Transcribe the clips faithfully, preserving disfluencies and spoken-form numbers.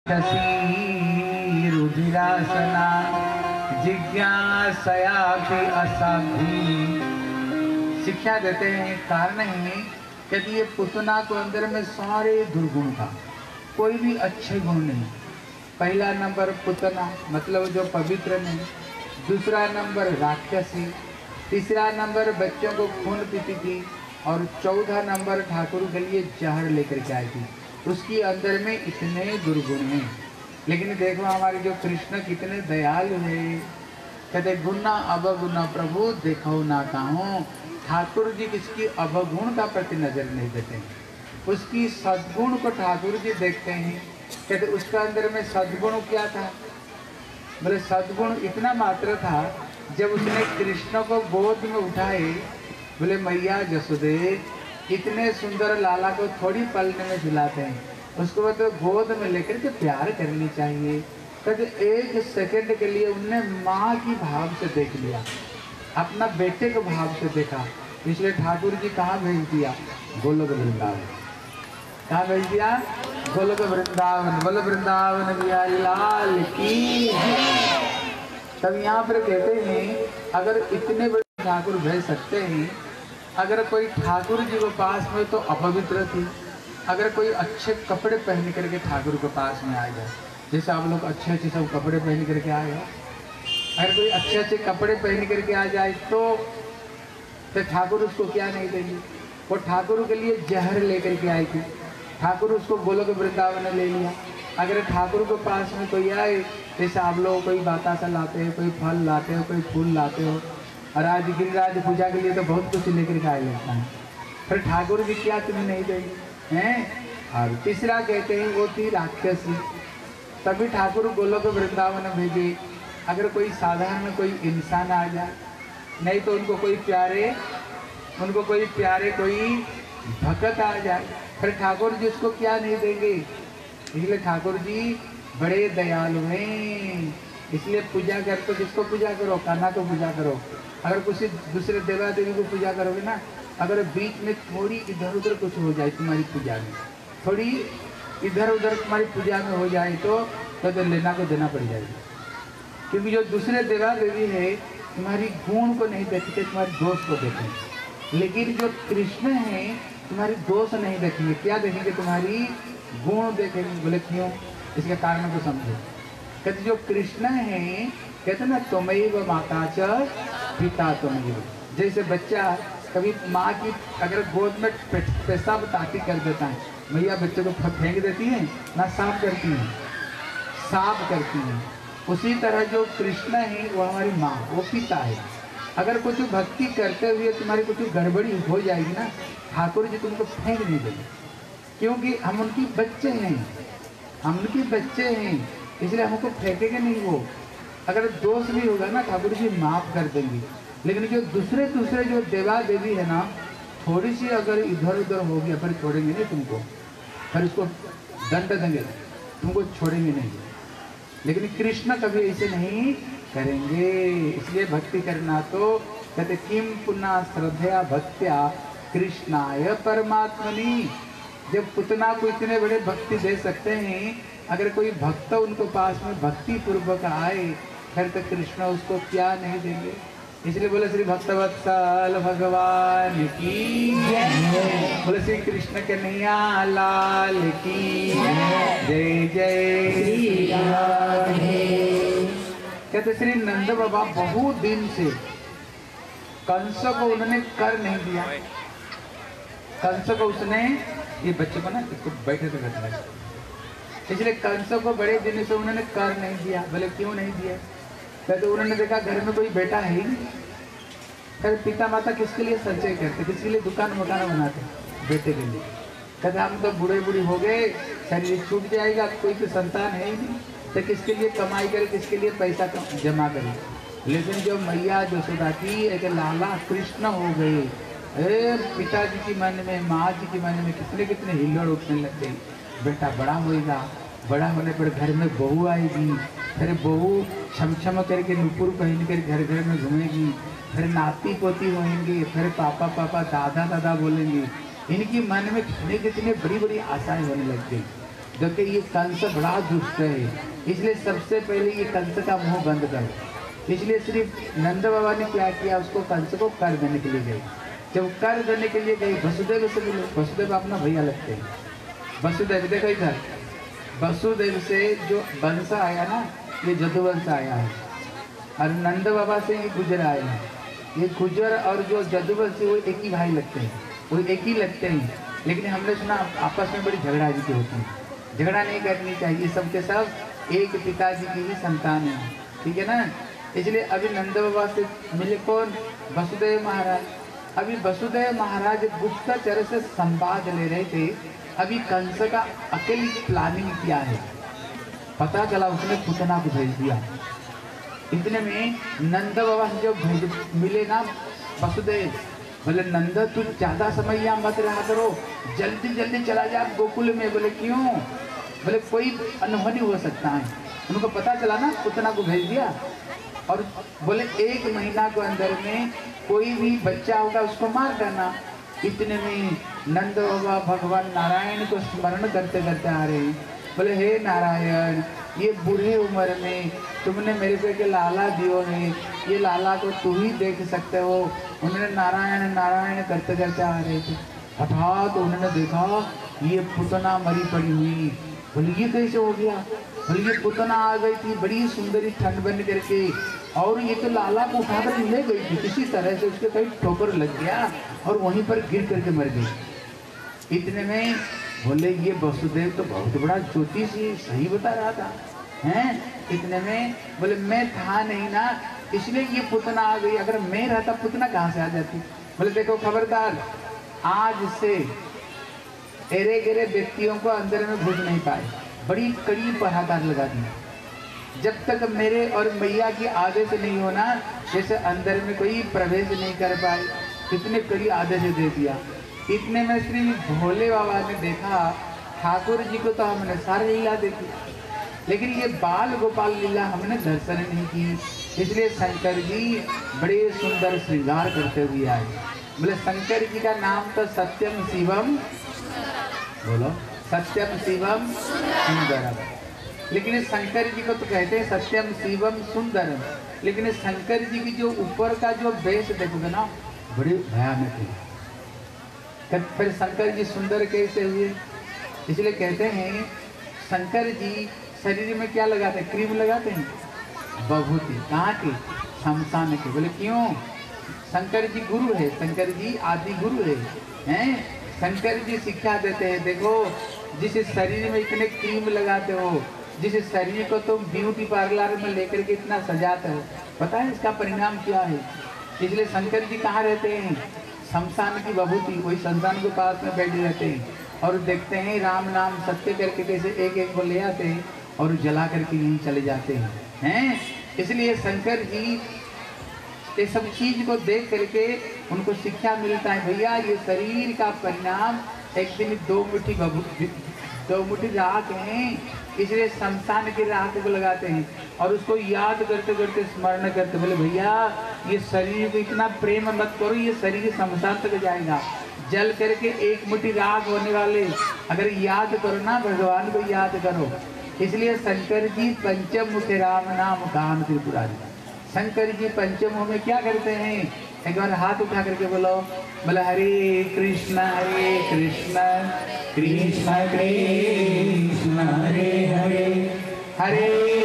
रुधिरासना जिज्ञासयापि असाध्वी। शिक्षा देते हैं कारण है यदि ये पुतना को अंदर में सारे दुर्गुण था, कोई भी अच्छे गुण नहीं। पहला नंबर पुतना मतलब जो पवित्र नहीं, दूसरा नंबर राक्षसी, तीसरा नंबर बच्चों को खून पीती थी और चौथा नंबर ठाकुर के लिए जहर लेकर के आई थी। उसकी अंदर में इतने दुर्गुण हैं। लेकिन देखो हमारे जो कृष्ण कितने दयालु हैं। कहते गुना अवगुण प्रभु देखो ना कहूँ। ठाकुर जी किसकी अवगुण का प्रति नजर नहीं देते हैं, उसकी सद्गुण को ठाकुर जी देखते हैं। कहते उसका अंदर में सद्गुण क्या था, बोले सद्गुण इतना मात्र था जब उसने कृष्ण को गोद में उठाए, बोले मैया जसोदे इतने सुंदर लाला को थोड़ी पलने में झुलाते हैं, उसको मतलब तो गोद में लेकर के प्यार करनी चाहिए। कहते एक सेकंड के लिए उनने माँ की भाव से देख लिया, अपना बेटे को भाव से देखा। इसलिए ठाकुर जी कहाँ भेज दिया, गोलोक वृंदावन। कहाँ भेज दिया, गोलोक वृंदावन। बोलो वृंदावन बिहारी लाल की। तब यहाँ पर कहते हैं अगर इतने बड़े ठाकुर भेज सकते हैं, अगर कोई ठाकुर जी के पास में तो अपवित्र थी, अगर कोई अच्छे कपड़े पहन करके ठाकुर के पास में आ जाए, जैसे आप लोग अच्छे अच्छे सब कपड़े पहन करके आए हो, अगर कोई अच्छे अच्छे कपड़े पहन करके आ जाए तो, तो ठाकुर उसको क्या नहीं देंगे। वो ठाकुर के लिए जहर लेकर के आई थी, ठाकुर उसको गोलोक वृंदावन ने ले लिया। अगर ठाकुर के पास में कोई आए, जैसे आप लोग कोई बतासा लाते हो, कोई फल लाते हो, कोई फूल लाते हो, और आज गिरिराज पूजा के लिए तो बहुत कुछ लेकर के आए लगता है, फिर ठाकुर जी क्या तुम्हें नहीं देंगे हैं। और तीसरा कहते हैं वो थी राक्षसी, तभी ठाकुर गोलोक वृंदावन भेजे। अगर कोई साधारण कोई इंसान आ जाए, नहीं तो उनको कोई प्यारे उनको कोई प्यारे कोई भक्त आ जाए, फिर ठाकुर जी उसको क्या नहीं देंगे। इसलिए ठाकुर जी बड़े दयालु हैं। इसलिए पूजा कर तो किसको पूजा करो, कान्हा को पूजा करो। अगर किसी दूसरे देवा देवी को पूजा करोगे ना, अगर बीच में थोड़ी इधर उधर कुछ हो जाए तुम्हारी पूजा में, थोड़ी इधर उधर तुम्हारी पूजा में हो जाए तो तो, तो लेना को देना पड़ जाएगा। क्योंकि जो दूसरे देवा देवी है तुम्हारी गुण को नहीं देखते, तुम्हारे दोष को देखेंगे। लेकिन जो कृष्ण है तुम्हारी दोष नहीं देखेंगे, क्या देखेंगे, तुम्हारी गुण देखेंगे। बोले क्यों, इसके कारण को समझो। कहते जो कृष्ण है कहते ना त्वमेव माता च पिता त्वमेव। जैसे बच्चा कभी माँ की अगर गोद में पेशाब ताटी कर देता है, मैया बच्चे को फेंक देती है ना, साफ करती है, साफ करती है। उसी तरह जो कृष्ण है वो हमारी माँ, वो पिता है। अगर कुछ भक्ति करते हुए तुम्हारी कुछ गड़बड़ी हो जाएगी ना, ठाकुर जी तुमको फेंक नहीं देंगे, क्योंकि हम उनकी बच्चे हैं, हम उनके बच्चे हैं, इसलिए हमको फेंकेंगे नहीं। वो अगर दोष भी होगा ना ठाकुर जी माफ कर देंगे। लेकिन जो दूसरे दूसरे जो देवा देवी है ना, थोड़ी सी अगर इधर उधर हो गया फिर छोड़ेंगे नहीं तुमको, फिर उसको दंड देंगे, तुमको छोड़ेंगे नहीं। लेकिन कृष्ण कभी ऐसे नहीं करेंगे। इसलिए भक्ति करना तो कहते किम पुनः श्रद्धया भक्त्या कृष्णाय परमात्मनि। जब पुतना को इतने बड़े भक्ति दे सकते हैं, अगर कोई भक्त उनको पास में भक्ति पूर्वक आए, फिर तो कृष्ण उसको क्या नहीं देंगे। इसलिए बोले श्री भक्तवत्सल भगवान की जय, बोले श्री कृष्ण कन्हैया लाल की जय जय श्री राधे। कहते श्री नंद बाबा बहुत दिन से कंस को उन्होंने कर नहीं दिया। कंस को उसने ये बच्चे को ना इसको बैठे तो बैठना, इसलिए कंस को बड़े दिन से उन्होंने कर नहीं दिया। बोले क्यों नहीं दिया, कहते उन्होंने देखा घर में कोई बेटा है ही नहीं। कहते पिता माता किसके लिए संचय करते, किसके लिए दुकान मकान बनाते, बेटे के लिए। कहते हम तो बूढ़े बूढ़े हो गए, शरीर छूट जाएगा, कोई तो संतान है ही नहीं, तो किसके लिए कमाई करे, किसके लिए पैसा जमा करे। लेकिन जो मैया यशोदा की एक लाला कृष्ण हो गए, अरे पिताजी की मन में, माँ जी की मन में कितने कितने हिल्लोड़ उठने लग गई। बेटा बड़ा होएगा, बड़ा होने पर घर में बहू आएगी, फिर बहू छम छम करके नुपुर पहन कर घर घर में घूमेगी, फिर नाती पोती होंगे, फिर पापा पापा दादा दादा बोलेंगे। इनकी मन में कितने कितने बड़ी बड़ी आशाएं होने लग गई। देखिए ये कंस बड़ा दुष्ट है, इसलिए सबसे पहले ये कंस का मुंह बंद करो। इसलिए सिर्फ नंद बाबा ने क्या किया, उसको कंस को कर देने के लिए गए। जब कर देने के लिए गए वसुदेव से मिले, वसुदेव अपना भैया लगते हैं। वसुदेव देखो इधर, वसुदेव से जो वंश आया ना, ये जदुवंश आया है, और नंद बाबा से ये गुजर आए हैं। ये गुजर और जो जदुवंश वो एक ही भाई लगते हैं, वो एक ही लगते हैं। लेकिन हमने सुना आपस में बड़ी झगड़ा की होती है, झगड़ा नहीं करनी चाहिए, सबके सब एक पिताजी की ही संतान है, ठीक है ना। इसलिए अभी नंद बाबा से मिले कौन, वसुदेव महाराज। अभी वसुदेव महाराज गुप्तचर से संवाद ले रहे थे। अभी कंस का अकेली प्लानिंग किया है, पता चला उसने पुतना को भेज दिया। इतने में नंद बाबा से जो भेज मिले ना वसुदेव, बोले नंद तू ज्यादा समय यहाँ मत रहा करो, जल्दी जल्दी चला जा गोकुल में। बोले क्यों, बोले कोई अनहोनी हो सकता है। उनको पता चला ना पुतना को भेज दिया, और बोले एक महीना के अंदर में कोई भी बच्चा होगा उसको मार देना। इतने में नंद बाबा भगवान नारायण को स्मरण करते करते आ रहे हैं। बोले हे नारायण, ये बूढ़े उम्र में तुमने मेरे पे के लाला दियो है, ये लाला को तू ही देख सकते हो। उन्होंने नारायण नारायण करते करते आ रहे थे। हठात तो उन्होंने देखा ये पुतना मरी पड़ी हुई। बोले ये कैसे हो गया, बोले ये पुतना आ गई थी बड़ी सुंदरी ठंड बन करके, और ये तो लाला को उठाकर ले गई थी, किसी तरह से उसके कहीं ठोकर लग गया और वहीं पर गिर करके मर गई। इतने में बोले ये वसुदेव तो बहुत बड़ा ज्योतिषी, सही बता रहा था हैं। इतने में बोले मैं था नहीं ना, इसलिए ये पुतना आ गई, अगर मैं रहता पुतना कहाँ से आ जाती। बोले देखो खबरदार, आज से एरे गिरे व्यक्तियों को अंदर में घुस नहीं पाए, बड़ी कड़ी पहरादार लगा दी। जब तक मेरे और मैया की आदेश नहीं होना, जैसे अंदर में कोई प्रवेश नहीं कर पाए, इतने कड़ी आदेश दे दिया। इतने में श्री भोले बाबा ने देखा ठाकुर जी को तो हमने सारी लीला देखी, लेकिन ये बाल गोपाल लीला हमने दर्शन नहीं की। इसलिए शंकर जी बड़े सुंदर श्रृंगार करते हुए आए। बोले शंकर जी का नाम तो सत्यम शिवम, बोलो सत्यम शिवम सुंदरम, लेकिन शंकर जी को तो कहते हैं सत्यम शिवम सुंदरम, लेकिन शंकर जी की जो ऊपर का जो बेस देखोगे ना बड़े भयानक है। फिर शंकर जी सुंदर कैसे हुए, इसलिए कहते हैं शंकर जी शरीर में क्या लगाते हैं, क्रीम लगाते हैं, बभूति। कहाँ की, शमशान के। बोले क्यों, शंकर जी गुरु है, शंकर जी आदि गुरु है, हैं। शंकर जी शिक्षा देते हैं, देखो जिस शरीर में इतने क्रीम लगाते हो, जिस शरीर को तुम ब्यूटी पार्लर में लेकर के इतना सजाते हो, पता है इसका परिणाम क्या है। इसलिए शंकर जी कहाँ रहते हैं, शमशान की बभूति, वही शमशान के पास में बैठे रहते हैं और देखते हैं राम नाम सत्य करके कैसे एक एक को ले आते हैं और जला करके यहीं चले जाते हैं, हैं। इसलिए शंकर जी ये सब चीज को देख करके उनको शिक्षा मिलता है, भैया ये शरीर का परिणाम एक दिन दो मुट्ठी बभूति, दो मुट्ठी राख है, इसलिए शमशान की राख को लगाते हैं और उसको याद करते करते स्मरण करते। बोले भैया ये शरीर को इतना प्रेम मत करो, ये शरीर शमशान तक जाएगा, जल करके एक मुट्ठी राख होने वाले, अगर याद करो ना भगवान को याद करो। इसलिए शंकर जी पंचम मुखे राम नाम गान त्रिपुरारी। शंकर जी पंचम में क्या करते हैं, एक बार हाथ उठा करके बोलो, बोले हरे कृष्ण हरे कृष्ण कृष्ण कृष्ण हरे हरे, हरे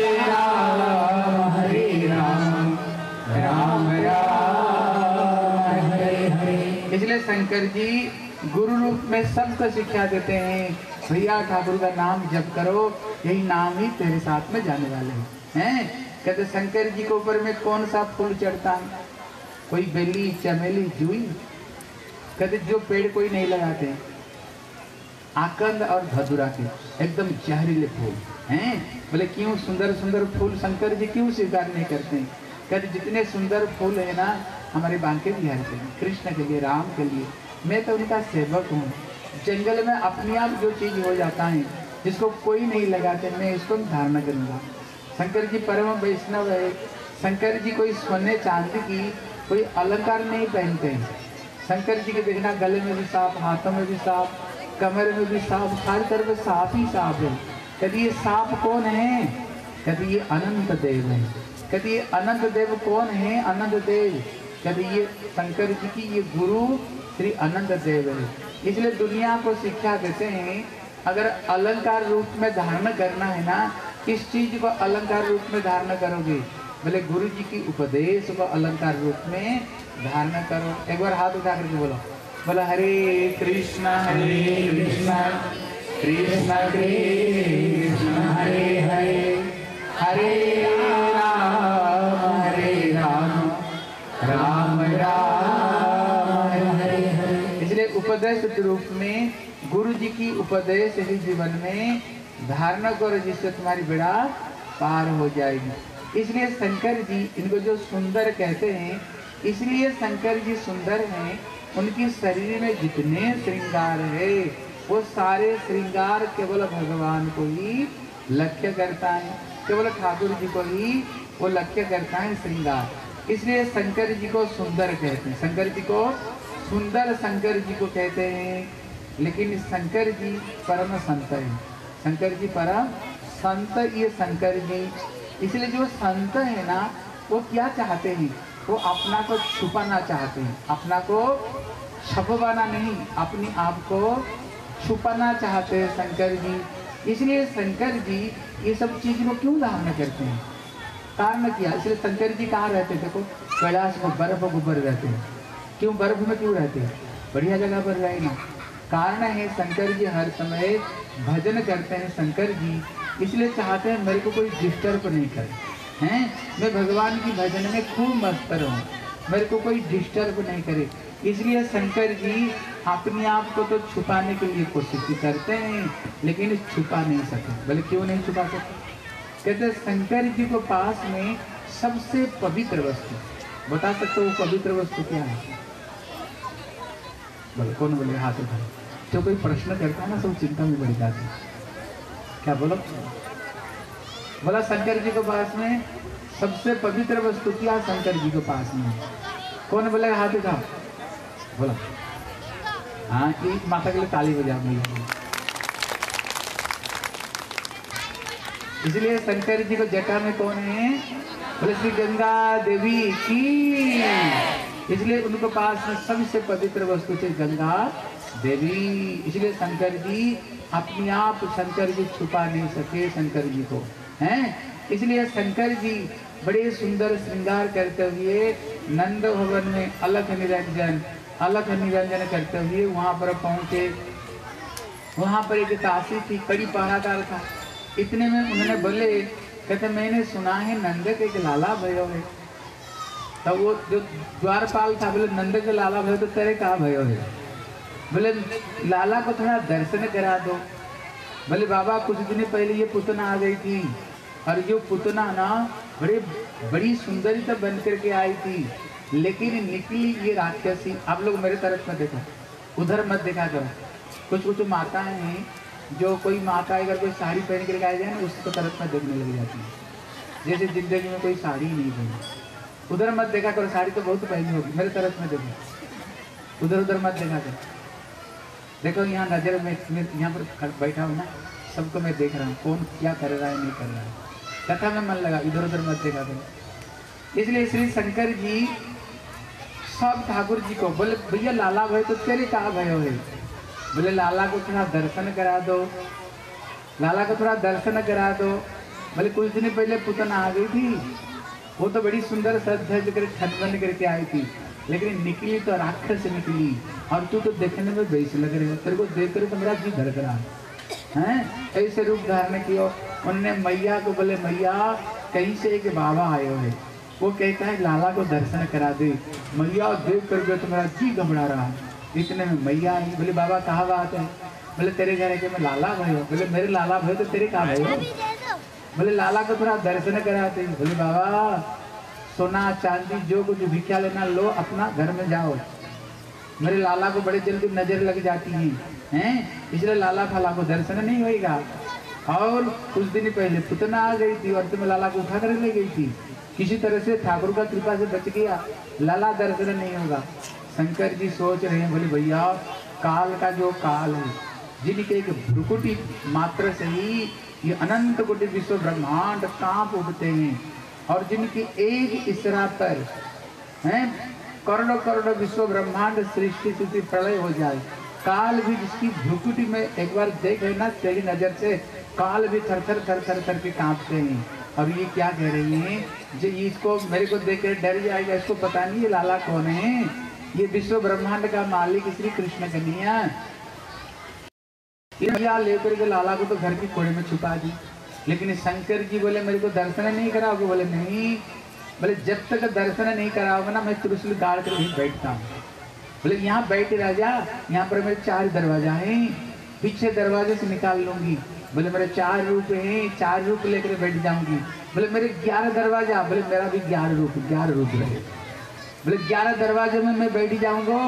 राम हरे राम राम राम हरे हरे। इसलिए शंकर जी गुरु रूप में सबको शिक्षा देते हैं, भैया ठाकुर का नाम जप करो, यही नाम ही तेरे साथ में जाने वाले हैं। कहते शंकर जी के ऊपर में कौन सा फूल चढ़ता है, कोई बेली चमेली जुई, कहते जो पेड़ कोई नहीं लगाते, आकंद और धतूरा के एकदम जहरीले फूल हैं। बोले क्यों, सुंदर सुंदर फूल शंकर जी क्यों स्वीकार नहीं करते। कहते जितने सुंदर फूल है ना हमारे बांके बिहार के लिए, कृष्ण के लिए, राम के लिए, मैं तो उनका सेवक हूँ। जंगल में अपने आप जो चीज हो जाता है जिसको कोई नहीं लगाते, मैं इसको धारणा करूँगा। शंकर जी परम वैष्णव है। शंकर जी कोई सोने चांदी की कोई अलंकार नहीं पहनते हैं। शंकर जी के देखना गले में भी सांप, हाथों में भी सांप, कमर में भी सांप, सारी तरफ सांप ही सांप है। कहती ये सांप कौन है? कहती ये अनंत देव है। कहती ये अनंत देव कौन है? अनंत देव। कहती ये शंकर जी की ये गुरु श्री अनंत देव है। इसलिए दुनिया को शिक्षा देते हैं, अगर अलंकार रूप में धारण करना है ना, किस चीज को अलंकार रूप में धारण करोगे? बोले गुरु जी की उपदेश को अलंकार रूप में धारण करो। एक बार हाथ उठा करके बोलो, बोला हरे कृष्णा हरे कृष्णा कृष्णा कृष्णा हरे हरे, हरे राम हरे राम राम राम हरे हरे। इसलिए उपदेश रूप में गुरु जी की उपदेश ही जीवन में धारण करो, जिससे तुम्हारी बेड़ा पार हो जाएगी। इसलिए शंकर जी इनको जो सुंदर कहते हैं, इसलिए शंकर जी सुंदर हैं। उनकी शरीर में जितने श्रृंगार है वो सारे श्रृंगार केवल भगवान को ही लक्ष्य करता है, केवल ठाकुर जी को ही वो लक्ष्य करता है श्रृंगार। इसलिए शंकर जी को सुंदर कहते हैं। शंकर जी को सुंदर शंकर जी को कहते हैं। लेकिन शंकर जी परम संत है। शंकर जी परम संत ये शंकर जी। इसलिए जो संत है ना, वो क्या चाहते हैं? वो अपना को छुपाना चाहते हैं, अपना को छुपवाना नहीं, अपने आप को छुपाना चाहते हैं शंकर जी। इसलिए शंकर जी ये सब चीज को क्यों धारण करते हैं? कारण क्या? इसलिए शंकर जी कहाँ रहते? देखो कैलाश में बर्फ गुब्बर रहते हैं। क्यों बर्फ में क्यों रहते हैं? बढ़िया जगह पर रहे ना। कारण है शंकर जी हर समय भजन करते हैं। शंकर जी इसलिए चाहते हैं मेरे को कोई डिस्टर्ब नहीं करे, हैं मैं भगवान की भजन में खूब मस्त रहूं, मेरे को कोई डिस्टर्ब नहीं करे। इसलिए शंकर जी अपने आप को तो छुपाने के लिए कोशिश करते हैं, लेकिन छुपा नहीं सके। बोले क्यों नहीं छुपा सकते? कहते शंकर जी को पास में सबसे पवित्र वस्तु, बता सकते हो वो पवित्र वस्तु क्या है? बोले कौन? बोले हाथ उठा। जो कोई प्रश्न करता है ना, सब चिंता में बढ़ जाती है। क्या बोलो? बोला शंकर जी के पास में सबसे पवित्र वस्तु क्या शंकर जी के पास में? कौन बोलेगा? हाथ उठा। बोला हाँ, कि माता के लिए ताली बजा भैया। इसलिए शंकर जी को जटा में कौन है? बोले श्री गंगा देवी की। इसलिए उनको पास में सबसे पवित्र वस्तु थे गंगा देवी। इसलिए शंकर जी अपने आप शंकर जी छुपा नहीं सके शंकर जी को, हैं। इसलिए शंकर जी बड़े सुंदर श्रृंगार करते हुए नंद भवन में अलख निरंजन अलख निरंजन करते हुए वहाँ पर पहुँचे। वहाँ पर एक दासी थी, कड़ी पहरादार था। इतने में उन्होंने बोले, कहते मैंने सुना है नंद के एक लाला भयो है। तो वो जो द्वारपाल था बोले नंद के लाला भयो तो तेरे कहाँ भयो है? बोले लाला को थोड़ा दर्शन करा दो। बोले बाबा कुछ दिन पहले ये पुतना आ गई थी, और जो पुतना ना बड़े बड़ी सुंदरी तो बन करके आई थी, लेकिन निकली ये राक्षसी। आप लोग मेरे तरफ में देखो, उधर मत देखा करो। कुछ कुछ माताएं हैं, जो कोई माता अगर कोई साड़ी पहन कर आ जाए ना, उसको तरफ में देखने लग जाती है, जैसे जिंदगी में कोई साड़ी नहीं पहनी। उधर मत देखा करो, साड़ी तो बहुत पहनी होगी। मेरे तरफ में देखो, उधर उधर मत देखा करो। देखो यहाँ नजर में, यहाँ पर बैठा हूँ ना, सबको मैं देख रहा हूँ, कौन क्या कर रहा है नहीं कर रहा है। कथा में मन लगा, इधर उधर मत देखा करो। इसलिए श्री शंकर जी सब ठाकुर जी को बोले भैया लाला भाई तो तेरे कहाँ भय है? बोले लाला को थोड़ा दर्शन करा दो, लाला को थोड़ा दर्शन करा दो। बोले कुछ दिन पहले पुतना आ गई थी, वो तो बड़ी सुंदर सज धज कर छन बन करके आई थी, लेकिन निकली तो राक्षस निकली, और तू तो देखने में बेस लग रही हो। तेरे को देख कर तो मेरा जी धड़क रहा है। ऐसे रूप धारण किया उन्होंने। मैया को बोले मैया कहीं से एक बाबा आए हुए, वो कहता है लाला को दर्शन करा दे। मैया देख करके तो मेरा जी घबरा रहा। इतने में मैया आई। बोले बाबा कहाँ बात है? बोले तेरे घर के मैं लाला भाई हो। बोले मेरे लाला भाई तो तेरे कहाँ भाई हो? बोले लाला को थोड़ा दर्शन करा दे। बोले बाबा सोना चांदी जो कुछ भिक्षा लेना लो, अपना घर में जाओ। मेरे लाला को बड़े जल्दी नजर लग जाती है, हैं? इसलिए लाला फाला को दर्शन नहीं होएगा। और कुछ दिन पहले पुतना आ गई थी, और तुम्हें लाला को उठा कर ले गई थी। किसी तरह से ठाकुर का कृपा से बच गया, लाला दर्शन नहीं होगा। शंकर जी सोच रहे हैं, बोले भैया काल का जो काल है, जिनके एक भ्रुकुटी मात्र से ही ये अनंत कोटि विश्व ब्रह्मांड कांप उठते हैं, और जिनकी एक इशारा पर हैं करोड़ों करोड़ों विश्व ब्रह्मांड सृष्टि स्थिति प्रलय हो जाए, काल भी जिसकी भ्रुकुटी में एक बार देखे ना तेरी नजर से, काल भी थर थर थर थर थर के कांपते हैं। और ये क्या कह रही हैं, जो इसको मेरे को देख कर डर जाएगा, इसको पता नहीं ये लाला कौन है, ये विश्व ब्रह्मांड का मालिक श्री कृष्ण कन्हैया। ये लेकर के लाला को तो घर की कोने में छुपा दी, लेकिन शंकर जी बोले मेरे को दर्शन नहीं कराओगे? बोले नहीं, बोले जब तक दर्शन नहीं कराओगे ना मैं त्रिशूल गाड़ कर वहीं बैठता हूँ। बोले यहाँ बैठे राजा, यहाँ पर मेरे चार दरवाजा हैं, पीछे दरवाजे से निकाल लूंगी। बोले मेरे चार रूप हैं, चार रूप लेकर बैठ जाऊंगी। बोले मेरे ग्यारह दरवाजा, बोले मेरा भी ग्यारह रूप ग्यारह रूप रहे। बोले ग्यारह दरवाजे में मैं बैठ जाऊंगा,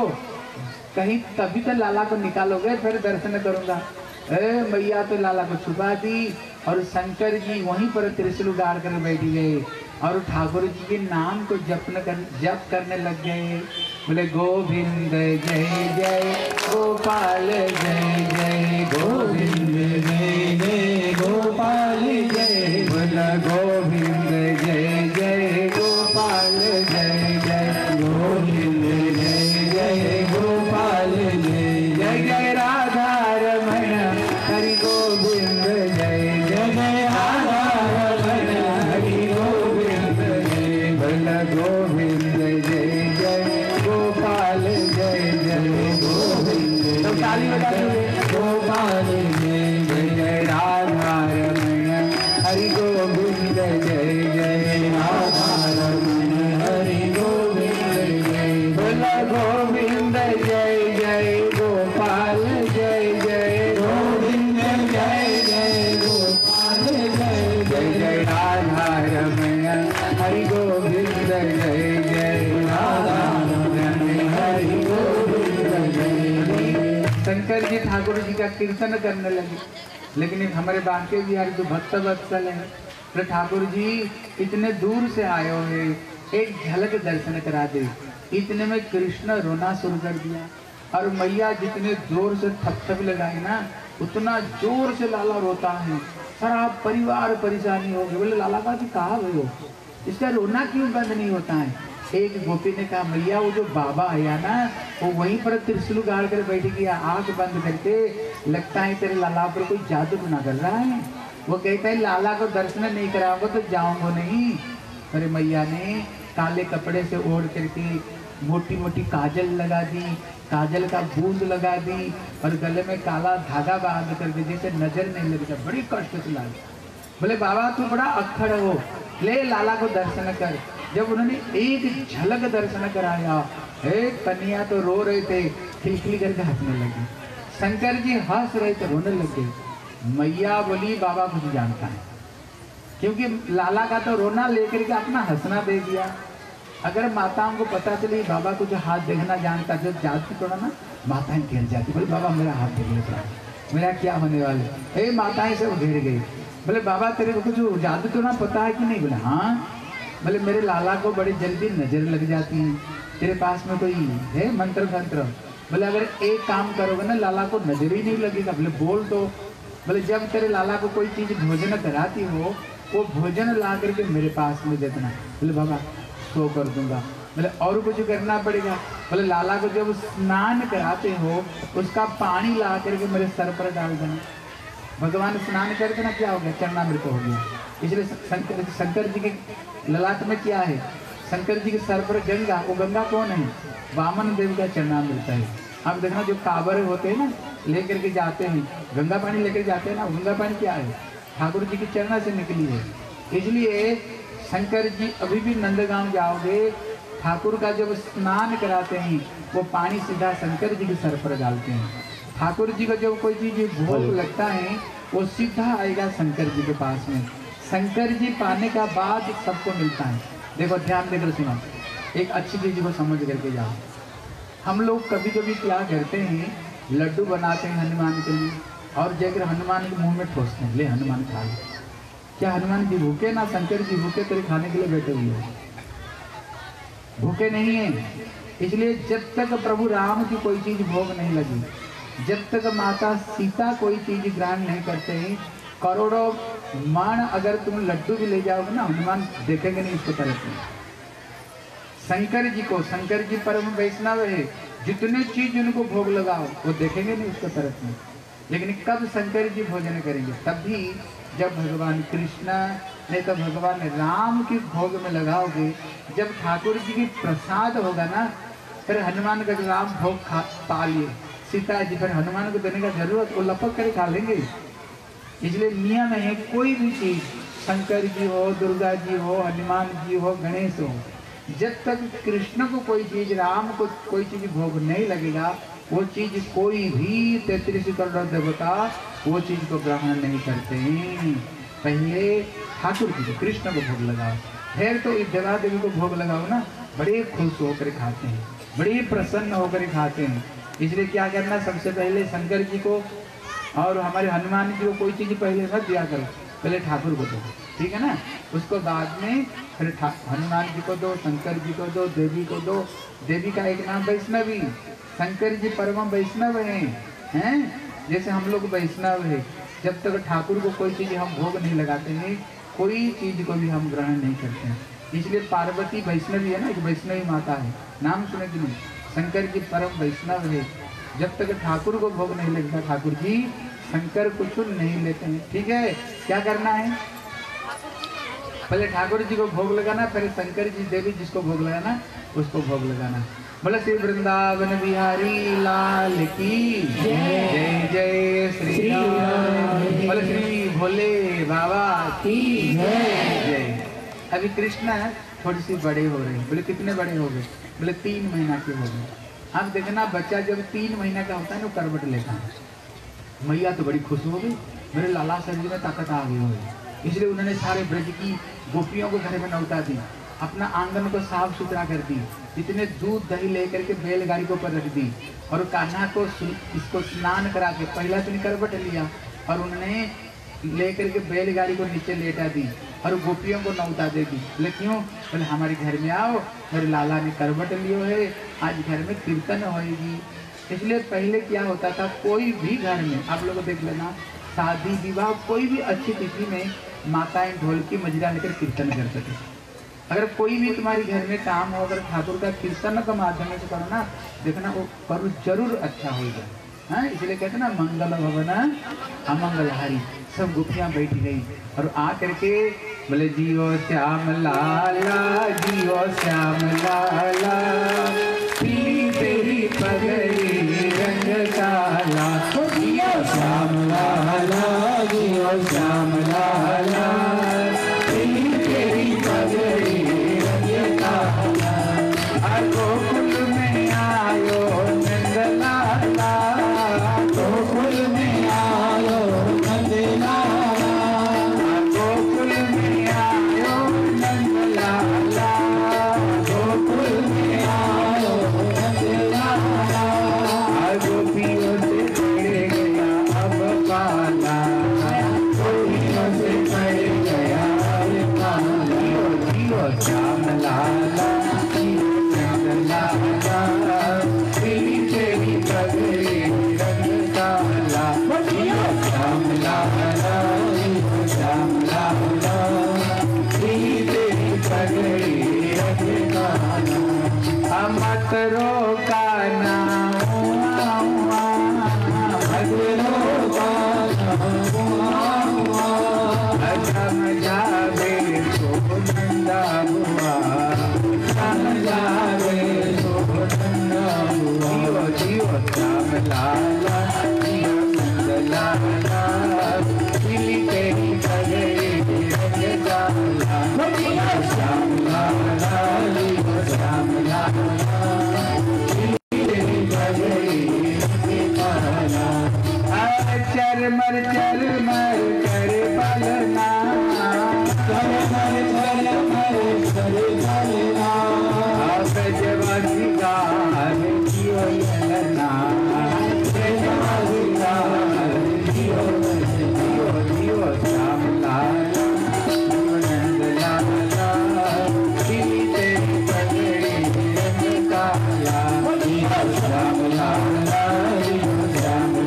कहीं तभी तो लाला को निकालोगे फिर दर्शन करूंगा। ए मैया तो लाला को छुपा दी, और शंकर जी वहीं पर त्रिशूल गाड़ कर बैठ गए और ठाकुर जी के नाम को जपन कर जप करने लग गए। बोले गोविंद जय जय गोपाल जय जय, गोविंद जय जय गोपाल जय, बोला गोविंद जय जय गोपाल जय जय, गोविंद जय जय गोपाल जय जय, जय राधा रमण हरि गोविंद जय जय, जय राधा रमण हरि गोविंद जय, बोला गोविंद जय जय गोपाल जय जय, गोविंद तो ताली बजा दीजिए, गोपाल जय जय, जय राधा रमण हरि गोविंद जय जय, राधा रमण हरि गोविंद जय, बोला गोविंद जय जय गोपाल जय जय, गोविंद जय जय गोपाल जय जय, जय राधा रमण हरि गोविंद जय जय, राधा रमण हरि गोविंद जय जय। शंकर जी ठाकुर जी का कीर्तन करने लगे, लेकिन एक हमारे बांके बिहारी जो भक्त वत्सल है, तो ठाकुर जी इतने दूर से आए हुए, एक झलक दर्शन करा दे। इतने में कृष्ण रोना शुरू कर दिया, और मैया जितने जोर से थपथप लगाए ना, उतना जोर से लाला रोता है, सारा परिवार परेशानी हो गई। बोले लाला का जी कहाँ गए हो, इसका रोना क्यों बंद नहीं होता है? एक गोपी ने कहा मैया वो जो बाबा आया ना, वो वहीं पर त्रिशूल गाड़ कर बैठ गया, आंख बंद करके, लगता है तेरे लाला पर कोई जादू ना कर रहा है। वो कहता है लाला को दर्शन नहीं कराऊंगा तो जाऊंगा नहीं। अरे मैया ने काले कपड़े से ओढ़ करके मोटी मोटी काजल लगा दी, काजल का बूंद लगा दी, और गले में काला धागा बांध करके जैसे नजर नहीं लगता, बड़ी कष्ट से लागे। बोले बाबा तू बड़ा अक्खड़ हो, ले लाला को दर्शन कर। जब उन्होंने एक झलक दर्शन कराया, एक कन्या तो रो रहे थे, खिलखिली करके हंसने लगी, शंकर जी हंस रहे थे, रोने लग गए। मैया बोली बाबा कुछ जानता है, क्योंकि लाला का तो रोना लेकर के अपना हंसना दे दिया। अगर माताओं को पता चली बाबा कुछ हाथ देखना जानता, जो जाती थोड़ा ना माताएं गिर जाती, बोले बाबा मेरा हाथ देख लेता, मेरा क्या होने वाले। हे माताएं सब गिर गई। बोले बाबा तेरे को कुछ जादू तो ना पता है कि नहीं? बोले हाँ। बोले मेरे लाला को बड़ी जल्दी नजर लग जाती है, तेरे पास में कोई है मंत्र तंत्र? बोले अगर एक काम करोगे ना लाला को नजर ही नहीं लगेगा। बोले बोल तो। बोले जब तेरे लाला को कोई चीज भोजन कराती हो, वो भोजन ला करके मेरे पास में दे देना। बोले बाबा सो कर दूंगा। बोले और कुछ करना पड़ेगा? बोले लाला को जब स्नान कराते हो, उसका पानी ला करके मेरे सर पर डाल देना। भगवान स्नान करके ना क्या हो गया, चरणामृत हो गया। इसलिए शंकर शंकर जी के ललाट में क्या है, शंकर जी के सर पर गंगा। वो गंगा कौन है? वामन देव का चरणामृत है। आप देखना जो कांवड़ होते हैं ना, लेकर के जाते हैं गंगा पानी लेकर जाते हैं ना, गंगा पानी क्या है? ठाकुर जी की चरणा से निकली है। इसलिए शंकर जी अभी भी नंदगांव जाओगे, ठाकुर का जब स्नान कराते हैं वो पानी सीधा शंकर जी के सर पर डालते हैं। ठाकुर जी का जब कोई चीज भोग लगता है वो सीधा आएगा शंकर जी के पास में। शंकर जी पाने का बाद सबको मिलता है। देखो ध्यान देकर सुनो, एक अच्छी चीज को समझ करके जाओ। हम लोग कभी कभी क्या करते हैं, लड्डू बनाते हैं हनुमान के लिए, और जाकर हनुमान के मुंह में ठोसते हैं, ले हनुमान खा ले। क्या हनुमान जी भूखे? ना शंकर जी भूखे तेरे खाने के लिए बैठे हुए हैं, भूखे नहीं है। इसलिए जब तक प्रभु राम की कोई चीज भोग नहीं लगी, जब तक माता सीता कोई चीज ग्रहण नहीं करते हैं, करोड़ों मान अगर तुम लड्डू भी ले जाओगे ना, हनुमान देखेंगे नहीं उसको तरफ में। शंकर जी को, शंकर जी परम वैष्णव है, जितने चीज उनको भोग लगाओ वो देखेंगे नहीं उसको तरफ में। लेकिन कब शंकर जी भोजन करेंगे? तभी जब भगवान कृष्ण नहीं तो भगवान राम के भोग में लगाओगे। जब ठाकुर जी की प्रसाद होगा ना, फिर हनुमान का राम भोग खा पा लिए सीता जी, फिर हनुमान को देने का जरूरत, वो लपक कर खा लेंगे। इसलिए नियम है, कोई भी चीज शंकर जी हो, दुर्गा जी हो, हनुमान जी हो, गणेश हो, जब तक कृष्ण को कोई चीज, राम को कोई चीज भोग नहीं लगेगा, वो चीज कोई भी तैतीस करोड़ देवता वो चीज को ग्रहण नहीं करते हैं। पहले ठाकुर जी को, कृष्ण को भोग लगाओ, फिर तो इस देवा देवी को भोग लगाओ ना, बड़े खुश होकर खाते हैं, बड़े प्रसन्न होकर खाते हैं। इसलिए क्या करना, सबसे पहले शंकर जी को और हमारे हनुमान जी को कोई चीज पहले मत दिया करो, पहले ठाकुर को दो, ठीक है ना। उसको बाद में फिर हनुमान जी को दो, शंकर जी को दो, देवी को दो। देवी का एक नाम वैष्णवी, शंकर जी परम वैष्णव हैं, हैं? जैसे हम लोग वैष्णव है, जब तक ठाकुर को कोई चीज हम भोग नहीं लगाते हैं, कोई चीज को भी हम ग्रहण नहीं करते हैं। इसलिए पार्वती वैष्णवी है ना, एक वैष्णवी माता है, नाम सुने कि नहीं? शंकर जी परम वैष्णव है, जब तक ठाकुर को भोग नहीं लगता, ठाकुर जी शंकर को चुन नहीं लेते हैं। ठीक है, क्या करना है? पहले ठाकुर जी को भोग लगाना, फिर शंकर जी देवी जिसको भोग लगाना उसको भोग लगाना। बोले श्री वृंदावन बिहारी लाल की जय, जय श्री राम। बोले श्री भोले बाबा की जय, जय। अभी कृष्ण थोड़ी सी बड़े हो रहे हैं। बोले कितने बड़े हो गए? बोले तीन महीना के हो गए। आप देखना, बच्चा जब तीन महीना का होता है ना, करवट लेता है। मैया तो बड़ी खुश हो गई, मेरे लाला शरीर में ताकत आ गई होगी। इसलिए उन्होंने सारे ब्रज की गोपियों को घर में नौता दी, अपना आंगन को साफ सुथरा कर दी, इतने दूध दही लेकर के बैलगाड़ी के ऊपर रख दी, और कान्हा को इसको स्नान करा के पहला दिन करवट लिया, और उन्होंने लेकर के बैलगाड़ी को नीचे लेटा दी और गोपियों को नौता दे दी। बोले क्यों? बोले हमारे घर में आओ, मेरे लाला ने करवट लियो है, आज घर में कीर्तन होएगी। इसलिए पहले क्या होता था, कोई भी घर में आप लोग देख लेना, शादी विवाह कोई भी अच्छी तिथि में माताएं ढोलकी मजीरा लेकर कीर्तन करते थे। अगर कोई भी तुम्हारे घर में काम हो, अगर ठाकुर का कीर्तन के माध्यम से करो ना, देखना वो करो जरूर अच्छा होगा। हाँ, इसलिए कहते ना, मंगल भवन अमंगलहारी। सब गोपियां बैठ गई और आ करके बोले जियो श्याम लाला, जियो श्याम लाला, पीली तेरी पगड़ी रंग काला, जियो श्याम लाला, जियो श्याम लाला, पीली तेरी पगड़ी रंग काला। गोकुल में आयो नंद लाला, गोकुल में आयो नंद लाला, गोकुल में आयो नंद लाला, गोकुल में आयो नंद लाला। गोपियों से पड़ गया अब पाला, गोपियों से पड़ गया अब पाला। जियो श्याम लाला, मतरो का नाम भगरो का नाम जावे तो नंदा हुआ, जावे तो नंदा हुआ। जियो श्याम लाला, जियो नंद लाला, पीली तेरी पगड़ी रंग काला, जियो श्याम लाला, जियो श्याम लाला, चरमर चरमर कर पलना, चरमर चरमर कर पलना, ब्रजवासी गान जियो ललना, ब्रजवासी गान जियो जियो जियो श्याम लाला, नंद लाला, पीली तेरी पगड़ी रंग काला, जियो श्याम लाला, जियो श्याम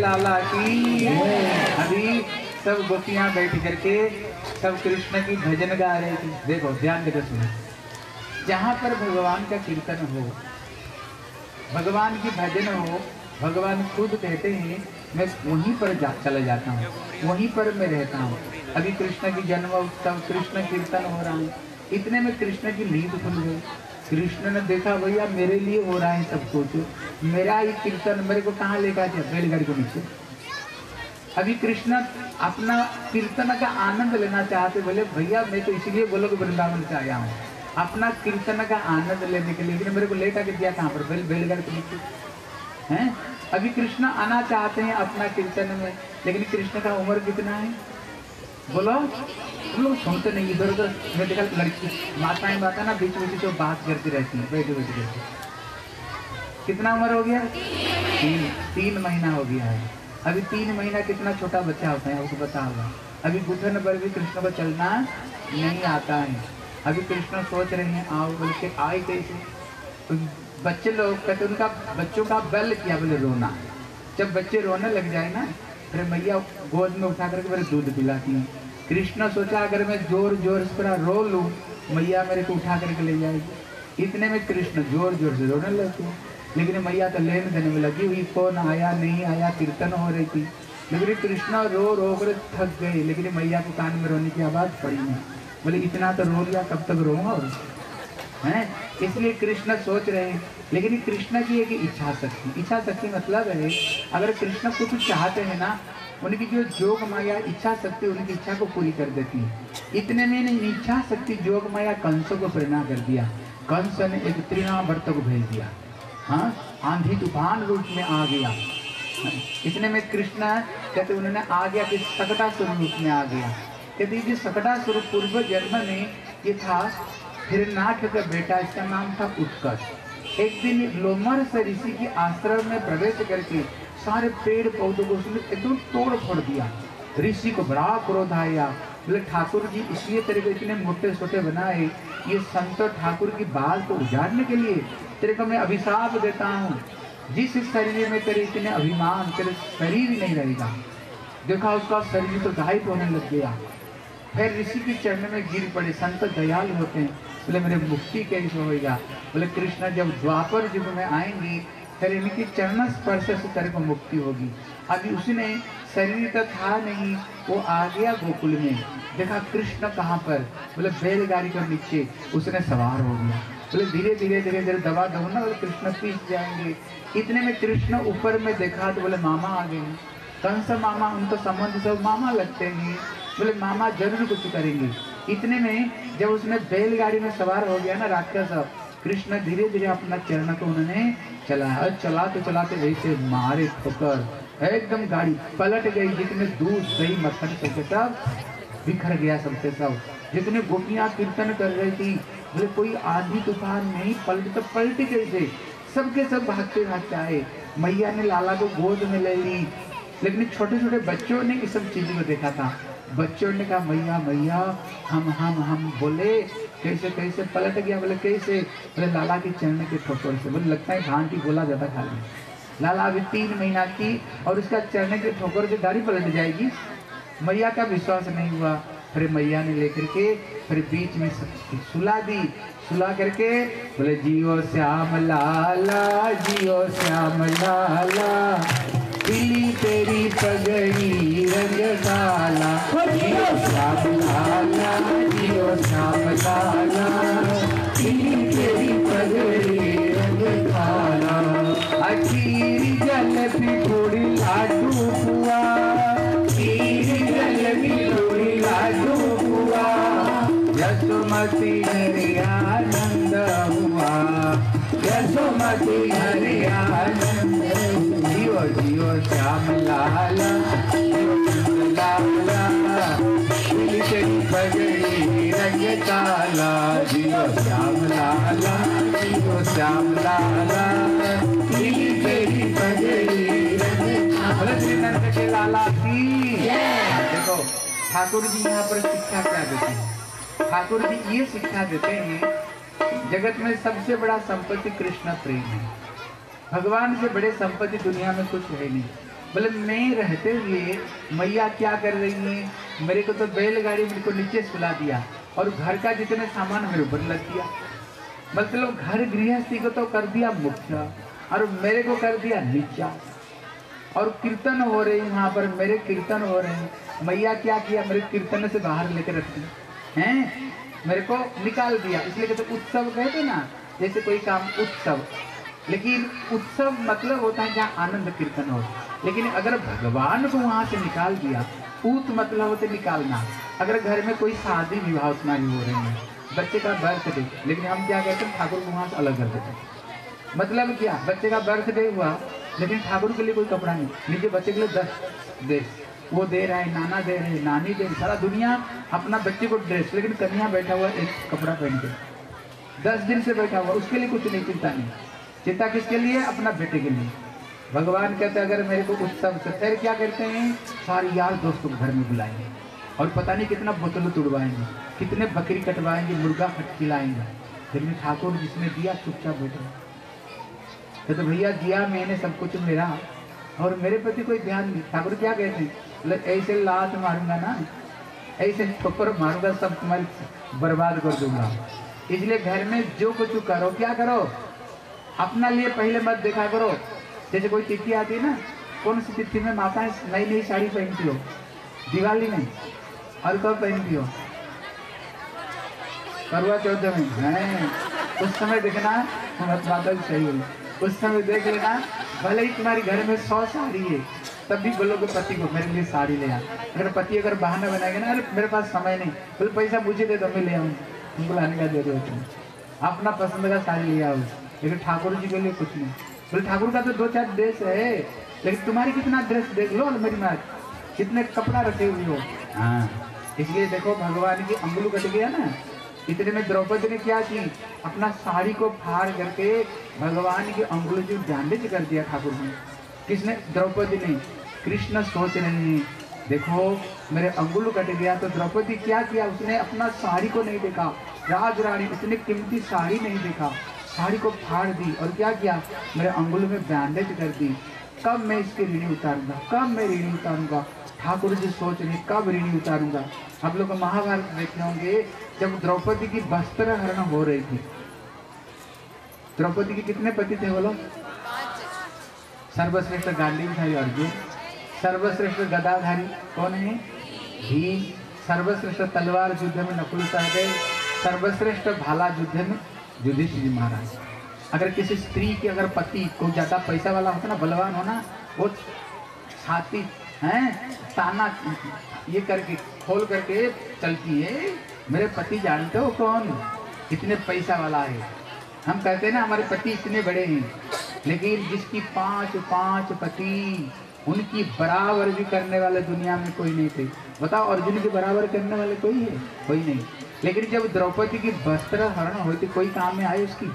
लाला की। अभी सब गोपियां बैठ करके सब कृष्ण की भजन गा रहे थे। देखो ध्यान देकर सुनो, जहाँ पर भगवान का कीर्तन हो, भगवान की भजन हो, भगवान खुद कहते हैं मैं वहीं पर जा चला जाता हूँ, वहीं पर मैं रहता हूँ। अभी कृष्ण की जन्म उत्सव, कृष्ण कीर्तन हो रहा है, इतने में कृष्ण की नींद खुल गई। कृष्ण ने देखा भैया मेरे लिए हो रहा है सब कुछ, मेरा ही कीर्तन मेरे को कहाँ लेकर जाए, बैलगाड़ी को नीचे। अभी कृष्ण अपना कीर्तन का आनंद लेना चाहते, बोले भैया मैं तो इसीलिए गोलोक वृंदावन से आया हूँ, अपना कीर्तन का आनंद लेने के लिए, लेकिन मेरे को लेकर के दिया कहाँ पर, बैल बैलगाड़ी के नीचे हैं। अभी कृष्ण आना चाहते हैं अपना कीर्तन में, लेकिन कृष्ण का उम्र कितना है बोलो, तुम लोग सुनते नहीं, इधर उधर मैं देखा लड़की माताएं बात है ना बीच बीच जो बात करती रहती है बैठे बैठे बैठे। कितना उम्र हो गया? तीन तीन महीना हो गया है। अभी तीन महीना कितना छोटा बच्चा होता है उसको पता होगा। अभी घुटन पर भी कृष्ण को चलना नहीं आता है। अभी कृष्ण सोच रहे हैं आओ, बोल के आए कैसे, तो बच्चे लोग कहते उनका बच्चों का बल किया, बोले रोना। जब बच्चे रोने लग जाए ना, फिर मैया गोद में उठा करके मेरे दूध पिलाती हैं। कृष्ण सोचा अगर मैं जोर जोर से पूरा रो लूँ, मैया मेरे को उठा करके ले जाएगी। इतने में कृष्ण जोर जोर से रोने लगते हैं, लेकिन मैया तो लेन देने में लगी हुई, कौन आया नहीं आया, कीर्तन हो रही थी। लेकिन कृष्ण रो रो कर थक गए, लेकिन मैया को कान में रोने की आवाज़ पड़ी नहीं। बोले इतना तो रो लिया, कब तक रोऊंगा और हैं। इसलिए कृष्ण सोच रहे हैं, लेकिन कृष्ण की एक इच्छा शक्ति, इच्छा शक्ति मतलब है अगर कृष्ण कुछ चाहते हैं ना, उनकी जो जोग माया इच्छा शक्ति उनकी इच्छा को पूरी कर देती है। इतने में नहीं, इच्छा शक्ति जोग माया कंस को प्रेरणा कर दिया। कंस ने एक तृणावर्त को भेज दिया, हाँ आंधी तूफान रूप में आ गया। इतने में कृष्ण कहते उन्होंने आ गया कि सकटासुर रूप में आ गया। कहते कि सकटासुर पूर्व जन्म में ये था हिरण्याक्ष का बेटा, इसका नाम था उत्कर्ष। एक दिन लोमर से ऋषि के आश्रम में प्रवेश करके सारे पेड़ पौधों को उसने एकदम तोड़ फोड़ दिया। ऋषि को बड़ा क्रोध आया, बोले ठाकुर जी इसलिए तेरे को इतने मोटे छोटे बनाए, ये संत ठाकुर की बाल को उजाड़ने के लिए तेरे को मैं अभिशाप देता हूँ। जिस शरीर में तेरे इतने अभिमान, तेरे शरीर ही नहीं रहेगा। देखा उसका शरीर तो गायब होने लग गया। फिर ऋषि के चरण में गिर पड़े। संत दयालु होते हैं, बोले मेरे मुक्ति कैसे होएगा। बोले कृष्ण जब द्वापर युग में आएंगे फिर इनकी चरण स्पर्श से तेरे को मुक्ति होगी। अभी उसने शरीर तो था नहीं, वो आ गया गोकुल में। देखा कृष्ण कहाँ पर, बोले बैलगाड़ी के नीचे उसने सवार हो गया। बोले धीरे धीरे धीरे धीरे दबा दो ना, बोले कृष्ण पीस जाएंगे। इतने में कृष्ण ऊपर में देखा तो बोले मामा आ गए। कंस मामा, उन तो संबंध सब मामा लगते हैं, बोले मामा जरूर कुछ करेंगे। इतने में जब उसने बैलगाड़ी में सवार हो गया ना राक्षस, कृष्ण धीरे धीरे अपना चरण को उन्होंने चलाया। चलाते चलाते वैसे मारे ठोकर एकदम गाड़ी पलट गई। जितने दूध दही मक्खन सब सब बिखर गया सबसे सब। जितने गोपियां कीर्तन कर रही थी, बोले कोई आंधी तूफान नहीं, पलट तो पलटी कैसे, सबके सब भागते भागते आए। मैया ने लाला को गोद में ले ली, लेकिन छोटे छोटे बच्चों ने इस सब चीज को देखा था। बच्चों ने कहा मैया मैया हम हम हम बोले कैसे कैसे पलट गया। बोले कैसे, बोले लाला के चरण के ठोकर से। बोले लगता है भांग की गोला ज्यादा खा ली। लाला अभी तीन महीना की और उसका चरण के ठोकर से गाड़ी पलट जाएगी। मैया का विश्वास नहीं हुआ। फिर मैया ने लेकर के फिर बीच में सुला दी। सुला करके बोले जियो श्याम लाला, जियो श्याम लाला, पीली तेरी पगड़ी रंग काला, जियो श्याम लाला, जियो श्याम लाला, पीली तेरी पगड़ी रंग काला। अखीर जल पिठोड़ी लाडू पुआ, खीर जल पिठोड़ी लाडू पुआ, यशोमती हरि आनंद हुआ, यशोमती हरि आनंद। जियो जियो श्याम लाला, जियो लाला, पीली तेरी पगड़ी रंग काला, जियो श्याम लाला, जियो श्याम लाला, पीली तेरी पगड़ी रंग काला। श्री नंद के लाला की देखो ठाकुर जी यहाँ पर शिक्षा क्या देते हैं। ठाकुर जी ये शिक्षा देते हैं जगत में सबसे बड़ा संपत्ति कृष्ण प्रेम है। भगवान से बड़े संपत्ति दुनिया में कुछ है नहीं। बोले मैं रहते हुए मैया क्या कर रही है, मेरे को तो बैलगाड़ी मेरे को नीचे सुला दिया और घर का जितने सामान मेरे ऊपर लग दिया। मतलब घर गृहस्थी को तो कर दिया मुख्य और मेरे को कर दिया नीचा। और कीर्तन हो रही वहां पर, मेरे कीर्तन हो रहे हैं, मैया क्या किया, मेरे कीर्तन से बाहर लेकर रख दिया हैं, मेरे को निकाल दिया। इसलिए कहते उत्सव कहते ना, जैसे कोई काम उत्सव, लेकिन उत्सव मतलब होता है जहाँ आनंद कीर्तन हो। लेकिन अगर भगवान को वहां से निकाल दिया, ऊत मतलब होते निकालना। अगर घर में कोई शादी विवाह तुम्हारी हो रही है, बच्चे का बर्थडे, लेकिन हम क्या कहते हैं, ठाकुर को वहां से अलग कर देते हैं। मतलब क्या, बच्चे का बर्थडे हुआ लेकिन ठाकुर के लिए कोई कपड़ा नहीं, नीचे बच्चे के लिए दस ड्रेस, वो दे रहा है, नाना दे रहे हैं, नानी दे रही, सारा दुनिया अपना बच्चे को ड्रेस, लेकिन कन्या बैठा हुआ एक कपड़ा पहन के दस दिन से बैठा हुआ, उसके लिए कुछ नहीं, चिंता नहीं। चिंता किसके लिए, अपना बेटे के लिए। भगवान कहते हैं अगर मेरे को उत्सव से, फिर क्या करते हैं, सारे यार दोस्तों को घर में बुलाएंगे और पता नहीं कितना बोतल तुड़वाएंगे, कितने बकरी कटवाएंगे, मुर्गा कट खिलाएंगे। फिर ठाकुर जिसने दिया चुपचाप बैठे, तो भैया दिया मैंने सब कुछ मेरा, और मेरे प्रति कोई ध्यान नहीं। ठाकुर क्या कहते हैं, ऐसे लात मारूंगा ना, ऐसे ठोकर मारूंगा, सब तुम्हारी बर्बाद कर दूंगा। इसलिए घर में जो कुछ करो, क्या करो, अपना लिए पहले मत देखा करो। जैसे कोई तिथि आती है ना, कौन सी तिथि में माताएं नई नई साड़ी पहनती हो, दिवाली में, और कब पहनती हो, करवा चौथ में है, उस समय देखना माता भी सही होगी, उस समय देख लेना। भले ही तुम्हारी घर में सौ साड़ी है, तब भी बोलोगे पति को मेरे लिए साड़ी ले आ। अगर पति अगर बहाना बनाएगा ना, अरे मेरे पास समय नहीं, बोले पैसा मुझे दे दो, मैं ले आऊँ, तुमको लाने का दे दो, तुम अपना पसंद का साड़ी ले आओ। लेकिन ठाकुर जी के लिए कुछ नहीं। बोले ठाकुर का तो दो चार ड्रेस है, लेकिन तुम्हारी कितना ड्रेस देख लो, मेरी माँ कितने कपड़ा रखे हुए हो। हाँ, इसलिए देखो भगवान की अंगुल कट गया ना, इतने में द्रौपदी ने क्या की, अपना साड़ी को फाड़ करके भगवान की अंगुली जो बैंडेज कर दिया ठाकुर ने। किसने, द्रौपदी ने। कृष्ण सोच रहे हैं देखो मेरे अंगुल कट गया, तो द्रौपदी क्या किया, उसने अपना साड़ी को नहीं देखा, राज रानी इतनी कीमती साड़ी नहीं देखा, साड़ी को फाड़ दी और क्या किया, मेरे अंगुल में बैंडेज कर दी। कब मैं इसकी ऋणी उतारूंगा, कब मैं ऋणी उतारूंगा, ठाकुर जी सोच रहे कब ऋणी उतारूंगा। आप लोग महाभारत देखे होंगे, जब द्रौपदी की वस्त्र हरण हो रही थी, द्रौपदी के कितने पति थे बोलो, सर्वश्रेष्ठ गांडीवधारी अर्जुन, सर्वश्रेष्ठ गदाधारी कौन है, भीम, सर्वश्रेष्ठ तलवार युद्ध में नकुल सहदेव, सर्वश्रेष्ठ भाला युद्ध में युधिष्ठिर जी महाराज। अगर किसी स्त्री के अगर पति को ज्यादा पैसा वाला होता ना, बलवान होना, वो छाती है ताना ये करके खोल करके चलती है, मेरे पति जानते हो कौन, इतने पैसा वाला है। हम कहते हैं ना हमारे पति इतने बड़े हैं, लेकिन जिसकी पांच पांच पति, उनकी बराबर भी करने वाले दुनिया में कोई नहीं थे। बताओ अर्जुन के बराबर करने वाले कोई है, कोई नहीं। लेकिन जब द्रौपदी की वस्त्र हरण हुई थी, कोई काम में आए उसकी,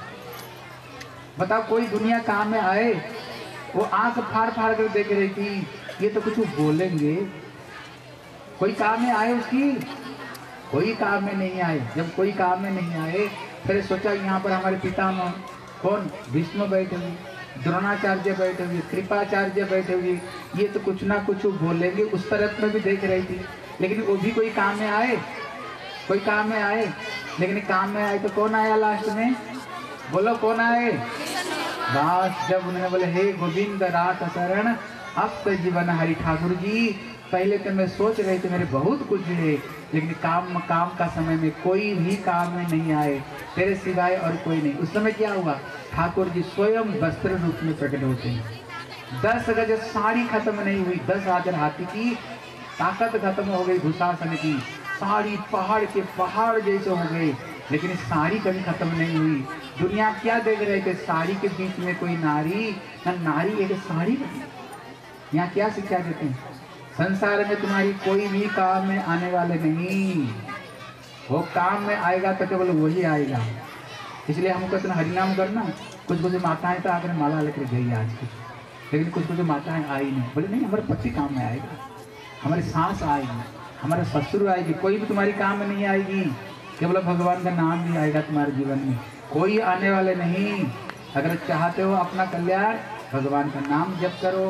बताओ कोई दुनिया काम में आए। वो आंख फाड़ फाड़ कर देख रही थी, ये तो कुछ बोलेंगे, कोई काम में आए उसकी, कोई काम में नहीं आए। जब कोई काम में नहीं आए, फिर सोचा यहाँ पर हमारे पितामह कौन, भीष्म बैठे हुए, द्रोणाचार्य बैठे हुए, कृपाचार्य बैठे हुए, ये तो कुछ ना कुछ बोलेंगे, उस तरफ में भी देख रही थी। लेकिन वो भी कोई काम में आए, कोई काम में आए, लेकिन काम में आए तो कौन आया लास्ट में, बोलो कौन आए, बस जब उन्होंने बोले हे गोविंद रात शरण अब तो जीवन हरि। ठाकुर जी पहले तो मैं सोच रहे थे मेरे बहुत कुछ है, लेकिन काम काम का समय में कोई भी काम में नहीं आए, तेरे सिवाय और कोई नहीं। उस समय क्या हुआ, ठाकुर जी स्वयं वस्त्र रूप में प्रकट होते हैं। दस गज साड़ी खत्म नहीं हुई, दस हजार हाथी की ताकत खत्म हो गई, दुशासन की साड़ी पहाड़ के पहाड़ जैसे हो गए, लेकिन साड़ी कभी खत्म नहीं हुई। दुनिया क्या देख रहे थे, साड़ी के बीच में कोई नारी, न नारी एक साड़ी बनी। यहाँ क्या शिक्षा देते हैं, संसार में तुम्हारी कोई भी काम में आने वाले नहीं, वो काम में आएगा तो केवल वही आएगा। इसलिए हमको इतना हरिनाम करना। कुछ कुछ माताएं तो आकर माला लेकर गई आज की, लेकिन कुछ कुछ माताएं आई नहीं, बोले नहीं हमारे पति काम में आएगा, हमारी सास आएगी, हमारे ससुर आएगी, कोई भी तुम्हारी काम में नहीं आएगी, केवल भगवान का नाम भी आएगा तुम्हारे जीवन में, कोई आने वाले नहीं। अगर चाहते हो अपना कल्याण, भगवान का नाम जप करो,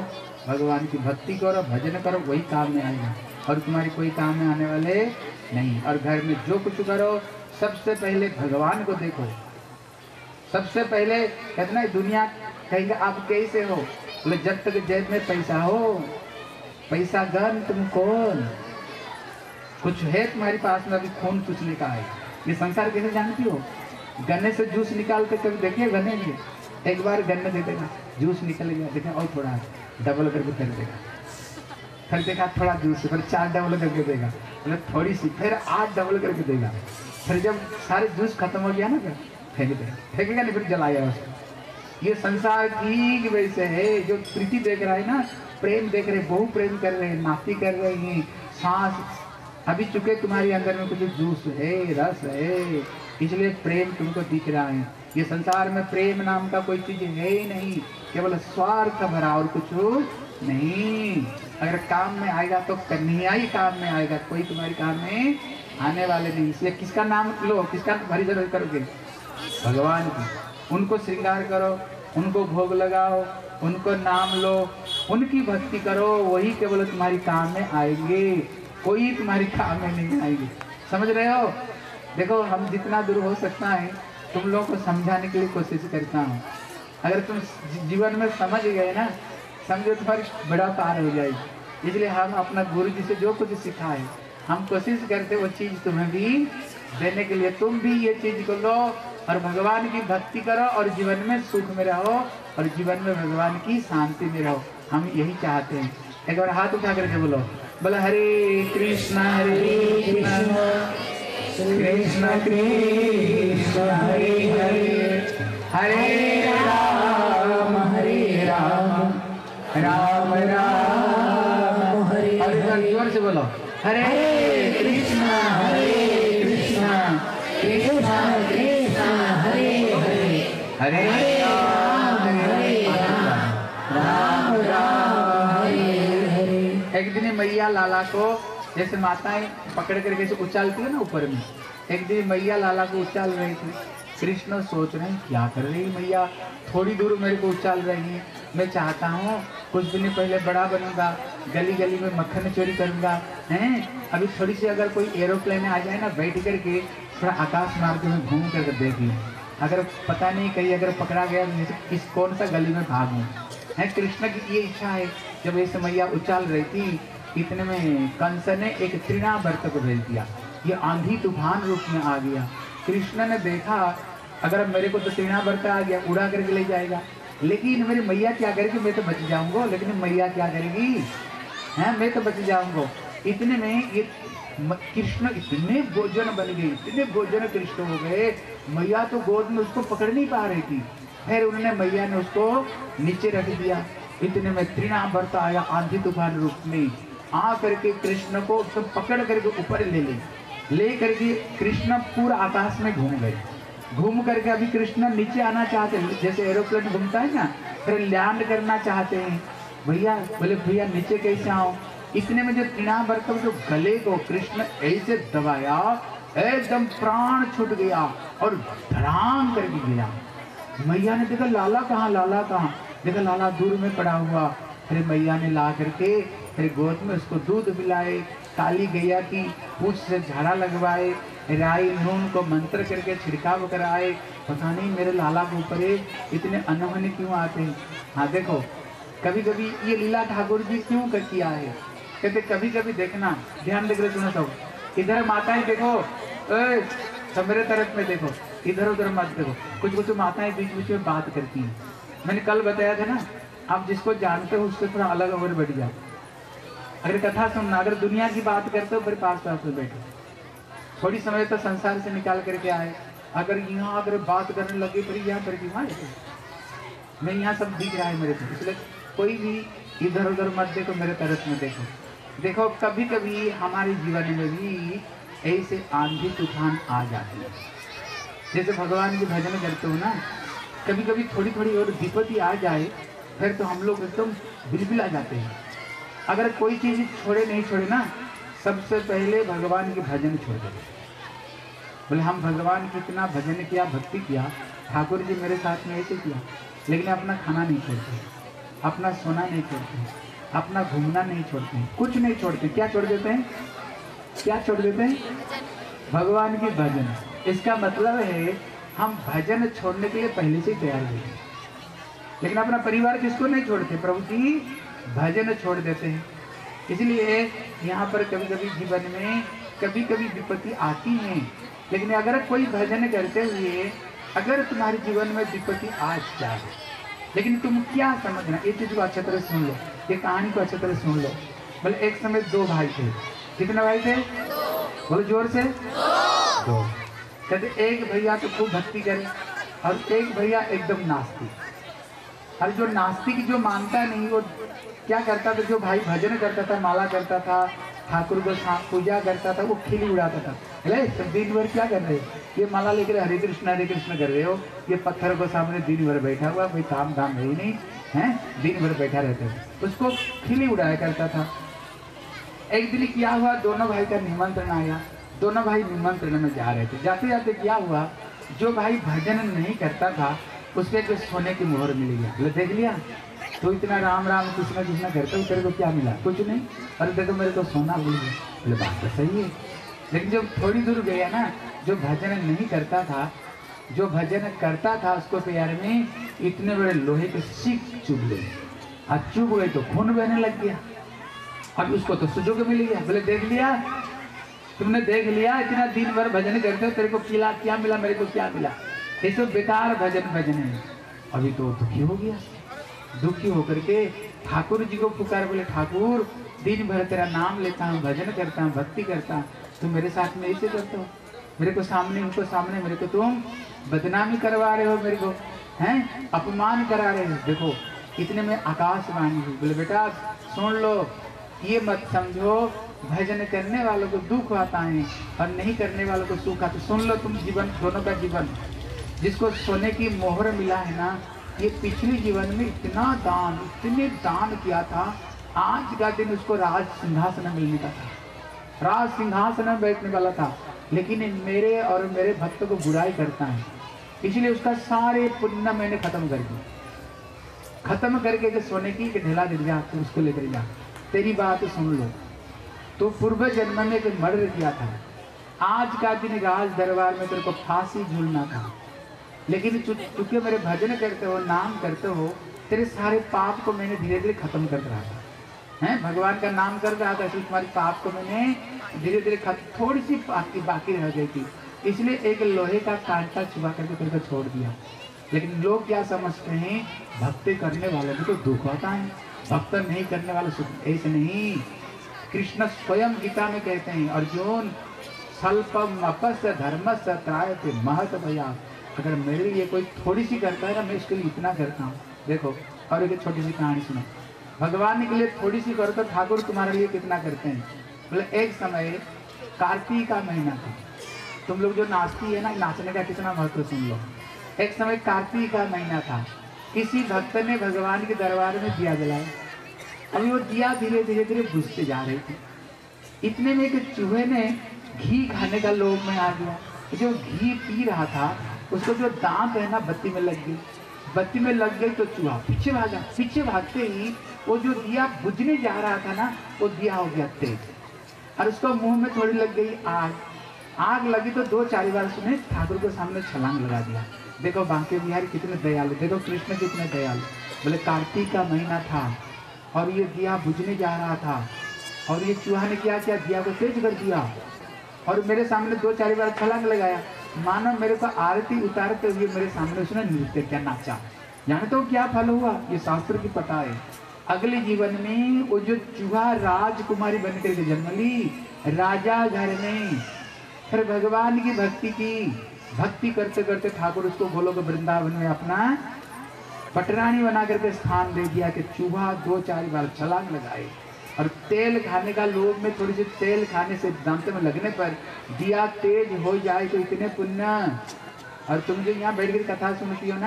भगवान की भक्ति करो, भजन करो, वही काम में आएगा और तुम्हारी कोई काम में आने वाले नहीं। और घर में जो कुछ करो सबसे पहले भगवान को देखो। सबसे पहले कहते ना दुनिया कहेगा आप कैसे हो, बोले जब तक जेब में पैसा हो, पैसा गन तुम कौन, कुछ है तुम्हारे पास में अभी खून चूसने का है। ये संसार कैसे जानती हो, गन्ने से जूस निकाल के कभी देखिए, गन्ने में एक बार गन्ने दे देगा, जूस निकल गया, देखा और थोड़ा डबल करके कर देगा, फिर देखा थोड़ा जूस, फिर चार डबल करके देगा, मतलब थोड़ी सी, फिर आठ डबल करके देगा, फिर जब सारे जूस खत्म हो गया ना फिर फेंक देगा, फेंकेगा नहीं, फिर जलाया उसको। ये संसार ठीक वैसे है। जो प्रीति देख रहा है ना, प्रेम देख रहे, बहु प्रेम कर रहे हैं, नाती कर रहे हैं, सांस अभी चुके तुम्हारे अंदर में कुछ जूस है, रस है, इसलिए प्रेम तुमको दिख रहा है। ये संसार में प्रेम नाम का कोई चीज है ही नहीं, केवल स्वार्थ भरा और कुछ नहीं। अगर काम में आएगा तो कन्हैया काम में आएगा, कोई तुम्हारे काम में आने वाले नहीं। इसलिए किसका नाम लो, किसका भजन करोगे, भगवान की। उनको श्रृंगार करो, उनको भोग लगाओ, उनको नाम लो, उनकी भक्ति करो, वही केवल तुम्हारी काम में आएंगे, कोई तुम्हारी काम में नहीं आएगी। समझ रहे हो? देखो हम जितना दूर हो सकता है तुम लोगों को समझाने के लिए कोशिश करता हूँ। अगर तुम जीवन में समझ गए ना, समझो तुम्हारी बड़ा पार हो जाएगी। इसलिए हम अपना गुरु जी से जो कुछ सिखाए हम कोशिश करते वो चीज़ तुम्हें भी देने के लिए। तुम भी ये चीज़ को लो और भगवान की भक्ति करो और जीवन में सुख में रहो और जीवन में भगवान की शांति में रहो। हम यही चाहते हैं। एक बार हाथ उठा करके बोलो, बोला हरे कृष्णा हरे कृष्णा कृष्ण कृष्ण हरे हरे, हरे राम हरे राम राम राम हरे हरे। जोर से बोलो, हरे कृष्णा हरे कृष्णा कृष्ण कृष्ण हरे हरे, हरे राम हरे राम राम राम हरे हरे। एक दिन मैया लाला को जैसे माताएं पकड़ करके से उछालती है ना ऊपर में, एक दिन मैया लाला को उछाल रही थी। कृष्ण सोच रहे हैं क्या कर रही है मैया, थोड़ी दूर मेरे को उछाल रही है। मैं चाहता हूँ कुछ दिन पहले बड़ा बनूंगा, गली गली में मक्खन चोरी करूंगा, हैं अभी थोड़ी सी अगर कोई एरोप्लेन आ जाए ना, बैठ करके थोड़ा आकाश मार्ग में घूम करके देख लूँ, अगर पता नहीं कहीं अगर पकड़ा गया तो किस कौन सा गली में भागूँ। है कृष्ण की ये इच्छा है। जब ऐसे मैया उछाल रही थी इतने में कंस ने एक तृणावर्त को भेज दिया, ये आंधी तूफान रूप में आ गया। कृष्ण ने देखा अगर मेरे को तो तृणावर्त आ गया उड़ा करके ले जाएगा, लेकिन मेरी मैया क्या करेगी, मैं तो बच जाऊंगा, लेकिन मैया क्या करेगी, हैं मैं तो बच जाऊंगा। इतने में ये कृष्ण इतने भोजन बन गए, इतने भोजन कृष्ण हो गए, मैया तो गोद में उसको पकड़ नहीं पा रही थी। फिर उन्होंने मैया ने उसको नीचे रख दिया। इतने में तृणावर्त आया आंधी तूफान रूप में, आ करके कृष्ण को तो पकड़ करके ऊपर ले ले ले करके कृष्ण पूरा आकाश में घूम गए। घूम करके अभी कृष्ण नीचे आना चाहते हैं, जैसे एरोप्लेन घूमता है ना, फिर लैंड करना चाहते हैं। भैया बोले भैया नीचे कैसे आओ। इतने में जो तृणावर्त जो गले को कृष्ण ऐसे दबाया, एकदम प्राण छूट गया और धड़ाम करके गिरा। मैया ने देखा लाला कहाँ, लाला कहाँ, देखा लाला दूर में पड़ा हुआ। फिर मैया ने ला करके फिर गोद में उसको दूध पिलाए, काली गैया की पूंछ से झाड़ा लगवाए, राई नून को मंत्र करके छिड़काव कराए। पता नहीं मेरे लाला के ऊपर इतने अनहोनी क्यों आते हैं। हाँ देखो कभी कभी ये लीला ठाकुर जी क्यों कर किया है, कहते कभी कभी देखना, ध्यान देकर सुनो सब, इधर माताएं देखो, सब मेरे तरफ में देखो, इधर उधर मत देखो। कुछ कुछ माताएं बीच बीच में बात करती हैं। मैंने कल बताया था ना, आप जिसको जानते हो उससे थोड़ा अलग और बढ़ जाओ। अगर कथा सुनना, अगर दुनिया की बात करते हो फिर पास पास में बैठो, थोड़ी समय तो संसार से निकाल करके आए। अगर यहाँ अगर बात करने लगे फिर यहाँ करके वहाँ मैं यहाँ सब दिख रहा है मेरे को, इसलिए कोई भी इधर उधर मत देखो, मेरे तरफ में देखो। देखो कभी कभी हमारे जीवन में भी ऐसे आंधी तूफान आ जाती है। जैसे भगवान के भजन करते हो ना, कभी कभी थोड़ी थोड़ी और विपत्ति आ जाए फिर तो हम लोग एकदम बिलबिला जाते हैं। अगर कोई चीज़ छोड़े नहीं छोड़े ना, सबसे पहले भगवान के भजन छोड़ दे। बोले हम भगवान की इतना भजन किया, भक्ति किया, ठाकुर जी मेरे साथ में ऐसे किया, लेकिन अपना खाना नहीं छोड़ते, अपना सोना नहीं छोड़ते, अपना घूमना नहीं छोड़ते हैं, कुछ नहीं छोड़ते। क्या छोड़ देते हैं? क्या छोड़ देते हैं? भगवान की भजन। इसका मतलब है हम भजन छोड़ने के लिए पहले से ही तैयार हुए, लेकिन अपना परिवार किसको नहीं छोड़ते? प्रभु की भजन छोड़ देते हैं। इसलिए यहाँ पर कभी कभी जीवन में कभी कभी विपत्ति आती है, लेकिन अगर कोई भजन करते हुए अगर तुम्हारे जीवन में विपत्ति आ जाए, लेकिन तुम क्या समझना, ये चीज को अच्छी तरह सुन लो, ये कहानी को अच्छी तरह सुन लो। बोले एक समय दो भाई थे। कितने भाई थे? बोलो जोर से। दो। कहते एक भैया तो खूब भक्ति करे और एक भैया एकदम नास्तिक। और जो नास्तिक जो मानता नहीं वो क्या करता था? जो भाई भजन करता था, माला करता था, ठाकुर को पूजा करता था, वो खिली उड़ाता था। अरे सब दिन भर क्या कर रहे हो? ये माला लेकर हरे कृष्ण हरे कृष्ण कर रहे हो, ये पत्थर को सामने दिन भर बैठा हुआ, कोई काम धाम है ही नहीं है, दिन भर बैठा रहता है। उसको खिली उड़ाया करता था। एक दिन क्या हुआ, दोनों भाई का निमंत्रण आया, दोनों भाई निमंत्रण में जा रहे थे। जाते जाते क्या हुआ, जो भाई भजन नहीं करता था उसके जो सोने की मोहर मिल गया। बोले देख लिया तो इतना राम राम कृष्ण कृष्ण करते हो, तेरे को क्या मिला? कुछ नहीं। अरे देखो मेरे को सोना मिल गया। बोले बात तो सही है, लेकिन जब थोड़ी दूर गया ना, जो भजन नहीं करता था, जो भजन करता था उसको पैर में इतने बड़े लोहे के सीख चुभ गए। अब चुभ गए तो खून बहने लग गया। अब उसको तो सुजोग मिल गया। बोले देख लिया, तुमने देख लिया, इतना दिन भर भजन करते हो, तेरे को किला क्या मिला, मेरे को क्या मिला? ये सब बेकार भजन भजन है। अभी तो दुखी हो गया। दुखी होकर के ठाकुर जी को पुकार, बोले ठाकुर दिन भर तेरा नाम लेता हूँ, भजन करता हूँ, भक्ति करता हूँ, तुम मेरे साथ में ऐसे करते हो? मेरे को सामने उनको सामने मेरे को तुम बदनामी करवा रहे हो, मेरे को हैं अपमान करा रहे हो। देखो इतने में आकाशवाणी हुई। बोले बेटा सुन लो, ये मत समझो भजन करने वालों को दुख आता है और नहीं करने वालों को सुख आता। सुन लो तुम जीवन दोनों का जीवन, जिसको सोने की मोहर मिला है ना, ये पिछले जीवन में इतना दान इतने दान किया था, आज का दिन उसको राज सिंहासन मिलने का था, राज सिंहासन में बैठने वाला था, लेकिन मेरे और मेरे भक्त को बुराई करता है, इसलिए उसका सारे पुण्य मैंने खत्म कर दिया। खत्म करके के सोने की ढेला दे दिया, तो उसको लेकर जा। तेरी बात सुन लो, तो पूर्व जन्म में एक मर्डर किया था, आज का दिन राज दरबार में तेरे को फांसी झूलना था, लेकिन चूंकि मेरे भजन करते हो, नाम करते हो, तेरे सारे पाप को मैंने धीरे धीरे खत्म कर रहा था, हैं भगवान का नाम कर रहा था, इसलिए तुम्हारे पाप को मैंने धीरे धीरे खत्म, थोड़ी सी बाकी बाकी रह गई थी, इसलिए एक लोहे का कांटा चुबा करके तेरे को छोड़ दिया। लेकिन लोग क्या समझते हैं, भक्ति करने वाले को तो दुख होता है, भक्त नहीं करने वाले सुख। ऐसे नहीं, कृष्ण स्वयं गीता में कहते हैं, अर्जुन स्वल्पम अपस्य धर्मस्य त्रायते महत भया। अगर मेरे लिए कोई थोड़ी सी करता है ना, मैं इसके लिए इतना करता हूँ। देखो और एक छोटी सी कहानी सुनो, भगवान के लिए थोड़ी सी करो तो ठाकुर तुम्हारे लिए कितना करते हैं। बोले एक समय कार्तिक का महीना था, तुम लोग जो नाचती है ना, नाचने का कितना महत्व सुन लो। एक समय कार्तिक का महीना था, किसी भक्त ने भगवान के दरबार में दिया जलाया। अभी वो दिया धीरे धीरे धीरे बुझते जा रही थी, इतने में एक चूहे ने घी खाने का लोभ में आ गया। जो घी पी रहा था उसको जो दांत है ना बत्ती में लग गई, बत्ती में लग गई तो चूहा पीछे भागा। पीछे भागते ही वो जो दिया बुझने जा रहा था ना, वो दिया हो गया तेज, और उसको मुंह में थोड़ी लग गई आग। आग लगी तो दो चार बार उसने ठाकुर के सामने छलांग लगा दिया। देखो बांके बिहारी कितने दयालु, देखो कृष्ण कितने दयालु। बोले कार्तिक का महीना था और ये दिया बुझने जा रहा था, और ये चूहा ने क्या किया, दिया को तेज कर दिया और मेरे सामने दो चार बार छलांग लगाया। मानो मेरे को आरती उतारते हुए मेरे सामने उसने नृत्य क्या नाचा। जाने तो क्या फल हुआ, ये शास्त्र की पता है। अगले जीवन में वो जो चूहा राजकुमारी बनकर के जन्म ली, राजा घर में, फिर भगवान की भक्ति की, भक्ति करते करते ठाकुर उसको गोलोक वृंदावन में अपना पटरानी बना करके स्थान दे दिया कि चूहा दो चार बार छलांग लगाए। और तेल खाने का लोभ में थोड़ी सी तेल खाने से दांत में लगने पर दिया तेज हो जाए तो इतने पुण्य। और तुम जो यहाँ बैठ कर कथा सुनती हो ना,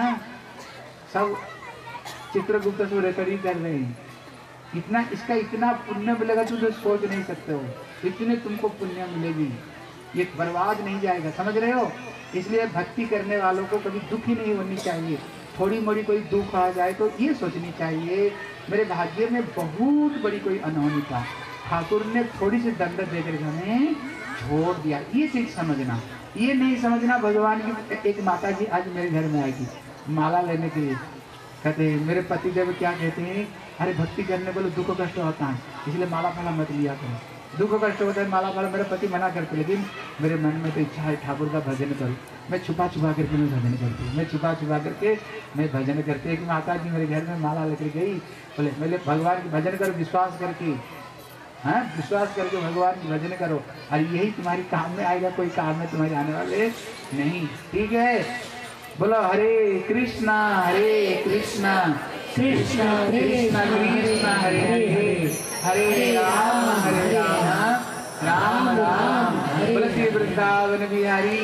सब चित्रगुप्त से रेकॉर्डिंग कर रहे हैं, इतना इसका इतना पुण्य मिलेगा तुम तो सोच नहीं सकते हो, इतने तुमको पुण्य मिलेगी, ये बर्बाद नहीं जाएगा, समझ रहे हो। इसलिए भक्ति करने वालों को कभी दुखी नहीं होनी चाहिए, थोड़ी मोड़ी कोई दुख आ जाए तो ये सोचनी चाहिए मेरे भाग्य में बहुत बड़ी कोई अनहोनी था, ठाकुर ने थोड़ी सी दंड देकर हमें छोड़ दिया। ये चीज समझना, ये नहीं समझना भगवान की। एक माता जी आज मेरे घर में आएगी माला लेने के लिए, कहते हैं मेरे पति देव क्या कहते हैं, अरे भक्ति करने को दुख कष्ट होता है इसलिए माला फाला मत लिया करो, दुख कष्ट होता है माला फाला। मेरे पति मना करते, लेकिन मेरे मन में तो इच्छा है ठाकुर का भजन करूँ। मैं छुपा छुपा करके मैं भजन करती हूँ, मैं छुपा छुपा करके मैं भजन करती। एक माता जी मेरे घर में माला लेकर गई, बोले मेरे भगवान की भजन करो विश्वास करके, हाँ विश्वास करके भगवान की भजन करो, और यही तुम्हारी काम में आएगा, कोई काम में तुम्हारे आने वाले नहीं। ठीक है, बोलो हरे कृष्णा हरे कृष्णा कृष्णा कृष्णा कृष्णा हरे हरे, हरे राम हरे राम राम राम बोलो श्री वृंदावन बिहारी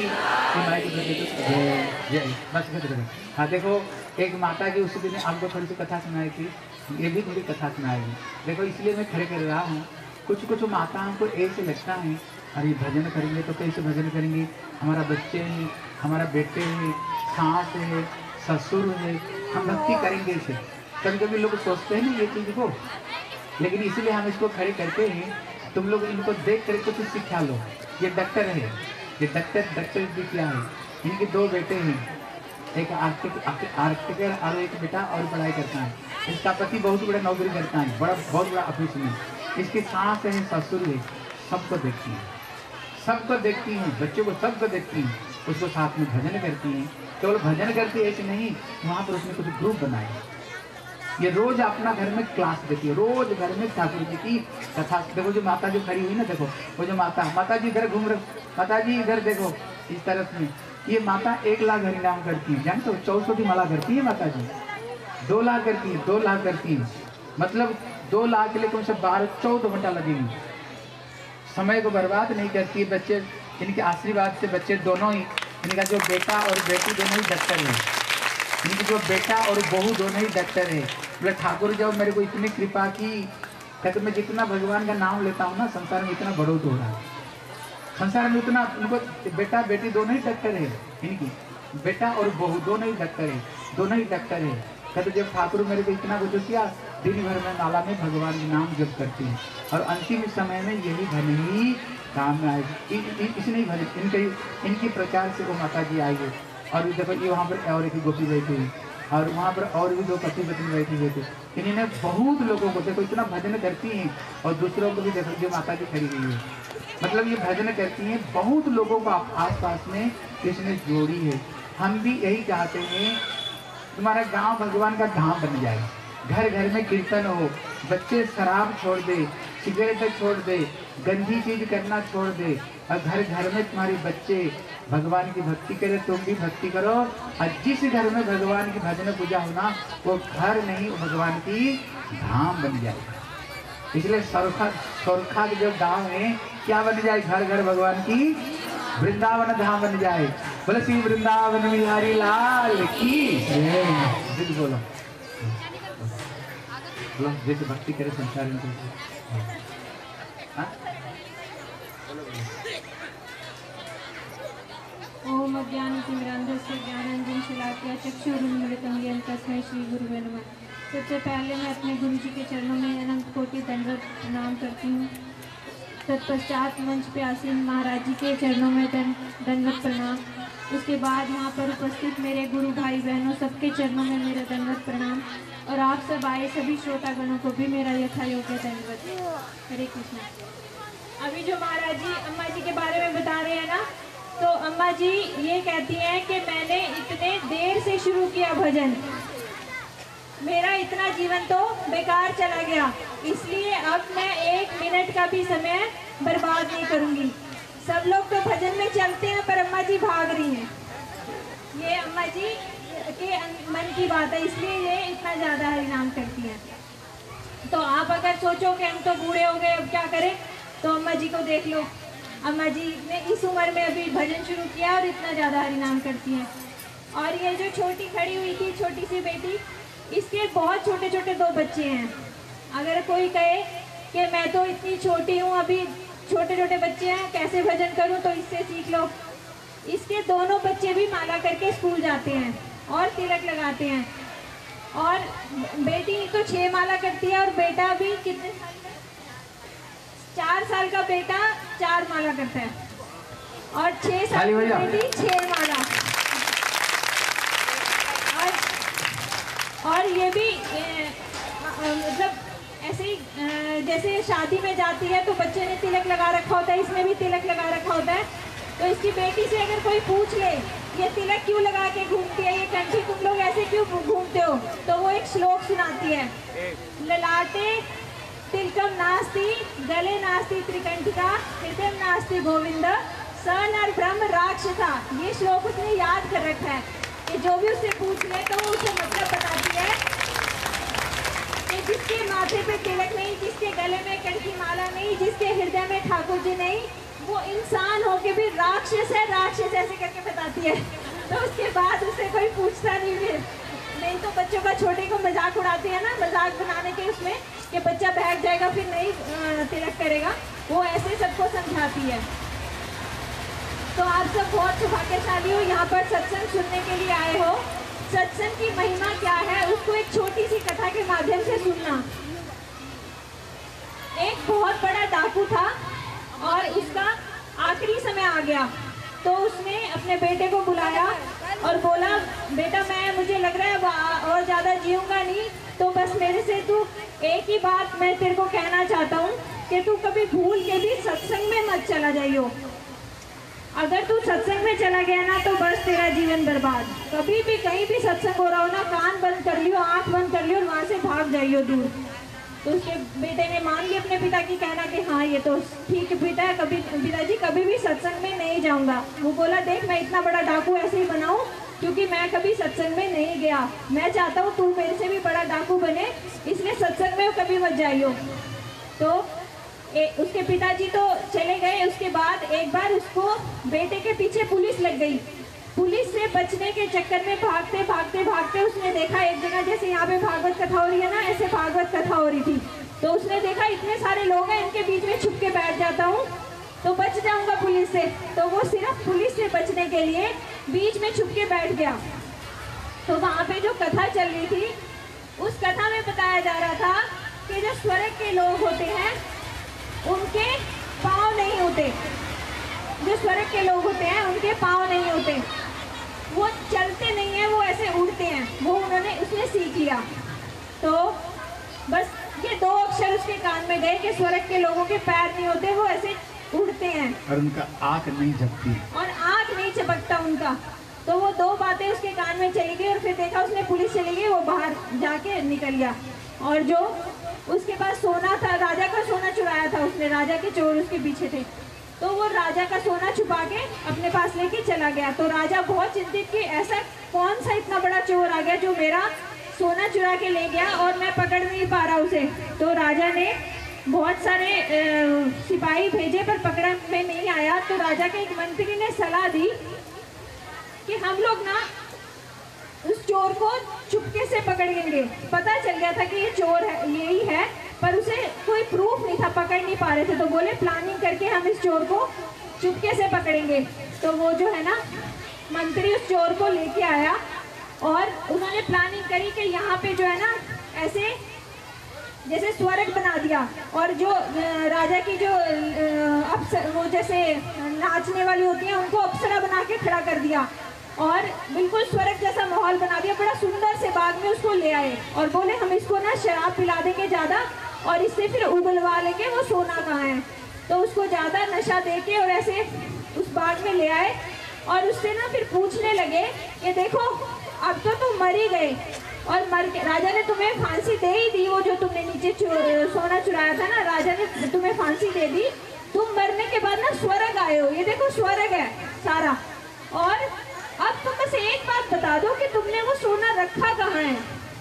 जय। बस हाँ देखो, एक माता की उसी दिन आपको थोड़ी सी कथा सुनाई थी, ये भी थोड़ी कथा सुनाएगी। देखो इसलिए मैं खड़े कर रहा हूँ, कुछ कुछ माताओं को ऐसे लगता है अरे भजन करेंगे तो कैसे भजन करेंगे, हमारा बच्चे हैं, हमारा बेटे हैं, सास है, ससुर है, हम भक्ति करेंगे इसे। कभी कभी लोग सोचते हैं ना ये चीज़ को, लेकिन इसीलिए हम इसको खड़े करते हैं, तुम लोग इनको देख कर कुछ सिखा लो। ये डॉक्टर है, ये डॉक्टर डॉक्टर भी क्या है, इनके दो बेटे हैं, एक आर्टिक आर्टिकल और एक बेटा और पढ़ाई करता है। इसका पति बहुत बड़ा नौकरी करता है, बड़ा बहुत बड़ा ऑफिस में। इसकी सास है, ससुर है, सबको देखती है, सबको देखती हैं, बच्चों को सबको देखती हैं, उसको साथ में भजन करती हैं। केवल भजन करती है ऐसे नहीं, वहाँ पर उसने कुछ ग्रुप बनाए, ये रोज अपना घर में क्लास देती है, रोज घर में ठाकुर जी की कथा। देखो जो माता जो खड़ी हुई ना, देखो वो जो माता, माता जी इधर घूम रहे, माता जी इधर देखो इस तरफ में, ये माता एक लाख हरिनाम करती है, जानते हो चौसठी माला करती है माता जी, दो लाख करती है, दो लाख करती है, मतलब दो लाख के लिए तुमसे बारह चौदह घंटा लगेगी। समय को बर्बाद नहीं करती है। बच्चे इनके आशीर्वाद से बच्चे दोनों ही, इनका जो बेटा और बेटी दोनों ही डॉक्टर है, इनकी जो बेटा और बहू दोनों ही डॉक्टर है। बोले ठाकुर जब मेरे को इतनी कृपा की, कहते मैं जितना भगवान का नाम लेता हूँ ना संसार में इतना बढ़ोत हो रहा है, संसार में उतना। उनको बेटा बेटी दोनों ही डॉक्टर है, इनकी बेटा और बहू दोनों ही डॉक्टर है, दोनों ही डॉक्टर है। कहते जब ठाकुर मेरे को इतना कुछ किया, दिन भर में माला में भगवान के नाम जप करती है, और अंतिम समय में यही धन ही काम में आएगी। इसने ही भजन इनके इनकी प्रचार से वो माता जी आएगी। और देखो ये वहाँ पर और एक गोपी बैठी हुई, और वहाँ पर और भी दो पति पत्नी बैठी हुई थी। इन्होंने बहुत लोगों को देखो इतना भजन करती हैं, और दूसरों को भी देखो जो माता जी खड़ी हुई है, मतलब ये भजन करती हैं, बहुत लोगों को आस पास में इसने जोड़ी है। हम भी यही चाहते हैं तुम्हारा गांव भगवान का धाम बन जाए, घर घर में कीर्तन हो, बच्चे शराब छोड़ दे, सिगरेट छोड़ दे, गंदी चीज करना छोड़ दे, और घर घर में तुम्हारे बच्चे भगवान की भक्ति करे, तुम भी भक्ति करो। और जिस घर में भगवान की भजन पूजा होना, वो घर नहीं वो भगवान की धाम बन जाएगा। इसलिए सोरखा सोरखा के जो गांव है क्या बन जाए, घर घर भगवान की वृंदावन धाम बन जाए। बोले श्री वृंदावन बिहारी लाल की जय। बोलो बोलो जैसे भक्ति करे संसार में। ओम अज्ञानतिमिरान्धस्य ज्ञानाञ्जनशलाकया चक्षुरुन्मीलितं येन तस्मै श्री गुरुवे नमः। सबसे पहले मैं अपने गुरु जी के चरणों में अनंत कोटि दंडवत प्रणाम करती हूँ। तत्पश्चात मंच पे आसीन महाराज जी के चरणों में दंडवत प्रणाम। उसके बाद यहाँ पर उपस्थित मेरे गुरु भाई बहनों सबके चरणों में मेरा दंडवत प्रणाम, और आप सब आए सभी श्रोतागणों को भी मेरा यथा योग्य दंडवत। हरे कृष्णा। अभी जो महाराज जी अम्मा जी के बारे में बता रहे हैं ना, तो अम्मा जी ये कहती हैं कि मैंने इतने देर से शुरू किया भजन, मेरा इतना जीवन तो बेकार चला गया, इसलिए अब मैं एक मिनट का भी समय बर्बाद नहीं करूंगी। सब लोग तो भजन में चलते हैं पर अम्मा जी भाग रही हैं। ये अम्मा जी के मन की बात है, इसलिए ये इतना ज़्यादा हरिनाम करती हैं। तो आप अगर सोचो कि हम तो बूढ़े हो गए अब क्या करें, तो अम्मा जी को देख लो, अम्मा जी ने इस उम्र में अभी भजन शुरू किया और इतना ज़्यादा हरिनाम करती हैं। और ये जो छोटी खड़ी हुई थी छोटी सी बेटी, इसके बहुत छोटे छोटे दो बच्चे हैं। अगर कोई कहे कि मैं तो इतनी छोटी हूँ, अभी छोटे छोटे बच्चे हैं कैसे भजन करूँ, तो इससे सीख लो। इसके दोनों बच्चे भी माला करके स्कूल जाते हैं, और तिलक लगाते हैं। और बेटी तो छः माला करती है और बेटा भी कितने साल का, चार साल का बेटा चार माला करता है और छः साल की बेटी छः माला। और और ये भी मतलब ऐसे ही जैसे शादी में जाती है तो बच्चे ने तिलक लगा रखा होता है, इसने भी तिलक लगा रखा होता है। तो इसकी बेटी से अगर कोई पूछ ले ये तिलक क्यों लगा के घूमती है, ये कंठी तुम लोग ऐसे क्यों घूमते हो, तो वो एक श्लोक सुनाती है, ललाटे तिलकम नास्ति गले नास्ति त्रिकंठिका हृदय नास्ति गोविंद स नर ब्रह्म राक्षसा। ये श्लोक उसने याद कर रखा है कि जो भी उससे पूछ ले तो वो उसे मतलब बताती है कि जिसके माथे पे तिलक नहीं, जिसके गले में कंठी माला नहीं, जिसके हृदय में ठाकुर जी नहीं, वो इंसान होके भी राक्षस है, राक्षस ऐसे करके बताती है। तो उसके बाद उसे कोई पूछता नहीं फिर, नहीं तो बच्चों का छोटे को मजाक उड़ाते हैं ना, मजाक बनाने के उसमें कि बच्चा बैठ जाएगा फिर नहीं तिलक करेगा, वो ऐसे सबको समझाती है। तो आप सब बहुत सौभाग्यशाली हो, यहाँ पर सत्संग सुनने के लिए आए हो। सत्संग की महिमा क्या है उसको एक छोटी सी कथा के माध्यम से सुनना। एक बहुत बड़ा डाकू था और उसका आखिरी समय आ गया, तो उसने अपने बेटे को बुलाया और बोला, बेटा मैं मुझे लग रहा है और ज़्यादा जीऊँगा नहीं, तो बस मेरे से तू एक ही बात मैं तेरे को कहना चाहता हूँ कि तू कभी भूल के भी सत्संग में मत चला जाइयो। अगर तू सत्संग में चला गया ना तो बस तेरा जीवन बर्बाद। कभी भी कहीं भी सत्संग हो रहा हो ना, कान बंद कर लियो, आँख बंद कर लियो और वहाँ से भाग जाइयो दूर। तो उसके बेटे ने मान लिया अपने पिता की कहना कि हाँ ये तो ठीक है पिता है, कभी पिताजी कभी भी सत्संग में नहीं जाऊंगा। वो बोला, देख मैं इतना बड़ा डाकू ऐसे ही बनाऊं क्योंकि मैं कभी सत्संग में नहीं गया, मैं चाहता हूँ तू मेरे से भी बड़ा डाकू बने, इसलिए सत्संग में कभी मत जाइयो। तो ए, उसके पिताजी तो चले गए। उसके बाद एक बार उसको बेटे के पीछे पुलिस लग गई। पुलिस से बचने के चक्कर में भागते भागते भागते उसने देखा एक जगह, जैसे यहाँ पे भागवत कथा हो रही है ना, ऐसे भागवत कथा हो रही थी। तो उसने देखा इतने सारे लोग हैं, इनके बीच में छुप के बैठ जाता हूँ तो बच जाऊंगा पुलिस से। तो वो सिर्फ पुलिस से बचने के लिए बीच में छुप के बैठ गया। तो वहाँ पे जो कथा चल रही थी, उस कथा में बताया जा रहा था कि जो स्वर्ग के लोग होते हैं उनके पाँव नहीं होते, जो स्वर्ग के लोग होते हैं उनके पाँव नहीं होते, वो चलते नहीं हैं, वो ऐसे उड़ते हैं। वो उन्होंने उसने सीख लिया। तो बस ये दो अक्षर उसके कान में गए कि स्वर्ग के लोगों के पैर नहीं होते, वो ऐसे उड़ते हैं और उनका आँख नहीं झपकती और आँख नहीं चपकता उनका। तो वो दो बातें उसके कान में चली गई और फिर देखा उसने पुलिस चली गई, वो बाहर जाके निकल गया। और जो उसके पास सोना था, राजा का सोना चुराया था उसने, राजा के चोर उसके पीछे थे, तो वो राजा का सोना छुपा के अपने पास लेके चला गया। तो राजा बहुत चिंतित कि ऐसा कौन सा इतना बड़ा चोर आ गया जो मेरा सोना चुरा के ले गया और मैं पकड़ नहीं पा रहा उसे। तो राजा ने बहुत सारे सिपाही भेजे पर पकड़ा में नहीं आया। तो राजा के एक मंत्री ने सलाह दी कि हम लोग ना उस चोर को चुपके से पकड़ेंगे। पता चल गया था कि ये चोर है, यही है, पर उसे कोई प्रूफ नहीं था, पकड़ नहीं पा रहे थे। तो बोले प्लानिंग करके हम इस चोर को चुपके से पकड़ेंगे। तो वो जो है ना मंत्री उस चोर को लेके आया और उन्होंने प्लानिंग करी कि यहाँ पे जो है ना ऐसे जैसे स्वर्ग बना दिया और जो राजा की जो अप्सर वो जैसे नाचने वाली होती हैं उनको अप्सरा बना के खड़ा कर दिया और बिल्कुल स्वर्ग जैसा माहौल बना दिया। बड़ा सुंदर से बाग में उसको ले आए और बोले हम इसको ना शराब पिला देंगे ज़्यादा और इससे फिर उगलवा लेंगे वो सोना कहाँ है। तो उसको ज़्यादा नशा दे के और ऐसे उस बाग में ले आए और उससे ना फिर पूछने लगे कि देखो अब तो तुम मर ही गए और मर के राजा ने तुम्हें फांसी दे ही दी, वो जो तुमने नीचे सोना चुराया था ना, राजा ने तुम्हें फांसी दे दी, तुम मरने के बाद ना स्वर्ग आए हो, ये देखो स्वर्ग है सारा, और अब तुम बस एक बात बता दो कि तुमने वो सोना रखा कहाँ है।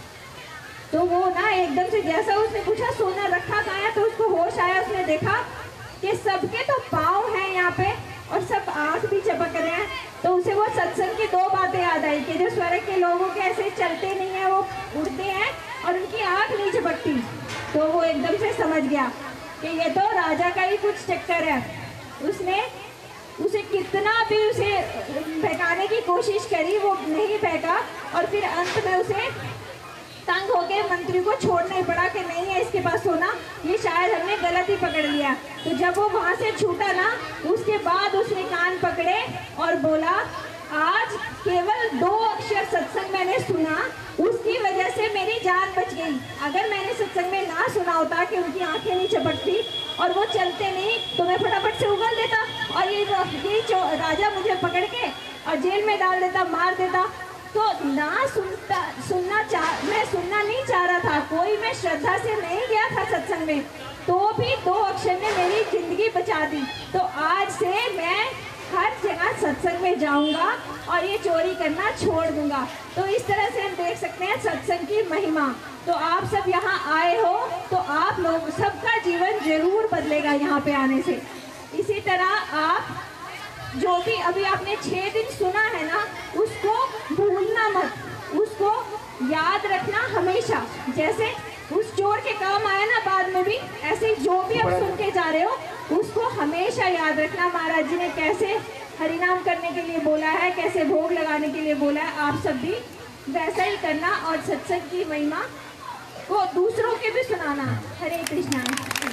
तो वो ना एकदम से जैसा उसने पूछा सोना रखा कहाँ है, तो उसको होश आया। उसने देखा कि सबके तो पाँव हैं यहाँ पे और सब आँख भी चपक रहे हैं। तो उसे वो सत्संग की दो बातें याद आई कि जो स्वर्ग के लोगों के ऐसे चलते नहीं है, वो उड़ते हैं और उनकी आँख नहीं चपकती। तो वो एकदम से समझ गया कि ये तो राजा का ही कुछ चक्कर है। उसने उसे कितना भी उसे बहकाने की कोशिश करी, वो नहीं बहका और फिर अंत में उसे तंग हो गए मंत्री को छोड़ना ही पड़ा कि नहीं है इसके पास सोना, ये शायद हमने गलत ही पकड़ लिया। तो जब वो वहाँ से छूटा ना, उसके बाद उसने कान पकड़े और बोला आज केवल दो अक्षर सत्संग मैंने सुना, उसकी वजह से मेरी जान बच गई। अगर मैंने सत्संग में ना सुना होता कि उनकी आंखें नहीं चपकती और वो चलते नहीं तो मैं फटाफट से उगल देता और ये ये राजा मुझे पकड़ के और जेल में डाल देता, मार देता। तो ना सुनता सुनना चाह मैं सुनना नहीं चाह रहा था, कोई मैं श्रद्धा से नहीं गया था सत्संग में, तो भी दो अक्षर ने मेरी जिंदगी बचा दी। तो आज से मैं हर जगह सत्संग में जाऊंगा और ये चोरी करना छोड़ दूंगा। तो इस तरह से हम देख सकते हैं सत्संग की महिमा। तो आप सब यहाँ आए हो तो आप लोग सबका जीवन जरूर बदलेगा यहाँ पे आने से। इसी तरह आप जो भी अभी आपने छह दिन सुना है ना, उसको भूलना मत, उसको याद रखना हमेशा। जैसे उस चोर के काम आया ना बाद में भी, ऐसे जो भी आप सुन के जा रहे हो उसको हमेशा याद रखना। महाराज जी ने कैसे हरिनाम करने के लिए बोला है, कैसे भोग लगाने के लिए बोला है, आप सब भी वैसा ही करना और सत्संग की महिमा को दूसरों के भी सुनाना। हरे कृष्णा।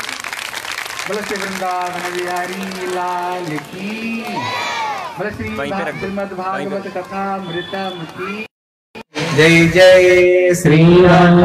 बोलो श्री वृंदावन बिहारी लाल की, बोलो श्री श्रीमद् भागवत कथा मृतम की जय जय श्री राम।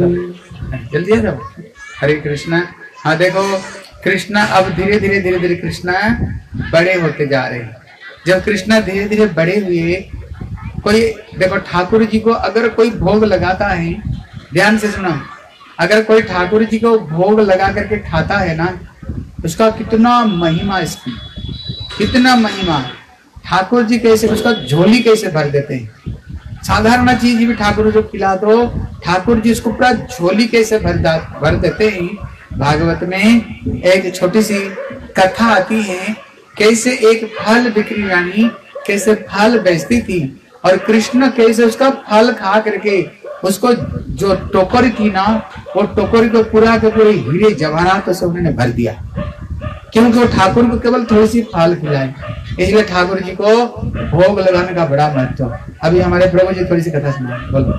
जल्दी है सब। हरे कृष्णा। हाँ देखो कृष्णा अब धीरे धीरे धीरे धीरे कृष्णा बड़े होते जा रहे हैं। जब कृष्णा धीरे धीरे बड़े हुए, कोई देखो ठाकुर जी को अगर कोई भोग लगाता है, ध्यान से सुना, अगर कोई ठाकुर जी को भोग लगा करके खाता है ना, उसका कितना महिमा, इसकी कितना महिमा। ठाकुर जी कैसे उसका झोली कैसे भर देते हैं। साधारण चीज भी ठाकुर जो खिला दो, ठाकुर जी उसको पूरा झोली कैसे भर भर देते हैं। भागवत में एक छोटी सी कथा आती है, कैसे एक फल बिक्री रानी कैसे फल बेचती थी और कृष्ण कैसे उसका फल खा करके उसको जो टोकरी थी ना, वो टोकरी को पूरा के पूरे हीरे जवाहरात से उन्होंने भर दिया, क्योंकि वो ठाकुर को केवल थोड़ी सी फल खिलाए। इसलिए ठाकुर जी को भोग लगाने का बड़ा महत्व। अभी हमारे प्रभु जी थोड़ी सी कथा सुना, बोलो।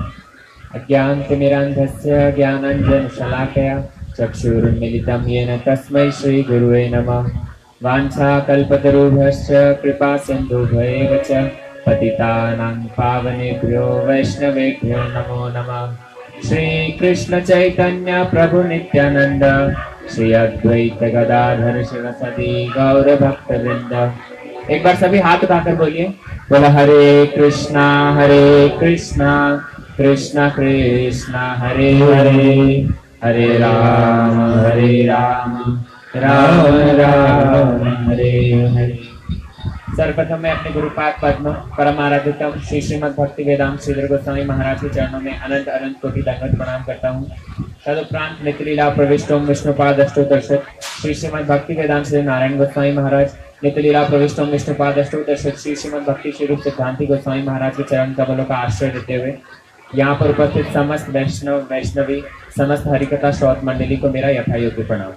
अज्ञानतिमिरान्धस्य ज्ञानाञ्जनशलाकया चक्षुरुन्मीलितं येन तस्मै श्रीगुरुवे नमः। वाञ्छाकल्पतरुभ्यश्च कृपासिन्धुभ्यैव च पतितानां पावनेभ्यो वैष्णवेभ्यो नमो नमः। श्री कृष्ण चैतन्य प्रभु नित्यानंद, श्री अद्वैत गदाधर शिवसदि गौर भक्तवृंद। एक बार सभी हाथ उठाकर बोलिए, बोला हरे कृष्णा हरे कृष्णा कृष्णा कृष्णा हरे हरे, हरे राम हरे राम राम राम हरे हरे। सर्वप्रथम मैं अपने गुरुपाद पद्म परम आराध्यतम श्री श्रीमद् भक्ति वेदांत श्रीधर गोस्वामी महाराज के चरणों में अनंत अनंत कोटि दंडवत प्रणाम करता हूँ। तदुपरांत नित्यलीला प्रविष्टोम विष्णुपाद अष्टोदर्शक श्री श्रीमद् भक्ति वेदांत श्री नारायण गोस्वामी महाराज, नित्यलीला प्रविष्टोम विष्णुपाद अष्टोदर्शक श्री श्रीमद् भक्ति श्री रूप सिद्धांति गोस्वामी महाराज के चरण कमलों का आश्रय देते हुए यहाँ पर उपस्थित समस्त वैष्णव वैष्णवी समस्त हरिकथा श्रोत मंडली को मेरा यथायोग्य प्रणाम।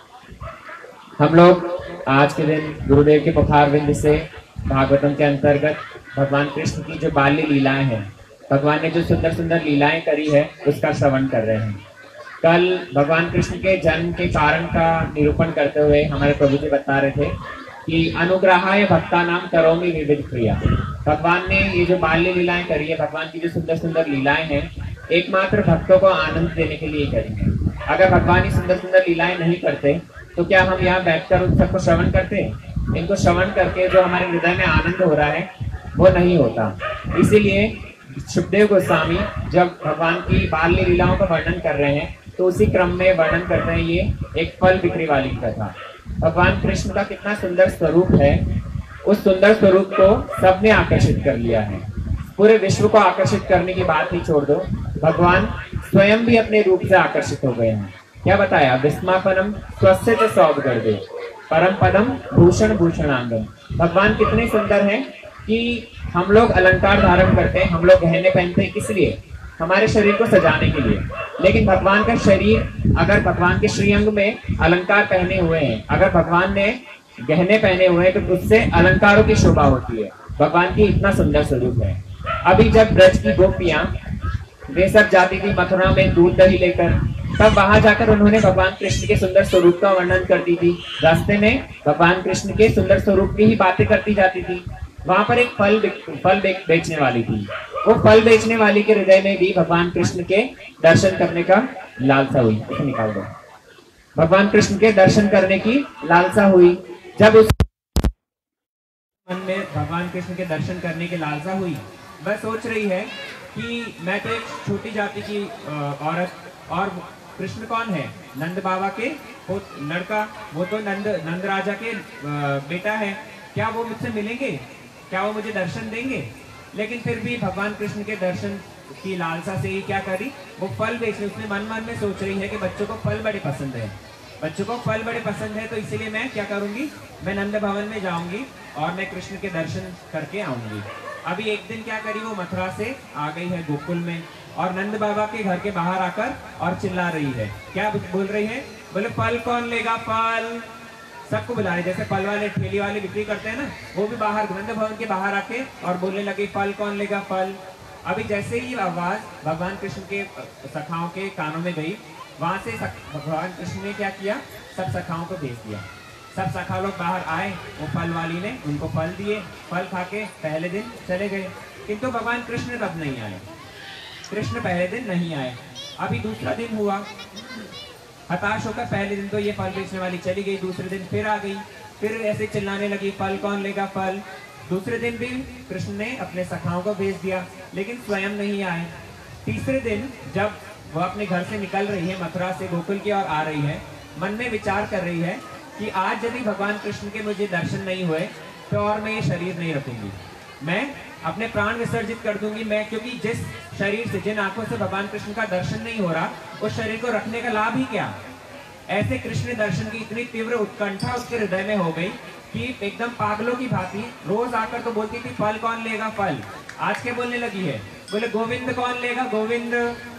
हम लोग आज के दिन गुरुदेव के पुखार बिंद से भागवतम के अंतर्गत भगवान कृष्ण की जो बाल्य लीलाएं हैं, भगवान ने जो सुंदर सुंदर लीलाएं करी है, उसका श्रवण कर रहे हैं। कल भगवान कृष्ण के जन्म के कारण का निरूपण करते हुए हमारे प्रभु जी बता रहे थे कि अनुग्रहाय भक्तानाम करोमि विविध क्रिया। भगवान ने ये जो बाल्य लीलाएं करी है, भगवान की जो सुंदर सुंदर लीलाएं हैं, एकमात्र भक्तों को आनंद देने के लिए करी है। अगर भगवान ये सुंदर सुंदर लीलाएं नहीं करते तो क्या हम यहाँ बैठकर उन सबको श्रवण करते? इनको श्रवण करके जो हमारे हृदय में आनंद हो रहा है वो नहीं होता। इसीलिए सुखदेव गोस्वामी जब भगवान की बाल्य लीलाओं का वर्णन कर रहे हैं तो उसी क्रम में वर्णन करते हैं ये एक फल बिक्री वाली कथा। भगवान कृष्ण का कितना सुंदर स्वरूप है, उस सुंदर स्वरूप को सबने आकर्षित कर लिया है। पूरे विश्व को आकर्षित करने की बात ही छोड़ दो, भगवान स्वयं भी अपने रूप से आकर्षित हो गए हैं। क्या बताया? विस्मापनम स्वस्य च सौभगर्दे परम पदम भूषण भूषणांगम। भगवान कितने सुंदर हैं कि हम लोग अलंकार धारण करते हैं, हम लोग गहने पहनते हैं, किस लिए? हमारे शरीर को सजाने के लिए। लेकिन भगवान का शरीर, अगर भगवान के श्रीअंग में अलंकार पहने हुए हैं, अगर भगवान ने गहने पहने हुए हैं तो उससे अलंकारों की शोभा होती है। भगवान की इतना सुंदर स्वरूप है। अभी जब ब्रज की गोपियां वे सब जाती थी मथुरा में दूध दही लेकर, तब वहां जाकर उन्होंने भगवान कृष्ण के सुंदर स्वरूप का वर्णन करती थी। रास्ते में भगवान कृष्ण के सुंदर स्वरूप की ही बातें करती जाती थी। वहां पर एक फल फल बेचने वाली थी। वो फल बेचने वाली के हृदय में भी भगवान कृष्ण के दर्शन करने का लालसा हुई। इसे निकाल दो। भगवान कृष्ण के दर्शन करने की लालसा हुई। जब उस मन में भगवान कृष्ण के दर्शन करने की लालसा हुई, वह सोच रही है कि मैं तो एक छोटी जाति की औरत, और कृष्ण कौन है? नंद बाबा के वो लड़का, वो तो नंद नंद राजा के बेटा है। क्या वो मुझसे मिलेंगे? क्या वो मुझे दर्शन देंगे? लेकिन फिर भी भगवान कृष्ण के दर्शन की लालसा से ही क्या करी, वो फल बेचने, उसने मन मन में सोच रही है कि बच्चों को फल बड़े पसंद है, बच्चों को फल बड़े पसंद है, तो इसीलिए मैं क्या करूंगी, मैं नंद भवन में जाऊंगी और मैं कृष्ण के दर्शन करके आऊंगी। अभी एक दिन क्या करी, वो मथुरा से आ गई है गोकुल में, और नंद बाबा के घर के बाहर आकर और चिल्ला रही है। क्या बोल रही है? बोले फल कौन लेगा फल। सबको बुला रही, जैसे फल वाले ठेली वाले बिक्री करते हैं ना, वो भी बाहर नंद भवन के बाहर आके और बोलने लगे फल कौन लेगा फल। अभी जैसे ही आवाज भगवान कृष्ण के सखाओं के कानों में गई, वहां से भगवान कृष्ण ने क्या किया, सब सखाओं को भेज दिया। सब सखा लोग बाहर आए, वो फल वाली ने उनको फल दिए, फल खा के पहले दिन चले गए। किंतु भगवान कृष्ण तब नहीं आए, कृष्ण पहले दिन नहीं आए। अभी दूसरा दिन हुआ, हताश होकर पहले दिन तो ये फल बेचने वाली चली गई, दूसरे दिन फिर आ गई, फिर ऐसे चिल्लाने लगी फल कौन लेगा फल। दूसरे दिन भी कृष्ण ने अपने सखाओं को भेज दिया, लेकिन स्वयं नहीं आए। तीसरे दिन जब वह अपने घर से निकल रही है, मथुरा से गोकुल की ओर आ रही है, मन में विचार कर रही है कि आज यदि भगवान कृष्ण के मुझे दर्शन नहीं हुए तो और मैं ये शरीर नहीं रखूंगी, मैं अपने प्राण विसर्जित कर दूंगी। मैं क्योंकि जिस शरीर से, जिन आंखों से भगवान कृष्ण का दर्शन नहीं हो रहा, उस शरीर को रखने का लाभ ही क्या। ऐसे कृष्ण दर्शन की इतनी तीव्र उत्कंठा उसके हृदय में हो गई कि एकदम पागलों की भांति रोज आकर तो बोलती थी फल कौन लेगा फल। आज के बोलने लगी है, बोले गोविंद कौन लेगा गोविंद,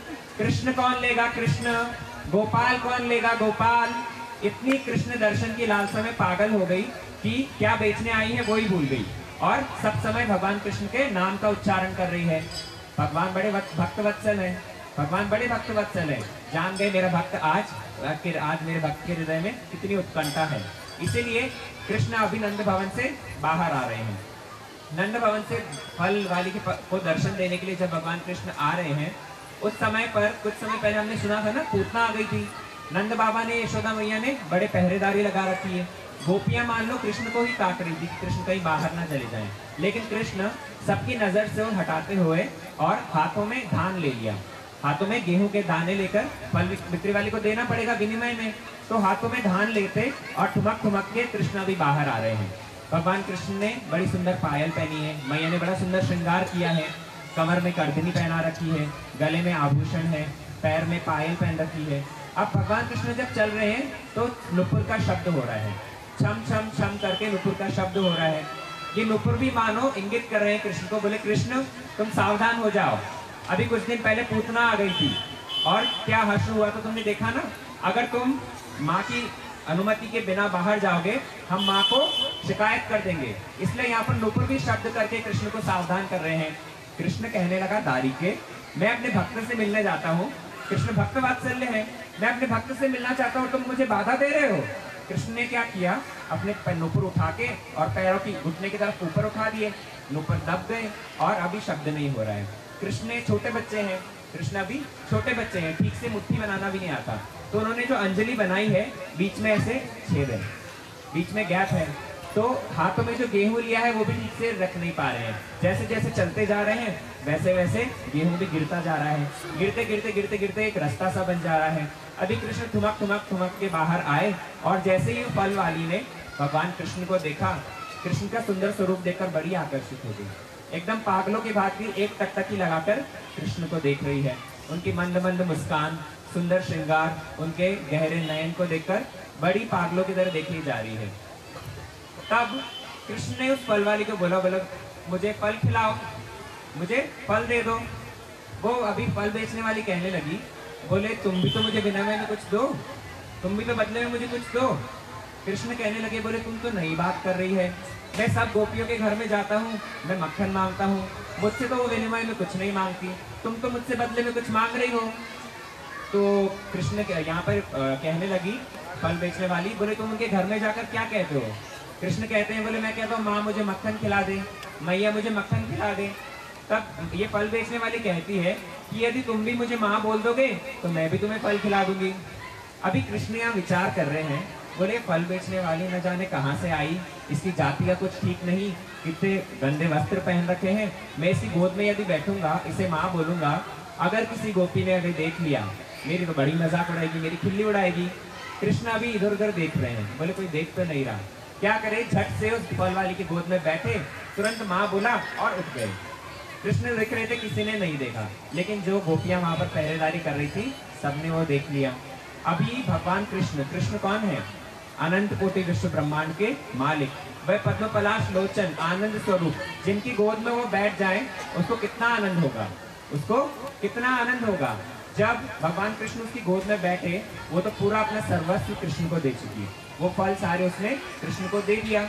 कृष्ण कौन लेगा कृष्ण, गोपाल कौन लेगा गोपाल। इतनी कृष्ण दर्शन की लालसा में पागल हो गई कि क्या बेचने आई है वो ही भूल गई, और सब समय भगवान कृष्ण के नाम का उच्चारण कर रही है। भगवान बड़े भक्त वत्सल है, भगवान बड़े भक्त वत्सल है, जान गए मेरा भक्त आज आज मेरे भक्त के हृदय में कितनी उत्कंठा है। इसीलिए कृष्ण अभी नंद भवन से बाहर आ रहे हैं। नंद भवन से फल वाली के को दर्शन देने के लिए जब भगवान कृष्ण आ रहे हैं, उस समय पर कुछ समय पहले हमने सुना था ना, पूतना आ गई थी। नंद बाबा ने, यशोदा मैया ने बड़े पहरेदारी लगा रखी है। गोपियां मान लो कृष्ण को ही ताक रही थी, कृष्ण कहीं बाहर ना चले जाएं, लेकिन कृष्ण सबकी नजर से हटाते हुए और हाथों में धान ले लिया। हाथों में गेहूं के दाने लेकर, फल बिक्री वाली को देना पड़ेगा विनिमय में, तो हाथों में धान लेते और ठुमक ठुमक के कृष्ण भी बाहर आ रहे हैं। भगवान कृष्ण ने बड़ी सुंदर पायल पहनी है, मैया ने बड़ा सुंदर श्रृंगार किया है, कमर में करधनी पहना रखी है, गले में आभूषण है, पैर में पायल पहन रखी है। अब भगवान कृष्ण जब चल रहे हैं तो नुपुर का शब्द हो रहा है, छम छम छम करके नुपुर का शब्द हो रहा है। ये नुपुर भी मानो इंगित कर रहे हैं कृष्ण को, बोले कृष्ण तुम सावधान हो जाओ। अभी कुछ दिन पहले पूतना आ गई थी और क्या हर्ष हुआ तो तुमने देखा ना, अगर तुम माँ की अनुमति के बिना बाहर जाओगे हम माँ को शिकायत कर देंगे। इसलिए यहाँ पर नुपुर भी शब्द करके कृष्ण को सावधान कर रहे हैं। कृष्ण कहने लगा दारी के, मैं अपने भक्त से मिलने जाता हूँ, कृष्ण भक्त वात्सल्य है, मैं अपने भक्त से मिलना चाहता हूँ, तुम मुझे बाधा दे रहे हो। कृष्ण ने क्या किया, अपने नुपुर उठा के और पैरों की घुटने की तरफ ऊपर उठा दिए, नुपुर दब गए और अभी शब्द नहीं हो रहा है। कृष्ण ने, छोटे बच्चे हैं कृष्ण, अभी छोटे बच्चे हैं, ठीक से मुट्ठी बनाना भी नहीं आता, तो उन्होंने जो अंजलि बनाई है बीच में ऐसे छेद है, बीच में गैप है, तो हाथों में जो गेहूं लिया है वो भी ठीक से रख नहीं पा रहे हैं। जैसे जैसे चलते जा रहे हैं वैसे वैसे गेहूं भी गिरता जा रहा है, गिरते गिरते गिरते गिरते एक रास्ता सा बन जा रहा है। अभी कृष्ण ठुमक ठुमक ठुमक के बाहर आए और जैसे ही फल वाली ने भगवान कृष्ण को देखा, कृष्ण का सुंदर स्वरूप देखकर बड़ी आकर्षित हो गई, एकदम पागलों की भांति एक टकटकी लगाकर कृष्ण को देख रही है। उनकी मंद मंद मुस्कान, सुंदर श्रृंगार, उनके गहरे नयन को देखकर बड़ी पागलों की तरह देखी जा रही है। तब कृष्ण ने उस फल वाली को बोला, बोला मुझे फल खिलाओ, मुझे फल दे दो। वो अभी फल बेचने वाली कहने लगी, बोले तुम भी तो मुझे विनिमय में कुछ दो, तुम भी तो बदले में मुझे कुछ दो। कृष्ण कहने लगे, बोले तुम तो नई बात कर रही है, मैं सब गोपियों के घर में जाता हूँ, मैं मक्खन मांगता हूँ, मुझसे तो वो विनिमय में कुछ नहीं मांगती, तुम तो मुझसे बदले में कुछ मांग रही हो। तो कृष्ण यहाँ पर कहने लगी फल बेचने वाली, बोले तुम उनके घर में जाकर क्या कहते हो? कृष्ण कहते हैं, बोले मैं कहता हूँ माँ मुझे मक्खन खिला दे, मैया मुझे मक्खन खिला दे। तब ये फल बेचने वाली कहती है कि यदि तुम भी मुझे माँ बोल दोगे तो मैं भी तुम्हें फल खिला दूंगी। अभी कृष्ण यहाँ विचार कर रहे हैं, बोले फल बेचने वाली न जाने कहाँ से आई, इसकी जाति का कुछ ठीक नहीं, कितने गंदे वस्त्र पहन रखे हैं, मैं इसकी गोद में यदि बैठूंगा, इसे माँ बोलूंगा, अगर किसी गोपी ने अभी देख लिया मेरी तो बड़ी मजाक उड़ाएगी, मेरी खिल्ली उड़ाएगी। कृष्ण अभी इधर उधर देख रहे हैं, बोले कोई देख तो नहीं रहा, क्या करे, झट से उस फल वाली की गोद में बैठे, तुरंत माँ बोला और उठ गए। कृष्ण देख रहे थे, किसी ने नहीं देखा, लेकिन जो गोपियां वहां पर पहरेदारी कर रही थी सबने वो देख लिया। अभी भगवान कृष्ण, कृष्ण कौन है? अनंत कोटि विश्व ब्रह्मांड के मालिक, वह पद्म पलाश लोचन आनंद स्वरूप, जिनकी गोद में वो बैठ जाए उसको कितना आनंद होगा, उसको कितना आनंद होगा। जब भगवान कृष्ण उसकी गोद में बैठे, वो तो पूरा अपना सर्वस्व कृष्ण को दे चुकी, वो फल सारे उसने कृष्ण को दे दिया।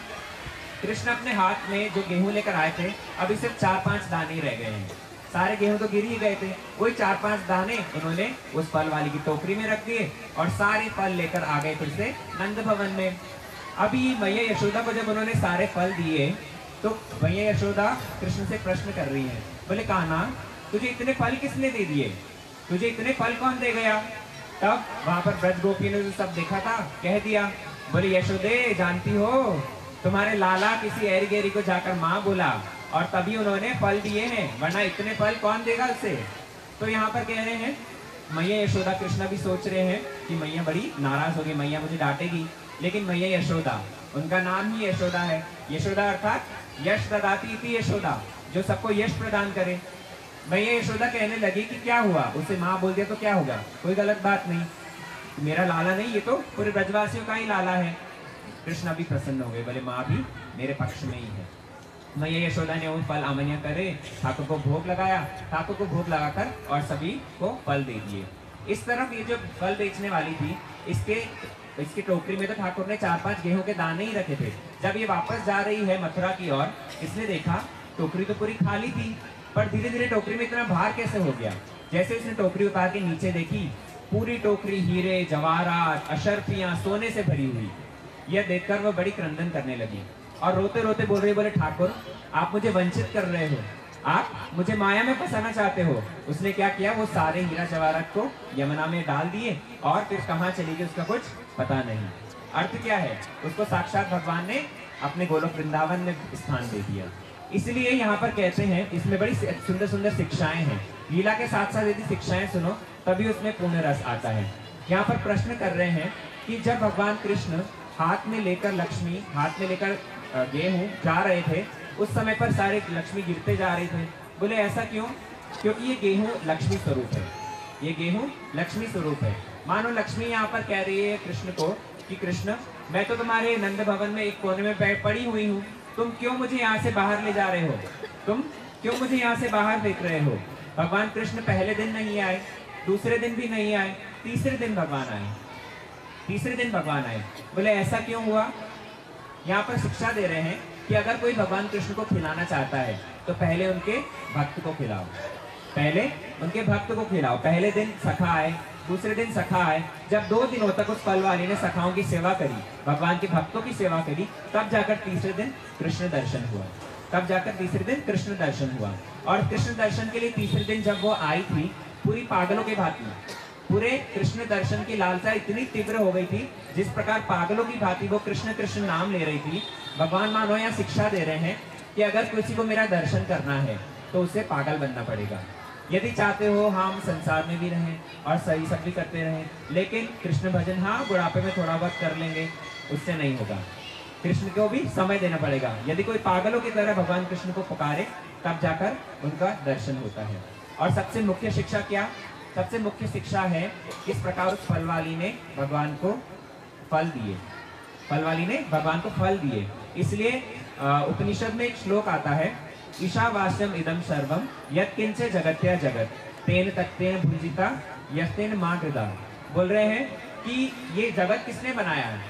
कृष्ण अपने हाथ में जो गेहूं लेकर आए थे, अभी सिर्फ चार पांच दाने ही रह गए हैं, सारे गेहूं तो गिर ही गए थे, वही चार पांच दाने उन्होंने उस फल वाली की टोकरी में रख दिए और सारे फल लेकर आ गए फिर से नंद भवन में। अभी मैया यशोदा को जब उन्होंने सारे फल दिए तो मैया यशोदा कृष्ण से प्रश्न कर रही है, बोले कान्हा तुझे इतने फल किसने दे दिए, तुझे इतने फल कौन दे गया? तब वहां पर ब्रज गोपी ने जो सब देखा था कह दिया, बोले यशोदे जानती हो, तुम्हारे लाला किसी ऐरी गैरी को जाकर माँ बोला और तभी उन्होंने फल दिए हैं, वरना इतने फल कौन देगा उसे। तो यहाँ पर कह रहे हैं मैया यशोदा, कृष्णा भी सोच रहे हैं कि मैया बड़ी नाराज होगी, मैया मुझे डांटेगी, लेकिन मैया यशोदा, उनका नाम ही यशोदा है, यशोदा अर्थात यश प्रदाती इति यशोदा, जो सबको यश प्रदान करे। मैया यशोदा कहने लगी कि क्या हुआ, उसे माँ बोल दिया तो क्या होगा, कोई गलत बात नहीं, मेरा लाला नहीं, ये तो पूरे ब्रजवासियों का ही लाला है। कृष्ण भी प्रसन्न हो गए, बोले माँ भी मेरे पक्ष में ही है। मैया यशोदा ने वो फल आमन्य करे, ठाकुर को भोग लगाया, ठाकुर को भोग लगाकर और सभी को फल दे दिए। इस तरफ ये जो फल बेचने वाली थी, इसके इसकी टोकरी में तो ठाकुर ने चार पांच गेहूं के दाने ही रखे थे। जब ये वापस जा रही है मथुरा की ओर, इसने देखा टोकरी तो पूरी खाली थी, पर धीरे धीरे टोकरी में इतना भार कैसे हो गया। जैसे उसने टोकरी उतार के नीचे देखी, पूरी टोकरी हीरे जवाहरात अशर्फियां सोने से भरी हुई। यह देखकर वह बड़ी क्रंदन करने लगी और रोते रोते बोल रही, बोले ठाकुर आप मुझे वंचित कर रहे हो, आप मुझे माया में फंसाना चाहते हो। उसने क्या किया, वो सारे हीरा जवाहरात को यमुना में डाल दिए और फिर कहाँ चली गई उसका कुछ पता नहीं। अर्थ क्या है, उसको साक्षात भगवान ने अपने गोलोक वृंदावन में स्थान दे दिया। इसलिए यहाँ पर कहते हैं, इसमें बड़ी सुंदर सुंदर शिक्षाएं हैं, लीला के साथ साथ यदि शिक्षाएं सुनो तभी उसमें पूर्ण रस आता है। यहाँ पर प्रश्न कर रहे हैं कि जब भगवान कृष्ण हाथ में लेकर लक्ष्मी, हाथ में लेकर गेहूं जा रहे थे, उस समय पर सारे लक्ष्मी गिरते जा रहे थे। बोले ऐसा क्यों? क्योंकि ये गेहूं लक्ष्मी स्वरूप है, ये गेहूं लक्ष्मी स्वरूप है। मानो लक्ष्मी यहाँ पर कह रही है कृष्ण को कि कृष्ण मैं तो तुम्हारे नंद भवन में एक कोने में बैठ पड़ी हुई हूँ, तुम क्यों मुझे यहाँ से बाहर ले जा रहे हो, तुम क्यों मुझे यहाँ से बाहर फेंक रहे हो। भगवान कृष्ण पहले दिन नहीं आए, दूसरे दिन भी नहीं आए, तीसरे दिन भगवान आए, तीसरे दिन भगवान आए। बोले ऐसा क्यों हुआ? यहाँ पर शिक्षा दे रहे हैं कि अगर कोई भगवान कृष्ण को खिलाना चाहता है तो पहले उनके भक्त को खिलाओ, पहले उनके भक्त को खिलाओ। पहले दिन सखा आए, दूसरे दिन सखा आए, जब दो दिनों तक उस फल वाली ने सखाओं की सेवा करी, भगवान के भक्तों की सेवा करी, तब जाकर तीसरे दिन कृष्ण दर्शन हुआ, तब जाकर तीसरे दिन कृष्ण दर्शन हुआ। और कृष्ण दर्शन के लिए तीसरे दिन जब वो आई थी, पूरी पागलों के भांति, पूरे कृष्ण दर्शन की लालसा इतनी तीव्र हो गई थी, जिस प्रकार पागलों की भांति वो कृष्ण कृष्ण नाम ले रही थी। भगवान मानो यहाँ शिक्षा दे रहे हैं कि अगर किसी को मेरा दर्शन करना है तो उसे पागल बनना पड़ेगा। यदि चाहते हो हम संसार में भी रहें और सही सब भी करते रहें, लेकिन कृष्ण भजन हाँ बुढ़ापे में थोड़ा बहुत कर लेंगे, उससे नहीं होगा। कृष्ण को भी समय देना पड़ेगा। यदि कोई पागलों की तरह भगवान कृष्ण को पुकारे तब जाकर उनका दर्शन होता है। और सबसे मुख्य शिक्षा क्या? सबसे मुख्य शिक्षा है किस प्रकार उस फल वाली ने भगवान को फल दिए, फल वाली ने भगवान को फल दिए। इसलिए उपनिषद में एक श्लोक आता है, ईशावास्यम इदम सर्वम यत्किंचे जगत्या जगत तेन तत्तेन भुजिता यस्तेन मां कृता। बोल रहे हैं कि ये जगत किसने बनाया है?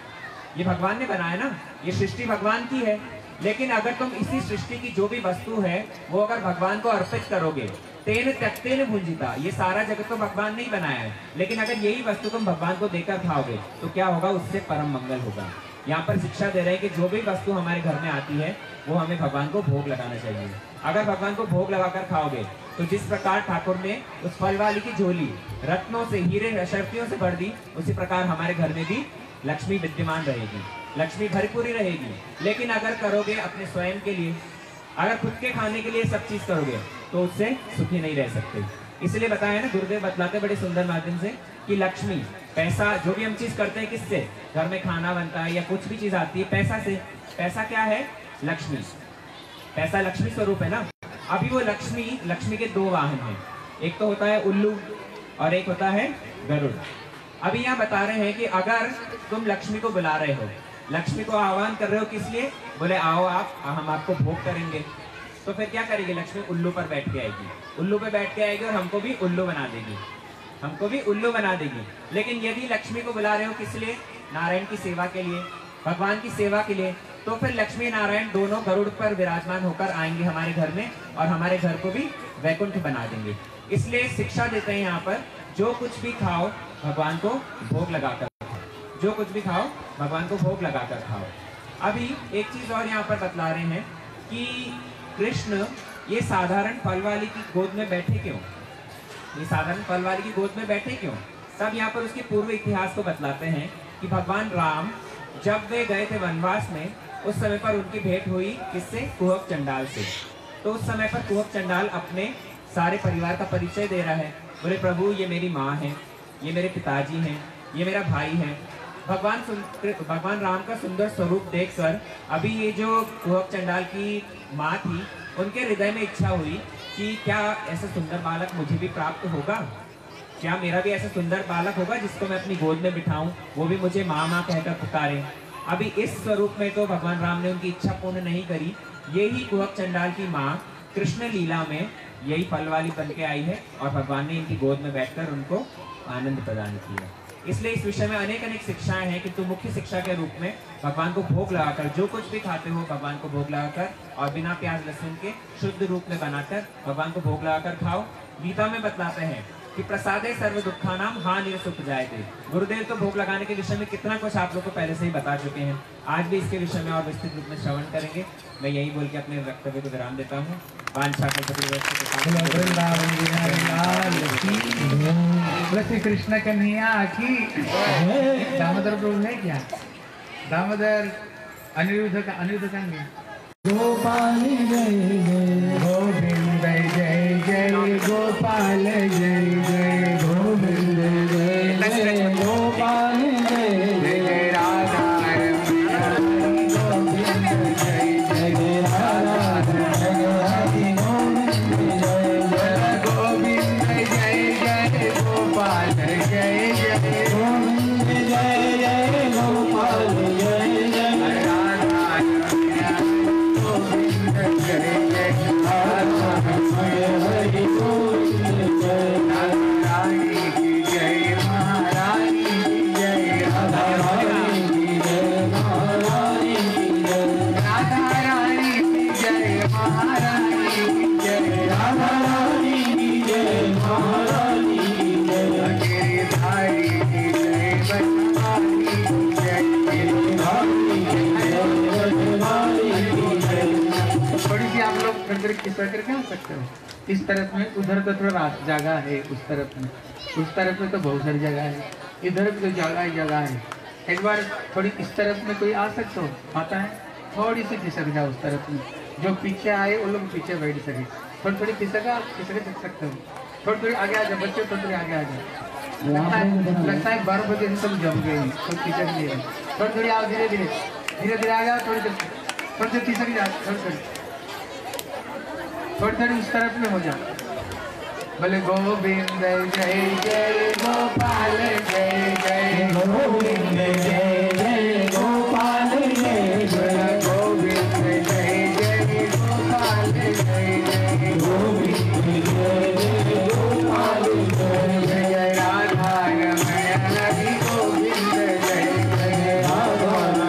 ये भगवान ने बनाया ना, ये सृष्टि भगवान की है। लेकिन अगर तुम इसी सृष्टि की जो भी वस्तु है वो अगर भगवान को अर्पित करोगे, तेन त्यक्तेन भुंजिता, ये सारा जगत तो भगवान ने ही बनाया है, लेकिन अगर यही वस्तु तुम भगवान को देकर खाओगे तो क्या होगा, उससे परम मंगल होगा। यहाँ पर शिक्षा दे रहे हैं कि जो भी वस्तु हमारे घर में आती है वो हमें भगवान को भोग लगाना चाहिए। अगर भगवान को भोग लगाकर खाओगे तो जिस प्रकार ठाकुर ने उस फल वाली की झोली रत्नों से, हीरे अशर्फियों से भर दी, उसी प्रकार हमारे घर में भी लक्ष्मी विद्यमान रहेगी, लक्ष्मी भरपूरी रहेगी। लेकिन अगर करोगे अपने स्वयं के लिए, अगर खुद के खाने के लिए सब चीज करोगे तो उससे सुखी नहीं रह सकते। इसलिए बताया ना, गुरुदेव बतलाते बड़े सुंदर माध्यम से कि लक्ष्मी, पैसा, जो भी हम चीज करते हैं किससे, घर में खाना बनता है या कुछ भी चीज आती है पैसा से। पैसा क्या है? लक्ष्मी। पैसा लक्ष्मी स्वरूप है ना। अभी वो लक्ष्मी, लक्ष्मी के दो वाहन हैं, एक तो होता है उल्लू और एक होता है गरुड़। अभी यहाँ बता रहे हैं कि अगर तुम लक्ष्मी को बुला रहे हो, लक्ष्मी को आह्वान कर रहे हो, किस लिए? बोले आओ आप, हम आपको भोग करेंगे। तो फिर क्या करेगी लक्ष्मी? उल्लू पर बैठ के आएगी, उल्लू पे बैठ के आएगी और हमको भी उल्लू बना देगी, हमको भी उल्लू बना देगी। लेकिन यदि लक्ष्मी को बुला रहे हो किस लिए? नारायण की सेवा के लिए, भगवान की सेवा के लिए, तो फिर लक्ष्मी नारायण दोनों गरुड़ पर विराजमान होकर आएंगे हमारे घर में और हमारे घर को भी वैकुंठ बना देंगे। इसलिए शिक्षा देते हैं यहाँ पर, जो कुछ भी खाओ भगवान को भोग लगाकर खाओ, जो कुछ भी खाओ भगवान को भोग लगाकर खाओ। अभी एक चीज और यहाँ पर बतला रहे हैं कि कृष्ण ये साधारण फल वाली की गोद में बैठे क्यों, ये साधारण फल वाली की गोद में बैठे क्यों? तब यहाँ पर उसके पूर्व इतिहास को बतलाते हैं कि भगवान राम जब वे गए थे वनवास में, उस समय पर उनकी भेंट हुई किससे? कुहक चंडाल से। तो उस समय पर कुहक चंडाल अपने सारे परिवार का परिचय दे रहा है। बोले प्रभु ये मेरी माँ है, ये मेरे पिताजी हैं, ये मेरा भाई है। भगवान भगवान राम का सुंदर स्वरूप देखकर अभी ये जो कुहक चंडाल की माँ थी, उनके हृदय में इच्छा हुई कि क्या ऐसा सुंदर बालक मुझे भी प्राप्त होगा, क्या मेरा भी ऐसा सुंदर बालक होगा जिसको मैं अपनी गोद में बिठाऊं, वो भी मुझे माँ माँ कहकर पुकारे। अभी इस स्वरूप में तो भगवान राम ने उनकी इच्छा पूर्ण नहीं करी। यही कुहक चंडाल की माँ कृष्ण लीला में यही फल वाली बन के आई है और भगवान ने इनकी गोद में बैठकर उनको आनंद प्रदान किया। इसलिए इस विषय में अनेक अनेक शिक्षाएं हैं कि तुम मुख्य शिक्षा के रूप में भगवान को भोग लगाकर, जो कुछ भी खाते हो भगवान को भोग लगाकर और बिना प्याज लहसुन के शुद्ध रूप में बनाकर भगवान को भोग लगाकर खाओ। गीता में बतलाते हैं कि प्रसादे सर्व दुखानाम हानि सुख जायते। गुरुदेव तो भोग लगाने के विषय में कितना कुछ आप लोग को पहले से ही बता चुके हैं, आज भी इसके विषय में और विस्तृत रूप में श्रवण करेंगे। मैं यही बोल के अपने वक्तव्य को विराम देता हूँ। श्री कृष्ण कन्हैया की। दामोदर प्रभु ने क्या, दामोदर अनिरुद्ध का, अनिरुद्ध कहेंगे गोपाल जय जय गोविंद जय जय गोपाल जय जय गोविंद जय जय गोपाल जय जय राधा गोविंद जय जय राधा गोविंद जय जय गोपाल जय जय गोविंद जय जय गोपाल जय जय राधा हरि गोविंद जय रानी की जय महारानी की जय राधा रानी की जय महारानी की जय राधा रानी की जय महारानी की जय राधा रानी की जय महारानी की जय गिरिधारी की जय बंवारी की जय गिरिधारी की जय बंवारी की जय। थोड़ी सी आप लोग अंदर किस्सा करके आ सकते हो। इस तरफ में, उधर तो थोड़ा जगह है, उस तरफ में, उस तरफ में तो बहुत सारी जगह है, इधर भी तो जगह ही जगह है। एक बार थोड़ी इस तरफ में कोई आ सकते हो, आता है थोड़ी सी खिसक जाओ उस तरफ में, जो पीछे आए वो लोग पीछे बैठ सके। थोड़ी थोड़ी खिसका खिसक देख सकते हो, थोड़ी थोड़ी आगे आ जाओ बच्चे, थोड़ी थोड़ी आगे आ जाओ। लगता है लगता है बारह बजे सब जम गए, सब खिसक लिए। थोड़ी थोड़ी आओ, धीरे धीरे धीरे धीरे आ जाओ, थोड़ी थोड़ी थोड़ी खिसक जाओ, थोड़ी थोड़ी थोड़ी थोड़ी उस तरफ में हो जाओ। बोले गोविंद जय जय गोपाल जय जय गोविंद जय जय गोपाल जय जय गोविंद जय जय गोपाल जय जय गोविंद जय जय गोपाल जय जय राधा रमण हरि गोविंद जय जय राधा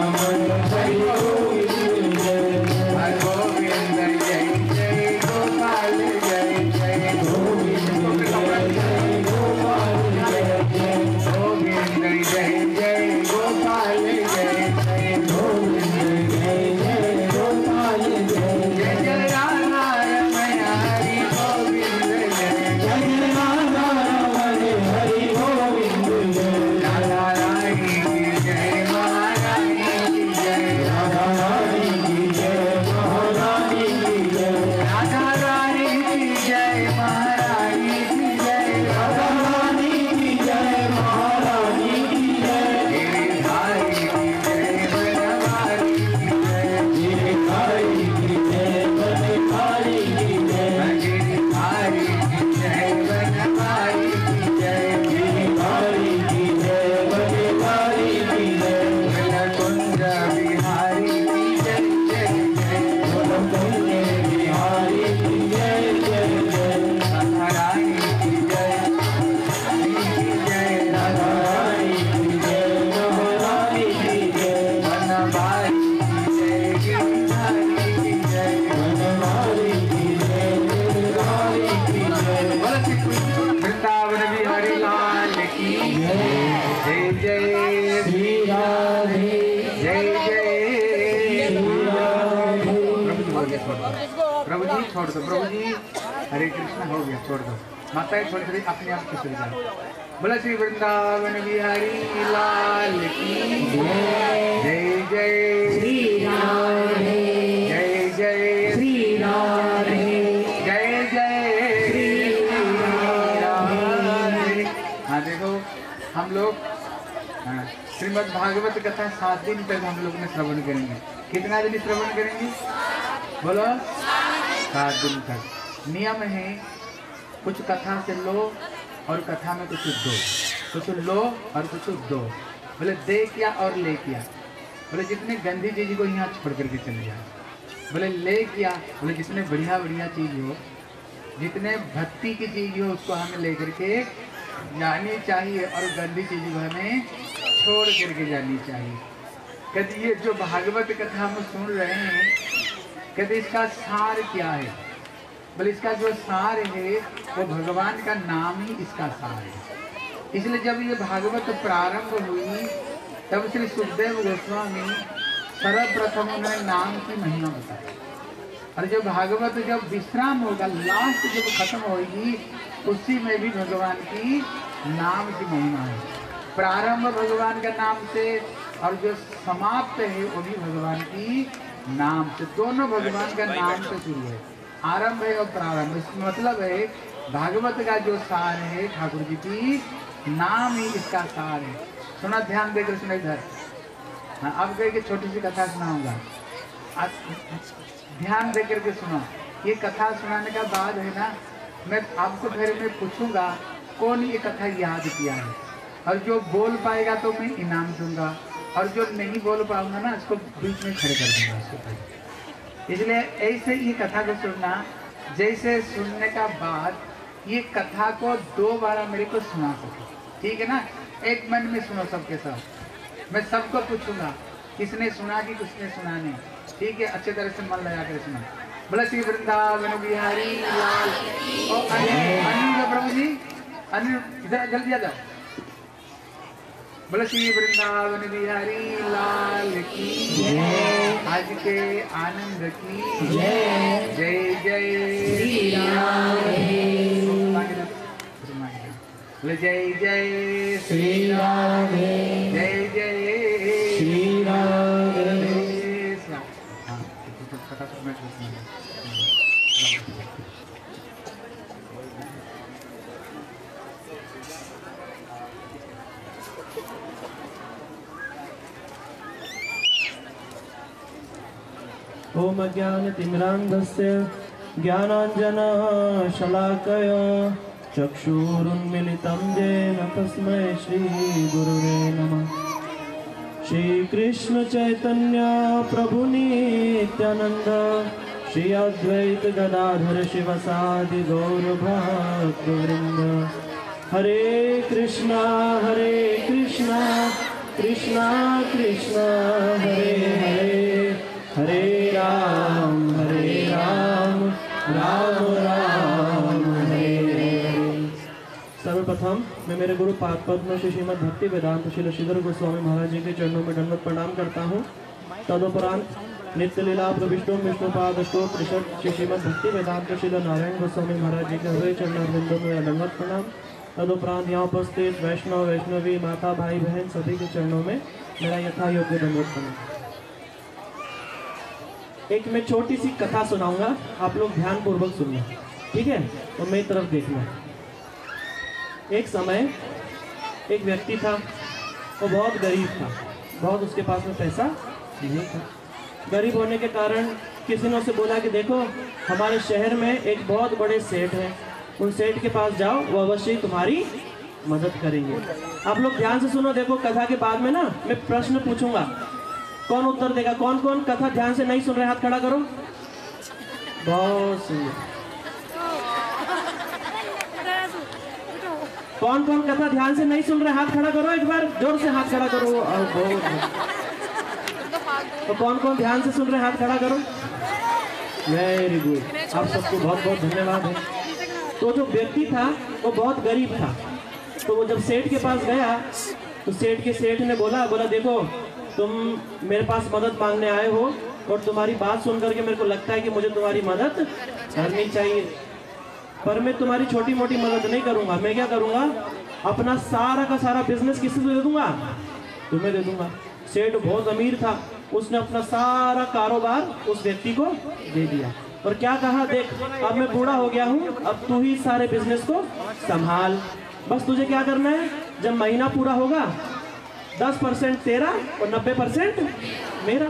जय जय प्रभु जी छोड़ दो, प्रभु जी हरे कृष्ण हो गया, छोड़ दो, माता छोड़ दो, अपने आप खुश हो जाए। बोला श्री वृंदावन बिहारी लाल की जय जय श्री राधे, जय जय श्री राधे, जय जय श्री राधे। हाँ देखो हम लोग श्रीमद् भागवत कथा सात दिन तक हम लोग ने श्रवण करेंगे। कितना दिन श्रवण करेंगे? बोलो सात दिन तक। नियम है कुछ कथा से लो और कथा में कुछ दो, कुछ लो और कुछ दो। बोले दे किया और ले किया। बोले जितने गंदी चीज को यहाँ छोड़ करके चले जाए। बोले ले किया, बोले जितने बढ़िया बढ़िया चीज हो, जितने भक्ति की चीज हो उसको हमें लेकर के जानी चाहिए और गंदी चीज को हमें छोड़ करके जानी चाहिए। कहते ये जो भागवत कथा हम सुन रहे हैं, कहते इसका सार क्या है? बोले इसका जो सार है वो भगवान का नाम ही इसका सार है। इसलिए जब ये भागवत प्रारंभ हुई तब श्री सुखदेव गोस्वामी सर्वप्रथम उन्होंने नाम की महिमा बताई। और जब भागवत जब विश्राम होगा, लास्ट जब खत्म होगी, उसी में भी भगवान की नाम की महिमा है। प्रारंभ भगवान का नाम से और जो समाप्त है वो भी भगवान की नाम से, दोनों भगवान का नाम से शुरू है। आरंभ है और प्रारंभ, इसका मतलब है भागवत का जो सार है ठाकुर जी की नाम ही इसका सार है। सुना, ध्यान देकर सुना इधर। हाँ, अब कह के छोटी सी कथा सुनाऊंगा, ध्यान देकर के सुनो। ये कथा सुनाने का बाद है ना, मैं आपको फिर मैं पूछूंगा कौन ये कथा याद किया है, और जो बोल पाएगा तो मैं इनाम दूंगा, और जो नहीं बोल पाऊंगा ना उसको बीच में खड़े कर दूंगा उसको। इसलिए ऐसे ये कथा को सुनना, जैसे सुनने का बाद ये कथा को दो बार मेरे को सुना सके, ठीक है ना? एक मन में सुनो सबके सब, मैं सबको पूछूंगा किसने सुना कि किसने सुना नहीं, ठीक है? अच्छे तरह से मन लगा कर सुना। बोला श्री वृंदावन बिहारी लाल। और अनिल प्रभु जी, अनिल इधर जल्दी आ जाओ। बोला श्री वृंदावन बिहारी लाल की जय, आज के आनंद की जय, जय जय श्री राधे। बोले जय जय श्री राधे, जय जय श्री राधे। हाँ, ओम अज्ञानतिमिरान्धस्य ज्ञानाञ्जनशलाकया चक्षुरुन्मिलितं येन तस्मै श्रीगुरुवे नमः। श्रीकृष्ण चैतन्य प्रभु नित्यानंद, श्री अद्वैत गदाधर शिवसादि गौरभक्तवृंद। हरे कृष्णा हरे कृष्णा कृष्णा कृष्णा हरे हरे, हरे राम हरे राम राम राम हरे हरे। सर्वप्रथम मैं मेरे गुरु पाद पद्म श्री श्रीमद् भक्ति वेदांत श्री श्रीधर गोस्वामी महाराज जी के चरणों में दंडवत प्रणाम करता हूँ। तदुपरांत नित्य लीला प्रविष्टो विष्णुपाद स्तोत्र श्री श्रीमद् भक्ति वेदांत श्री नारायण गोस्वामी महाराज जी के हृदय चरणारविंदों में दंडवत प्रणाम। तदुपरांत यहाँ उपस्थित वैष्णव वैष्णवी माता भाई बहन सभी के चरणों में मेरा यथा योग्य दंडवत प्रणाम। एक मैं छोटी सी कथा सुनाऊंगा, आप लोग ध्यान पूर्वक सुनना, ठीक है? और मेरी तरफ देखना। एक समय एक व्यक्ति था, वो बहुत गरीब था, बहुत उसके पास में पैसा नहीं था। गरीब होने के कारण किसी ने उसे बोला कि देखो हमारे शहर में एक बहुत बड़े सेठ हैं, उन सेठ के पास जाओ, वो अवश्य तुम्हारी मदद करेंगे। आप लोग ध्यान से सुनो, देखो कथा के बाद में ना मैं प्रश्न पूछूंगा, कौन उत्तर देगा? कौन कौन कथा ध्यान से नहीं सुन रहे हाथ खड़ा करो। बहुत सुंदर। कौन कौन कथा ध्यान से नहीं सुन रहे हाथ खड़ा करो, एक बार जोर से हाथ खड़ा करो। तो कौन कौन ध्यान से सुन रहे हाथ खड़ा करो। वेरी गुड, आप सबको बहुत बहुत धन्यवाद है। तो जो व्यक्ति था वो बहुत गरीब था, तो वो जब सेठ के पास गया तो सेठ के सेठ ने बोला बोला देखो तुम मेरे पास मदद मांगने आए हो और तुम्हारी बात सुन करके मेरे को लगता है कि मुझे तुम्हारी मदद करनी चाहिए, पर मैं तुम्हारी छोटी मोटी मदद नहीं करूंगा। मैं क्या करूंगा, अपना सारा का सारा बिजनेस किसी को दे दूंगा, तुम्हें दे दूंगा। सेठ बहुत अमीर था, उसने अपना सारा कारोबार उस व्यक्ति को दे दिया और क्या कहा, देख अब मैं बूढ़ा हो गया हूँ, अब तू ही सारे बिजनेस को संभाल, बस तुझे क्या करना है, जब महीना पूरा होगा दस परसेंट तेरा और नब्बे परसेंट मेरा,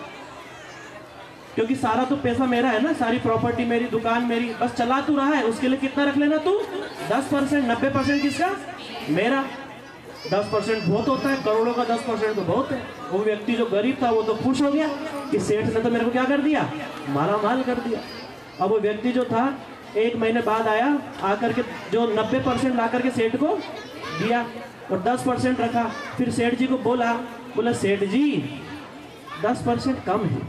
क्योंकि सारा तो पैसा मेरा है ना, सारी प्रॉपर्टी मेरी, दुकान मेरी, बस चला तू रहा है, उसके लिए कितना रख लेना तू, दस परसेंट, नब्बे परसेंट किसका, मेरा। दस परसेंट बहुत होता है, करोड़ों का दस परसेंट तो बहुत है। वो व्यक्ति जो गरीब था वो तो खुश हो गया कि सेठ ने तो मेरे को क्या कर दिया, माला माल कर दिया। अब वो व्यक्ति जो था एक महीने बाद आया, आकर के जो नब्बे परसेंट ला करके सेठ को दिया और दस परसेंट रखा। फिर सेठ जी को बोला, बोला सेठ जी दस परसेंट कम है,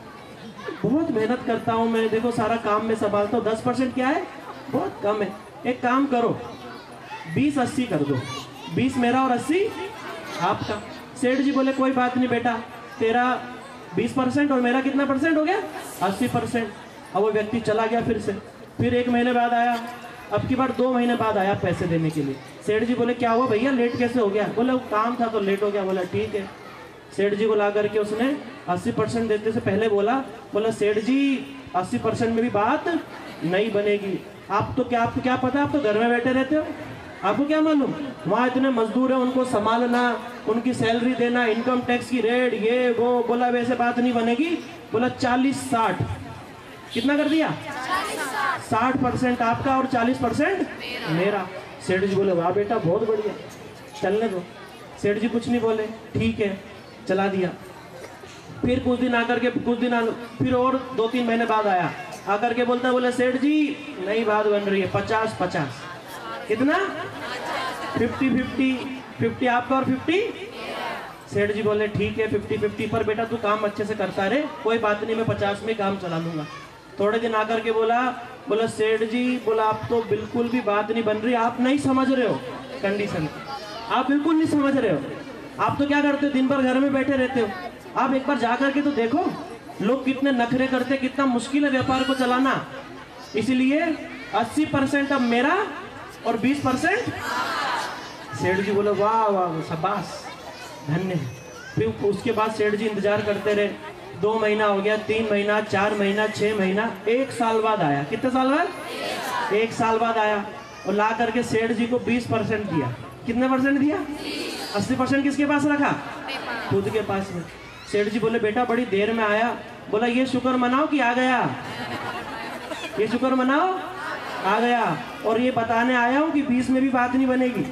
बहुत मेहनत करता हूँ मैं, देखो सारा काम में संभालता हूँ, दस परसेंट क्या है, बहुत कम है। एक काम करो बीस अस्सी कर दो, बीस मेरा और अस्सी आपका। सेठ जी बोले कोई बात नहीं बेटा, तेरा बीस परसेंट और मेरा कितना परसेंट हो गया, अस्सी परसेंट। अब वो व्यक्ति चला गया फिर से, फिर एक महीने बाद आया, अब की बार दो महीने बाद आया पैसे देने के लिए। सेठ जी बोले क्या हुआ भैया, लेट कैसे हो गया, बोले वो काम था तो लेट हो गया। बोला ठीक है। सेठ जी को ला करके उसने अस्सी परसेंट देते से पहले बोला, बोला सेठ जी अस्सी परसेंट में भी बात नहीं बनेगी, आप तो क्या आपको क्या पता, आप तो घर में बैठे रहते हो, आपको क्या मालूम, वहाँ इतने मजदूर हैं, उनको संभालना, उनकी सैलरी देना, इनकम टैक्स की रेट, ये वो। बोला वैसे बात नहीं बनेगी। बोला चालीस साठ, कितना कर दिया, साठ परसेंट आपका और चालीस परसेंट मेरा। सेठ जी बोले वाह बेटा बहुत बढ़िया, चलने दो। सेठ जी कुछ नहीं बोले, ठीक है चला दिया। फिर कुछ दिन आकर के कुछ दिन आ, फिर और दो तीन महीने बाद आया, आकर के बोलता, बोले सेठ जी नई बात बन रही है, पचास पचास, कितना, फिफ्टी फिफ्टी, फिफ्टी आपका और फिफ्टी। सेठ जी बोले ठीक है फिफ्टी फिफ्टी, पर बेटा तू काम अच्छे से करता रहे, कोई बात नहीं, मैं पचास में काम चला लूंगा। थोड़े दिन आकर के बोला, बोला सेठ जी, बोला आप तो बिल्कुल भी बात नहीं बन रही, आप नहीं समझ रहे हो कंडीशन, आप बिल्कुल नहीं समझ रहे हो। आप तो क्या करते हो, दिन भर घर में बैठे रहते हो, आप एक बार जा करके तो देखो लोग कितने नखरे करते, कितना मुश्किल है व्यापार को चलाना। इसलिए अस्सी परसेंट अब मेरा और बीस परसेंट। सेठ जी बोले वाह वाह शाबाश धन्य है। फिर उसके बाद सेठ जी इंतजार करते रहे, दो महीना हो गया, तीन महीना, चार महीना, छह महीना, एक साल बाद आया। कितने साल बाद, एक साल बाद आया और ला करके सेठ जी को बीस परसेंट दिया। कितने परसेंट दिया, अस्सी परसेंट किसके पास रखा, खुद के पास में। सेठ जी बोले बेटा बड़ी देर में आया, बोला ये शुक्र मनाओ कि आ गया, ये शुक्र मनाओ आ गया, और ये बताने आया हूं कि बीस में भी बात नहीं बनेगी।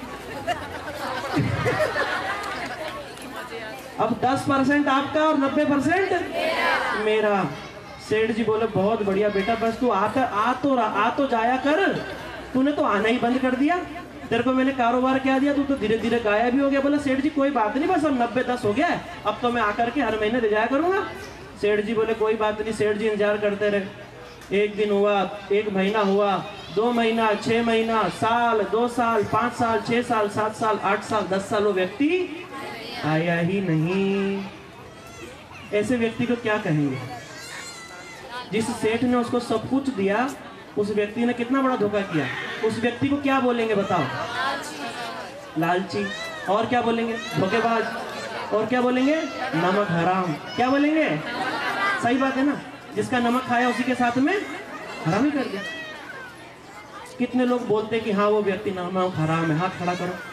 अब दस परसेंट आपका और नब्बे परसेंट मेरा। सेठ जी बोले बहुत बढ़िया बेटा, बस तू आकर आ तो आ तो जाया कर, तूने तो आना ही बंद कर दिया, तेरे को मैंने कारोबार क्या दिया, तू तो धीरे धीरे गायब भी हो गया। बोला सेठ जी कोई बात नहीं, बस अब नब्बे दस हो गया है, अब तो मैं आकर के हर महीने दे जाया करूंगा। सेठ जी बोले कोई बात नहीं। सेठ जी इंतजार करते रहे, एक दिन हुआ, एक महीना हुआ, दो महीना, छह महीना, साल, दो साल, पाँच साल, छह साल, सात साल, आठ साल, दस साल, वो व्यक्ति आया ही नहीं। ऐसे व्यक्ति को क्या कहेंगे, जिस सेठ ने उसको सब कुछ दिया, उस व्यक्ति ने कितना बड़ा धोखा किया। उस व्यक्ति को क्या बोलेंगे बताओ, लालची। और क्या बोलेंगे, धोखेबाज। और क्या बोलेंगे, नमक हराम। क्या बोलेंगे, सही बात है ना, जिसका नमक खाया उसी के साथ में हराम ही कर दिया। कितने लोग बोलते हैं कि हाँ वो व्यक्ति नमक हराम है, हाथ खड़ा करो।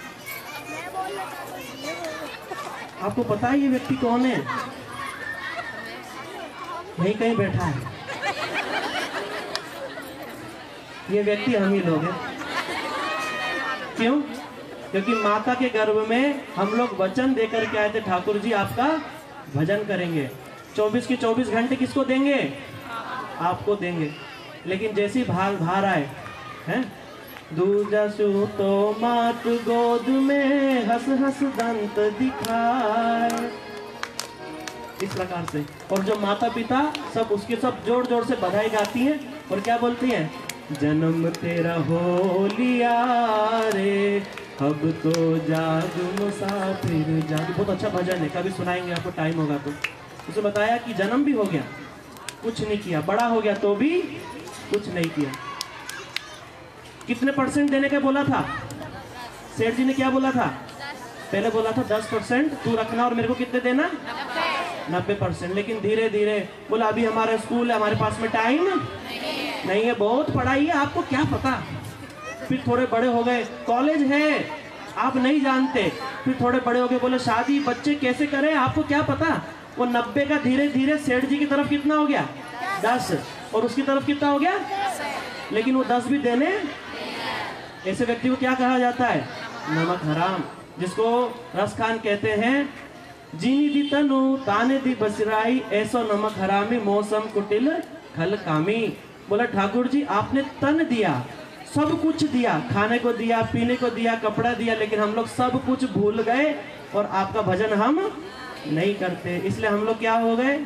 आपको पता है ये व्यक्ति कौन है, यही कहीं बैठा है, ये व्यक्ति हम ही लोग हैं। क्यों, क्योंकि माता के गर्भ में हम लोग वचन देकर के आए थे, ठाकुर जी आपका भजन करेंगे, चौबीस के चौबीस घंटे किसको देंगे, आपको देंगे। लेकिन जैसी भार भार आए हैं, दूजा सु तो मात गोद में हंस हंस दंत दिखाए, इस प्रकार से। और जो माता पिता सब उसके सब जोर जोर से बधाई गाती हैं और क्या बोलती हैं, जन्म तेरा हो लिया रे, अब तो जादू मुसाफिर जादू। बहुत अच्छा भजन है, कभी सुनाएंगे आपको टाइम होगा तो। उसे बताया कि जन्म भी हो गया, कुछ नहीं किया, बड़ा हो गया तो भी कुछ नहीं किया। कितने परसेंट देने का बोला था सेठ जी ने? क्या बोला था? पहले बोला था दस परसेंट तू रखना और मेरे को कितने देना? नब्बे परसेंट। लेकिन धीरे धीरे बोला अभी हमारा स्कूल है, हमारे पास में टाइम नहीं, नहीं है, बहुत पढ़ाई है, आपको क्या पता। फिर थोड़े बड़े हो गए, कॉलेज है, आप नहीं जानते। फिर थोड़े बड़े हो गए, बोले शादी बच्चे कैसे करें, आपको क्या पता। वो नब्बे का धीरे धीरे सेठ जी की तरफ कितना हो गया? दस। और उसकी तरफ कितना हो गया? लेकिन वो दस भी देने, ऐसे व्यक्ति को क्या कहा जाता है? नमक हराम, जिसको रस खान कहते हैं। जीनी दी तनु ताने दी बसराई, ऐसो नमक हरामी मौसम कुटिल खल कामी। बोला ठाकुर जी आपने तन दिया, सब कुछ दिया, खाने को दिया, पीने को दिया, कपड़ा दिया, लेकिन हम लोग सब कुछ भूल गए और आपका भजन हम नहीं करते, इसलिए हम लोग क्या हो गए?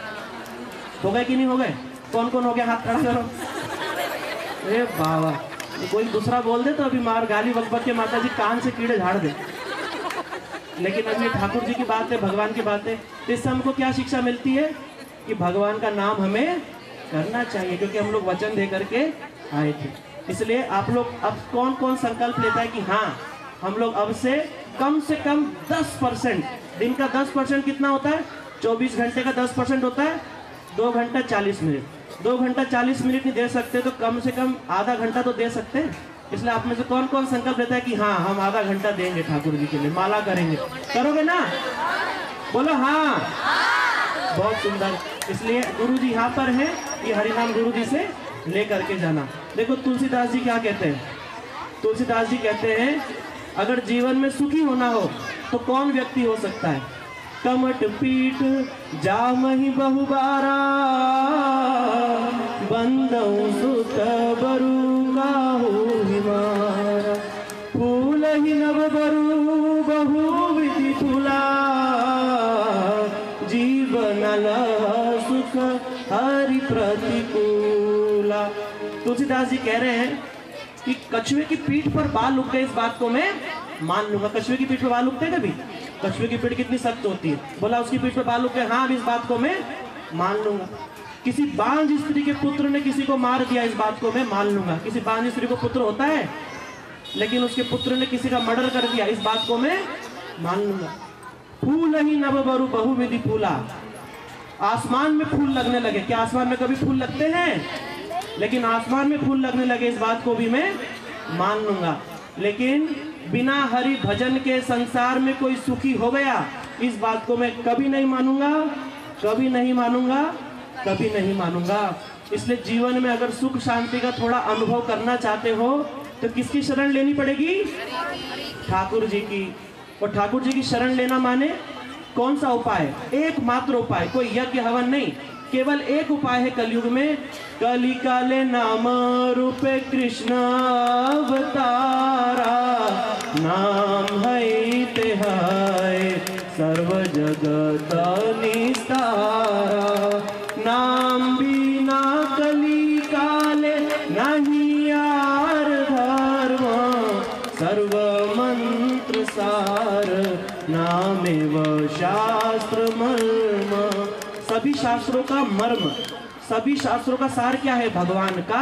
हो गए कि नहीं हो गए? कौन कौन हो गया हाथ खड़ा करो। अरे बाबा, तो कोई दूसरा बोल दे तो अभी मार गाली बक बक के माता जी कान से कीड़े झाड़ दे। लेकिन अब ये ठाकुर जी की बात है, भगवान की बात है, तो इससे हमको क्या शिक्षा मिलती है? कि भगवान का नाम हमें करना चाहिए, क्योंकि हम लोग वचन दे करके आए थे। इसलिए आप लोग अब कौन कौन संकल्प लेता है कि हाँ हम लोग अब से कम से कम दस परसेंट, दिन का दस परसेंट कितना होता है? चौबीस घंटे का दस परसेंट होता है, दो घंटा चालीस मिनट। दो घंटा चालीस मिनट नहीं दे सकते तो कम से कम आधा घंटा तो दे सकते हैं। इसलिए आप में से कौन कौन संकल्प लेता है कि हाँ हम आधा घंटा देंगे ठाकुर जी के लिए, माला करेंगे? करोगे ना? बोलो हाँ। बहुत सुंदर। इसलिए गुरु जी यहाँ पर है, ये हरिनाम गुरु जी से ले करके जाना। देखो तुलसीदास जी क्या कहते हैं? तुलसीदास जी कहते हैं अगर जीवन में सुखी होना हो तो कौन व्यक्ति हो सकता है? कमट पीठ जामहि बहुबारा, बंदऊ सुत बरु काहू हिमारा। फूल ही नव बरु बहु विधि फूला, जीवन सुख हरि प्रतिकूला। तुलसीदास जी कह रहे हैं कि कछुए की पीठ पर बाल उग गए, इस बात को मैं मान लूंगा। कछुए की पीठ पर बाल उगते हैं कभी? कछुए की पीठ कितनी सख्त होती है। बोला उसकी पीठ पर बाल उग गए, हाँ इस बात को मैं मान लूंगा। किसी बांझ स्त्री के पुत्र ने किसी को मार दिया, इस बात को मैं मान लूंगा। किसी बांझ स्त्री को पुत्र होता है, लेकिन उसके पुत्र ने किसी का मर्डर कर दिया, इस बात को मैं मान लूंगा। फूल ही नव बरु बहुविधि फूला, आसमान में फूल लगने लगे। क्या आसमान में कभी फूल लगते हैं? लेकिन आसमान में फूल लगने लगे, इस बात को भी मैं मान लूंगा। लेकिन बिना हरि भजन के संसार में कोई सुखी हो गया, इस बात को मैं कभी नहीं मानूंगा, कभी नहीं मानूंगा, कभी नहीं मानूंगा। इसलिए जीवन में अगर सुख शांति का थोड़ा अनुभव करना चाहते हो तो किसकी शरण लेनी पड़ेगी? ठाकुर जी की। और ठाकुर जी की शरण लेना माने कौन सा उपाय? एकमात्र उपाय, कोई यज्ञ हवन नहीं, केवल एक उपाय है कलयुग में। कली काले नाम रूपे कृष्ण अवतारा, नाम है तिहाय सर्व जगत निस्तारा। नाम बिना कली काले नहीं यार धर्म, सर्व मंत्र सार नामेव शास्त्र मर्म। सभी शास्त्रों का मर्म, सभी शास्त्रों का सार क्या है? भगवान का।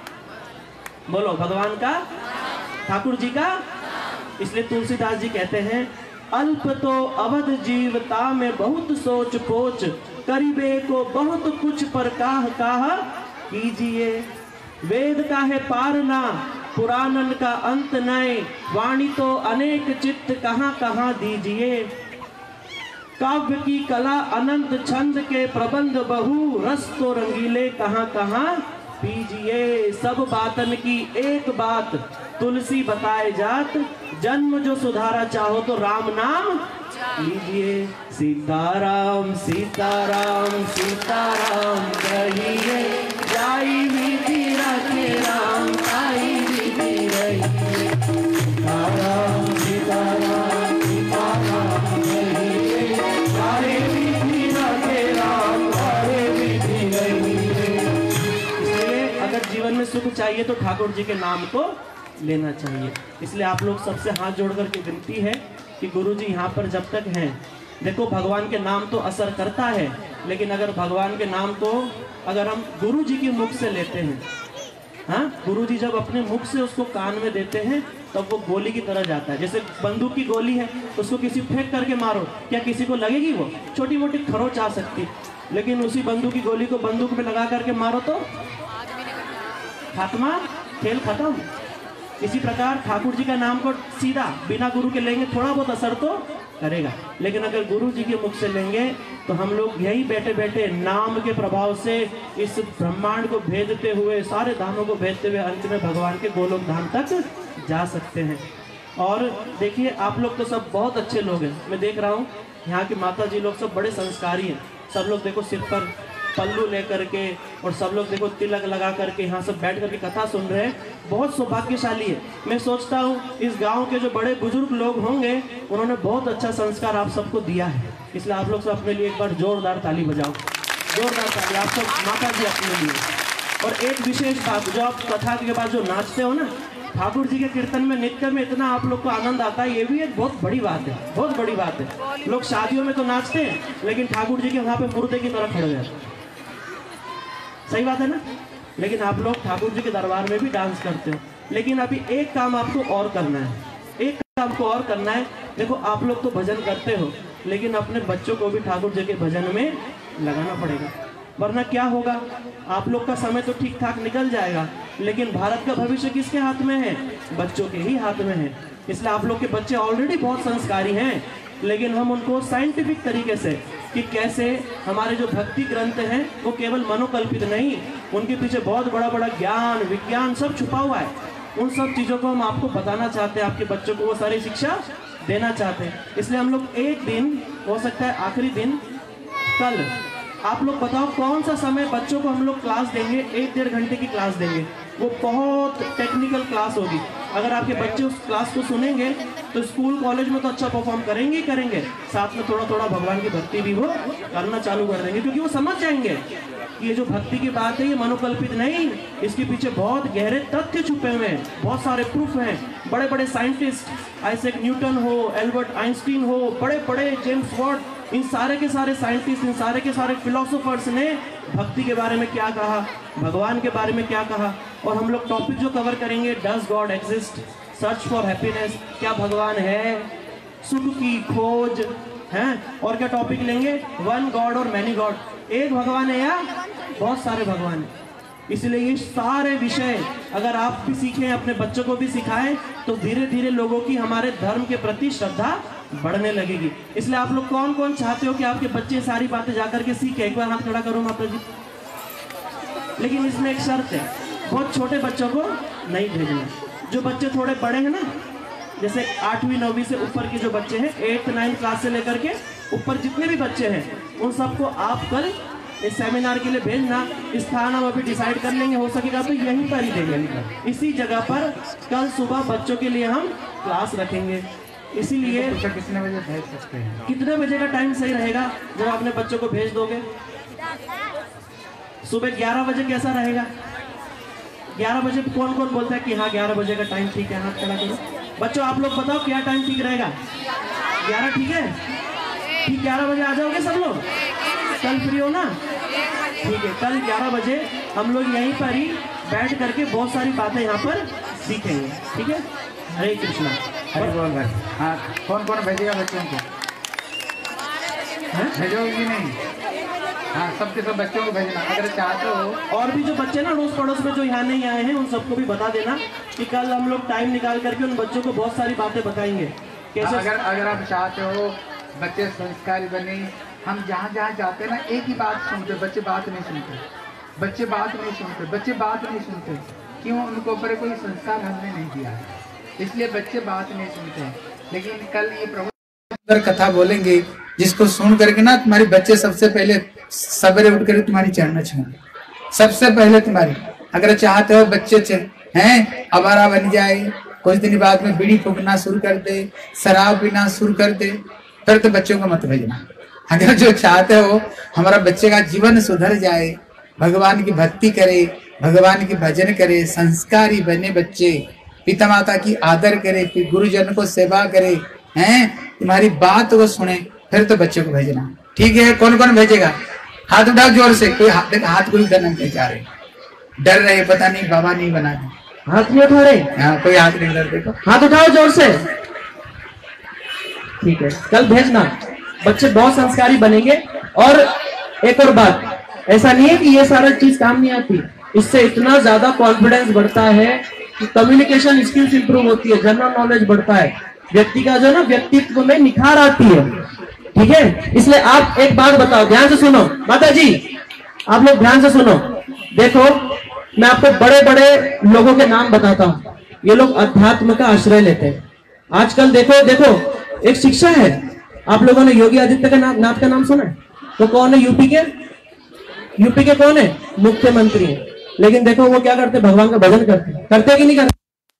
बोलो भगवान का, ठाकुर जी का। इसलिए तुलसीदास जी कहते हैं अल्प तो अवध जीवता में बहुत सोच पोच, करीबे को बहुत कुछ पर काह काह कीजिए। वेद का है पारना, पुराणन का अंत नए, वाणी तो अनेक चित्त कहाँ कहाँ दीजिए। काव्य की कला अनंत छंद के प्रबंध बहु, रस तो रंगीले कहाँ कहाँ पीजिए। सब बातन की एक बात तुलसी बताए जात, जन्म जो सुधारा चाहो तो राम नाम लीजिए। सीताराम सीताराम सीताराम कहिए, जाई विधि रखे राम आई विधि रहिए। सीताराम सीताराम सीताराम कहिए, जाई विधि रखे राम आई विधि रहिए। इसलिए अगर जीवन में सुख चाहिए तो ठाकुर जी के नाम को लेना चाहिए। इसलिए आप लोग सबसे हाथ जोड़ करके विनती है कि गुरुजी यहाँ पर जब तक हैं, देखो भगवान के नाम तो असर करता है, लेकिन अगर भगवान के नाम को अगर हम गुरुजी के मुख से लेते हैं, हाँ, गुरुजी जब अपने मुख से उसको कान में देते हैं तब वो गोली की तरह जाता है। जैसे बंदूक की गोली है, उसको किसी फेंक करके मारो, क्या किसी को लगेगी? वो छोटी मोटी खरोच आ सकती, लेकिन उसी बंदूक की गोली को बंदूक में लगा करके मारो तो खात्मा, खेल खत्म। इसी प्रकार ठाकुर जी का नाम को सीधा बिना गुरु के लेंगे, थोड़ा बहुत असर तो करेगा, लेकिन अगर गुरु जी के मुख से लेंगे तो हम लोग यही बैठे बैठे नाम के प्रभाव से इस ब्रह्मांड को भेदते हुए, सारे धामों को भेदते हुए अंत में भगवान के गोलोक धाम तक जा सकते हैं। और देखिए आप लोग तो सब बहुत अच्छे लोग हैं, मैं देख रहा हूँ यहाँ के माता जी लोग सब बड़े संस्कारी हैं। सब लोग देखो सिर पर पल्लू लेकर के और सब लोग देखो तिलक लगा करके यहाँ सब बैठ करके कथा सुन रहे हैं, बहुत सौभाग्यशाली है। मैं सोचता हूँ इस गांव के जो बड़े बुजुर्ग लोग होंगे उन्होंने बहुत अच्छा संस्कार आप सबको दिया है, इसलिए आप लोग सब अपने लिए एक बार जोरदार ताली बजाओ, जोरदार ताली आप सब माता जी अपने लिए। और एक विशेष बात, जो आप कथा के बाद जो नाचते हो ना ठाकुर जी के कीर्तन में, नित्य में इतना आप लोग को आनंद आता है, ये भी एक बहुत बड़ी बात है, बहुत बड़ी बात है। लोग शादियों में तो नाचते हैं, लेकिन ठाकुर जी के वहाँ पे मुर्दे की तरह खड़े हैं, सही बात है ना? लेकिन आप लोग ठाकुर जी के दरबार में भी डांस करते हो। लेकिन अभी एक काम आपको और करना है, एक काम को और करना है। देखो आप लोग तो भजन करते हो, लेकिन अपने बच्चों को भी ठाकुर जी के भजन में लगाना पड़ेगा, वरना क्या होगा, आप लोग का समय तो ठीक ठाक निकल जाएगा, लेकिन भारत का भविष्य किसके हाथ में है? बच्चों के ही हाथ में है। इसलिए आप लोग के बच्चे ऑलरेडी बहुत संस्कारी हैं, लेकिन हम उनको साइंटिफिक तरीके से कि कैसे हमारे जो भक्ति ग्रंथ हैं वो केवल मनोकल्पित नहीं, उनके पीछे बहुत बड़ा बड़ा ज्ञान विज्ञान सब छुपा हुआ है, उन सब चीज़ों को हम आपको बताना चाहते हैं, आपके बच्चों को वो सारी शिक्षा देना चाहते हैं। इसलिए हम लोग एक दिन, हो सकता है आखिरी दिन, कल आप लोग बताओ कौन सा समय बच्चों को हम लोग क्लास देंगे, एक डेढ़ घंटे की क्लास देंगे, वो बहुत टेक्निकल क्लास होगी। अगर आपके बच्चे उस क्लास को सुनेंगे तो स्कूल कॉलेज में तो अच्छा परफॉर्म करेंगे ही करेंगे, साथ में थोड़ा थोड़ा भगवान की भक्ति भी वो करना चालू कर देंगे, क्योंकि वो समझ जाएंगे कि ये जो भक्ति की बात है ये मनोकल्पित नहीं, इसके पीछे बहुत गहरे तथ्य छुपे हुए हैं, बहुत सारे प्रूफ हैं। बड़े बड़े साइंटिस्ट आइजैक न्यूटन हो, एल्बर्ट आइंस्टीन हो, बड़े बड़े जेम्स वॉट, इन सारे के सारे साइंटिस्ट, इन सारे के सारे फिलोसोफर्स ने भक्ति के बारे में क्या कहा, भगवान के बारे में क्या कहा। और हम लोग टॉपिक जो कवर करेंगे, does God exist, search for happiness, क्या भगवान है, सुख की खोज है, और क्या टॉपिक लेंगे, वन गॉड और मैनी गॉड, एक भगवान है या बहुत सारे भगवान हैं। इसलिए ये सारे विषय अगर आप भी सीखें, अपने बच्चों को भी सिखाएं, तो धीरे धीरे लोगों की हमारे धर्म के प्रति श्रद्धा बढ़ने लगेगी। इसलिए आप लोग कौन कौन चाहते हो कि आपके बच्चे सारी बातें जाकर के सीखें? एक बार हाथ खड़ा करो माता जी। लेकिन इसमें एक शर्त है, बहुत छोटे बच्चों को नहीं भेजना। जो बच्चे थोड़े बड़े हैं ना, जैसे आठवीं नौवीं से ऊपर के जो बच्चे हैं, एट्थ नाइन्थ क्लास से लेकर के ऊपर जितने भी बच्चे हैं, उन सबको आप कल इस सेमिनार के लिए भेजना। स्थान हम अभी डिसाइड कर लेंगे, हो सकेगा तो यहीं पर ही देंगे, इसी जगह पर कल सुबह बच्चों के लिए हम क्लास रखेंगे। इसीलिए कितने बजे भेज सकते हैं? कितने बजे का टाइम सही रहेगा जब अपने बच्चों को भेज दोगे? सुबह ग्यारह बजे कैसा रहेगा? ग्यारह बजे कौन कौन बोलता है कि हाँ ग्यारह बजे का टाइम ठीक है? हाथ खड़ा करो बच्चों, आप लोग बताओ क्या टाइम ठीक रहेगा? ग्यारह ठीक है? ठीक, ग्यारह बजे आ जाओगे सब लोग? कल फ्री हो ना? ठीक है, कल ग्यारह बजे हम लोग यहीं पर ही बैठ करके बहुत सारी बातें यहाँ पर सीखेंगे, ठीक है? हरे कृष्णा। हरे बोल भाई। हाँ, कौन कौन भेजेगा बच्चों को? भेजोगे कि नहीं? हाँ, सबके सब बच्चों को भेजना अगर चाहते हो। और भी जो बच्चे ना अड़ोस पड़ोस में जो यहाँ नहीं आए हैं, उन सबको भी बता देना कि कल हम लोग टाइम निकाल करके उन बच्चों को बहुत सारी बातें बताएंगे कैसे। अगर अगर आप चाहते हो बच्चे संस्कारी बने, हम जहाँ जहाँ जाते हैं ना, एक ही बात सुनते, बच्चे बात नहीं सुनते, बच्चे बात नहीं सुनते, बच्चे बात नहीं सुनते। क्यों? उनको ऊपर कोई संस्कार हमने नहीं दिया है, इसलिए बच्चे बात नहीं सुनते हैं। लेकिन कल ये प्रभु कथा बोलेंगे, जिसको सुन करके ना तुम्हारे बच्चे सबसे पहले सवेरे उठ कर तुम्हारी चरणों छूएंगे, सबसे पहले तुम्हारी। अगर चाहते हो बच्चे हैं आवारा बन जाए, कुछ दिन बाद में बीड़ी फूकना शुरू कर दे, शराब पीना शुरू कर दे, फिर तो बच्चों को मत भेजना। अगर जो चाहते हो हमारा बच्चे का जीवन सुधर जाए, भगवान की भक्ति करे, भगवान की भजन करे, संस्कारी बने बच्चे, पिता माता की आदर करे, फिर गुरुजन को सेवा करे, हैं तुम्हारी बात को सुने, फिर तो बच्चे को भेजना। ठीक है, कौन कौन भेजेगा? हाथ उठाओ जोर से। कोई हाथ हाथ को नहीं जा रहे, डर रहे, पता नहीं बाबा नहीं बना दे। हाथ नहीं उठा रहे? हाँ, कोई हाथ नहीं उठा, देखो हाथ उठाओ जोर से। ठीक है, कल भेजना, बच्चे बहुत संस्कारी बनेंगे। और एक और बात, ऐसा नहीं है कि ये सारा चीज काम नहीं आती, इससे इतना ज्यादा कॉन्फिडेंस बढ़ता है कि कम्युनिकेशन स्किल्स इंप्रूव होती है, जनरल नॉलेज बढ़ता है, व्यक्ति का जो ना व्यक्तित्व में निखार आती है। ठीक है, इसलिए आप एक बात बताओ, ध्यान से सुनो माता जी, आप लोग ध्यान से सुनो। देखो, मैं आपको बड़े बड़े लोगों के नाम बताता हूँ, ये लोग अध्यात्म का आश्रय लेते हैं। आजकल देखो देखो एक शिक्षा है, आप लोगों ने योगी आदित्य नाथ नाथ का नाम सुना है? तो कौन है यूपी के? यूपी के कौन है? मुख्यमंत्री है। लेकिन देखो वो क्या करते, भगवान का भजन करते करते कि नहीं करते?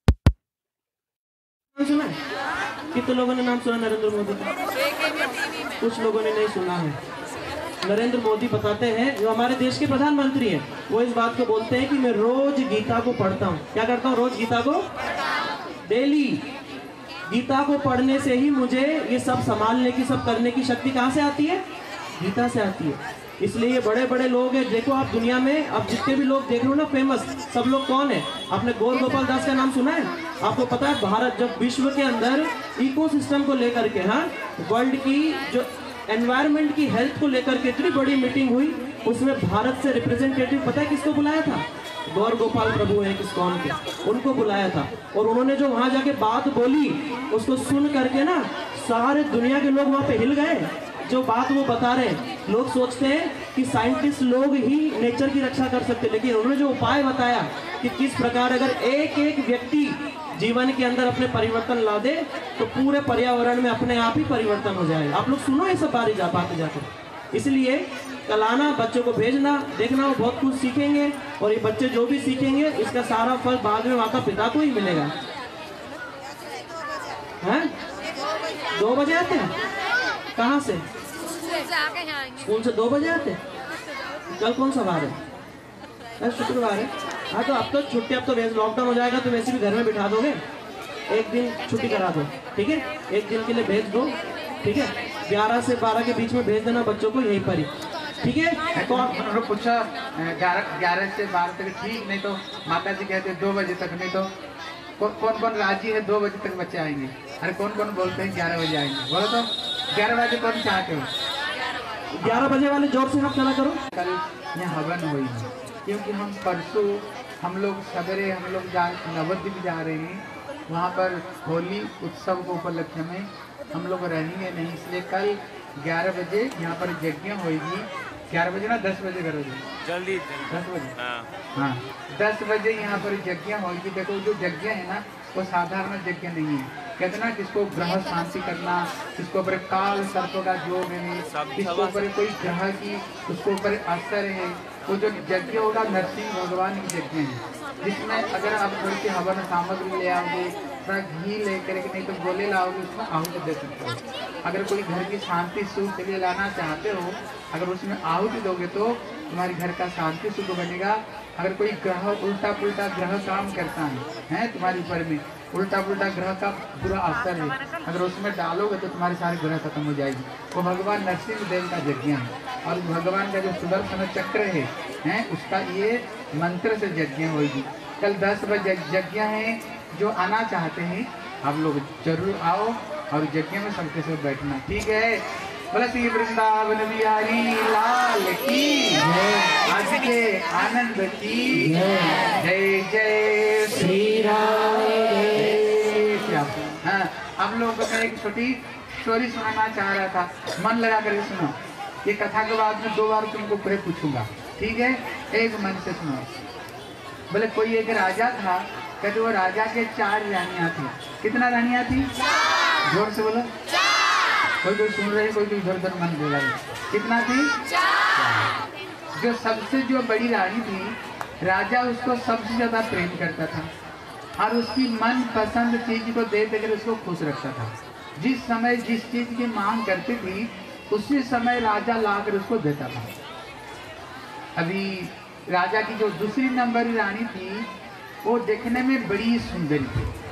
सुना है? कितने लोगों ने नाम सुना नरेंद्र मोदी का? कुछ लोगों ने नहीं सुना है। नरेंद्र मोदी बताते हैं, जो हमारे देश के प्रधानमंत्री हैं, वो इस बात को बोलते हैं कि मैं रोज गीता को पढ़ता हूँ। क्या करता हूँ? रोज गीता को, डेली गीता को पढ़ने से ही मुझे ये सब संभालने की, सब करने की शक्ति कहाँ से आती है? गीता से आती है। इसलिए ये बड़े बड़े लोग हैं, देखो आप दुनिया में अब जितने भी लोग देख रहे हो ना फेमस, सब लोग कौन है? आपने गौर गोपाल दास का नाम सुना है? आपको पता है भारत जब विश्व के अंदर इकोसिस्टम को लेकर के, हाँ, वर्ल्ड की जो एनवायरनमेंट की हेल्थ को लेकर के इतनी बड़ी मीटिंग हुई, उसमें भारत से रिप्रेजेंटेटिव पता है किसको बुलाया था? गौर गोपाल प्रभु है किसकॉन के, उनको बुलाया था। और उन्होंने जो वहां जाके बात बोली, उसको सुन करके ना सारे दुनिया के लोग वहां पे हिल गए। जो बात वो बता रहे हैं, लोग सोचते हैं कि साइंटिस्ट लोग ही नेचर की रक्षा कर सकते, लेकिन उन्होंने जो उपाय बताया कि किस प्रकार अगर एक एक व्यक्ति जीवन के अंदर अपने परिवर्तन ला दे तो पूरे पर्यावरण में अपने आप ही परिवर्तन हो जाएगा। आप लोग सुनो ये सब बारी जा बातें जाकर। इसलिए कल आना, बच्चों को भेजना, देखना वो बहुत कुछ सीखेंगे। और ये बच्चे जो भी सीखेंगे इसका सारा फल बाद में माता पिता को ही मिलेगा। हैं? दो बजे आते हैं? कहाँ से? स्कूल से दो बजे आते? कल कौन सा वार है? शुक्रवार है। हाँ, तो अब तो छुट्टी, अब तो लॉकडाउन हो जाएगा तो वैसे भी घर में बिठा दोगे, एक दिन छुट्टी करा दो। ठीक है, एक दिन के लिए भेज दो। ठीक है, ग्यारह से बारह के बीच में भेज देना बच्चों को यहीं पर ही। ठीक है, तो उन्होंने पूछा ग्यारह ग्यारह से बारह तक, ठीक, नहीं तो माता जी कहते दो बजे तक, नहीं तो कौन कौन राजी है दो बजे तक बच्चे आएंगे? अरे कौन कौन बोलते हैं ग्यारह बजे आएंगे? बोलो तो ग्यारह बजे कौन चाहते हो? ग्यारह बजे वाले जोर से हाथ खड़ा करो। कल यहाँ हवन हुई है, क्योंकि हम परसों हम लोग सवेरे हम लोग जा नवद्वीप जा रहे हैं, वहाँ पर होली उत्सव को उपलक्ष्य में हम लोग रहेंगे नहीं, इसलिए कल ग्यारह बजे यहाँ पर यज्ञ होगी। ग्यारह बजे ना दस बजे करोगे? जल्दी दस बजे। हाँ, दस बजे यहाँ पर यज्ञ होगी। देखो जो यज्ञ है ना वो साधारण यज्ञ नहीं है। कहते ना किसको ग्रह शांति करना, किसको ऊपर काल सर्प का योग है, किसको ऊपर कोई ग्रह की उसको ऊपर असर है। वो जो यज्ञ होगा नरसिंह भगवान की यज्ञ है, जिसमें अगर आप थोड़ी सी हवन सामग्री ले आओगे, थोड़ा घी लेकर के, नहीं तो गोले लाओगे, उसमें आहुति दे सकते हो। अगर कोई घर की शांति सुख के लिए लाना चाहते हो, अगर उसमें आहुति दोगे तो तुम्हारे घर का शांति सुख बनेगा। अगर कोई ग्रह उल्टा पुल्टा ग्रह काम करता है, है तुम्हारे ऊपर में उल्टा पुल्टा ग्रह का बुरा असर है, अगर उसमें डालोगे तो तुम्हारी सारी ग्रह खत्म हो जाएगी। वो भगवान नरसिंह देव का यज्ञ है, और भगवान का जो सुदर्शन चक्र है, है उसका ये मंत्र से यज्ञ होगी। कल दस बजे यज्ञ है। जो आना चाहते हैं आप लोग जरूर आओ और यज्ञ में सबके साथ बैठना। ठीक है, बोला श्री वृंदावन बिहारी लाल की जय, आज के आनंद की जय, जय श्री राम। हाँ, आप लोगों को मैं एक छोटी स्टोरी सुनाना चाह रहा था, मन लगा करके सुनो। ये कथा के बाद में दो बार तुमको पूरे पूछूंगा, ठीक है? एक मन से सुनो। बोले कोई एक राजा था, कहते वो राजा के चार रानियां थी। कितना रानियां थी? जोर से बोलो। कोई कोई सुन रहे, कोई कोई इधर उधर मन दे रहा है। कितना थी? जो सबसे जो बड़ी रानी थी, राजा उसको सबसे ज्यादा प्रेम करता था और उसकी मन पसंद चीज को दे देकर उसको खुश रखता था। जिस समय जिस चीज की मांग करती थी उसी समय राजा लाकर उसको देता था। अभी राजा की जो दूसरी नंबर रानी थी वो देखने में बड़ी सुंदरी थी,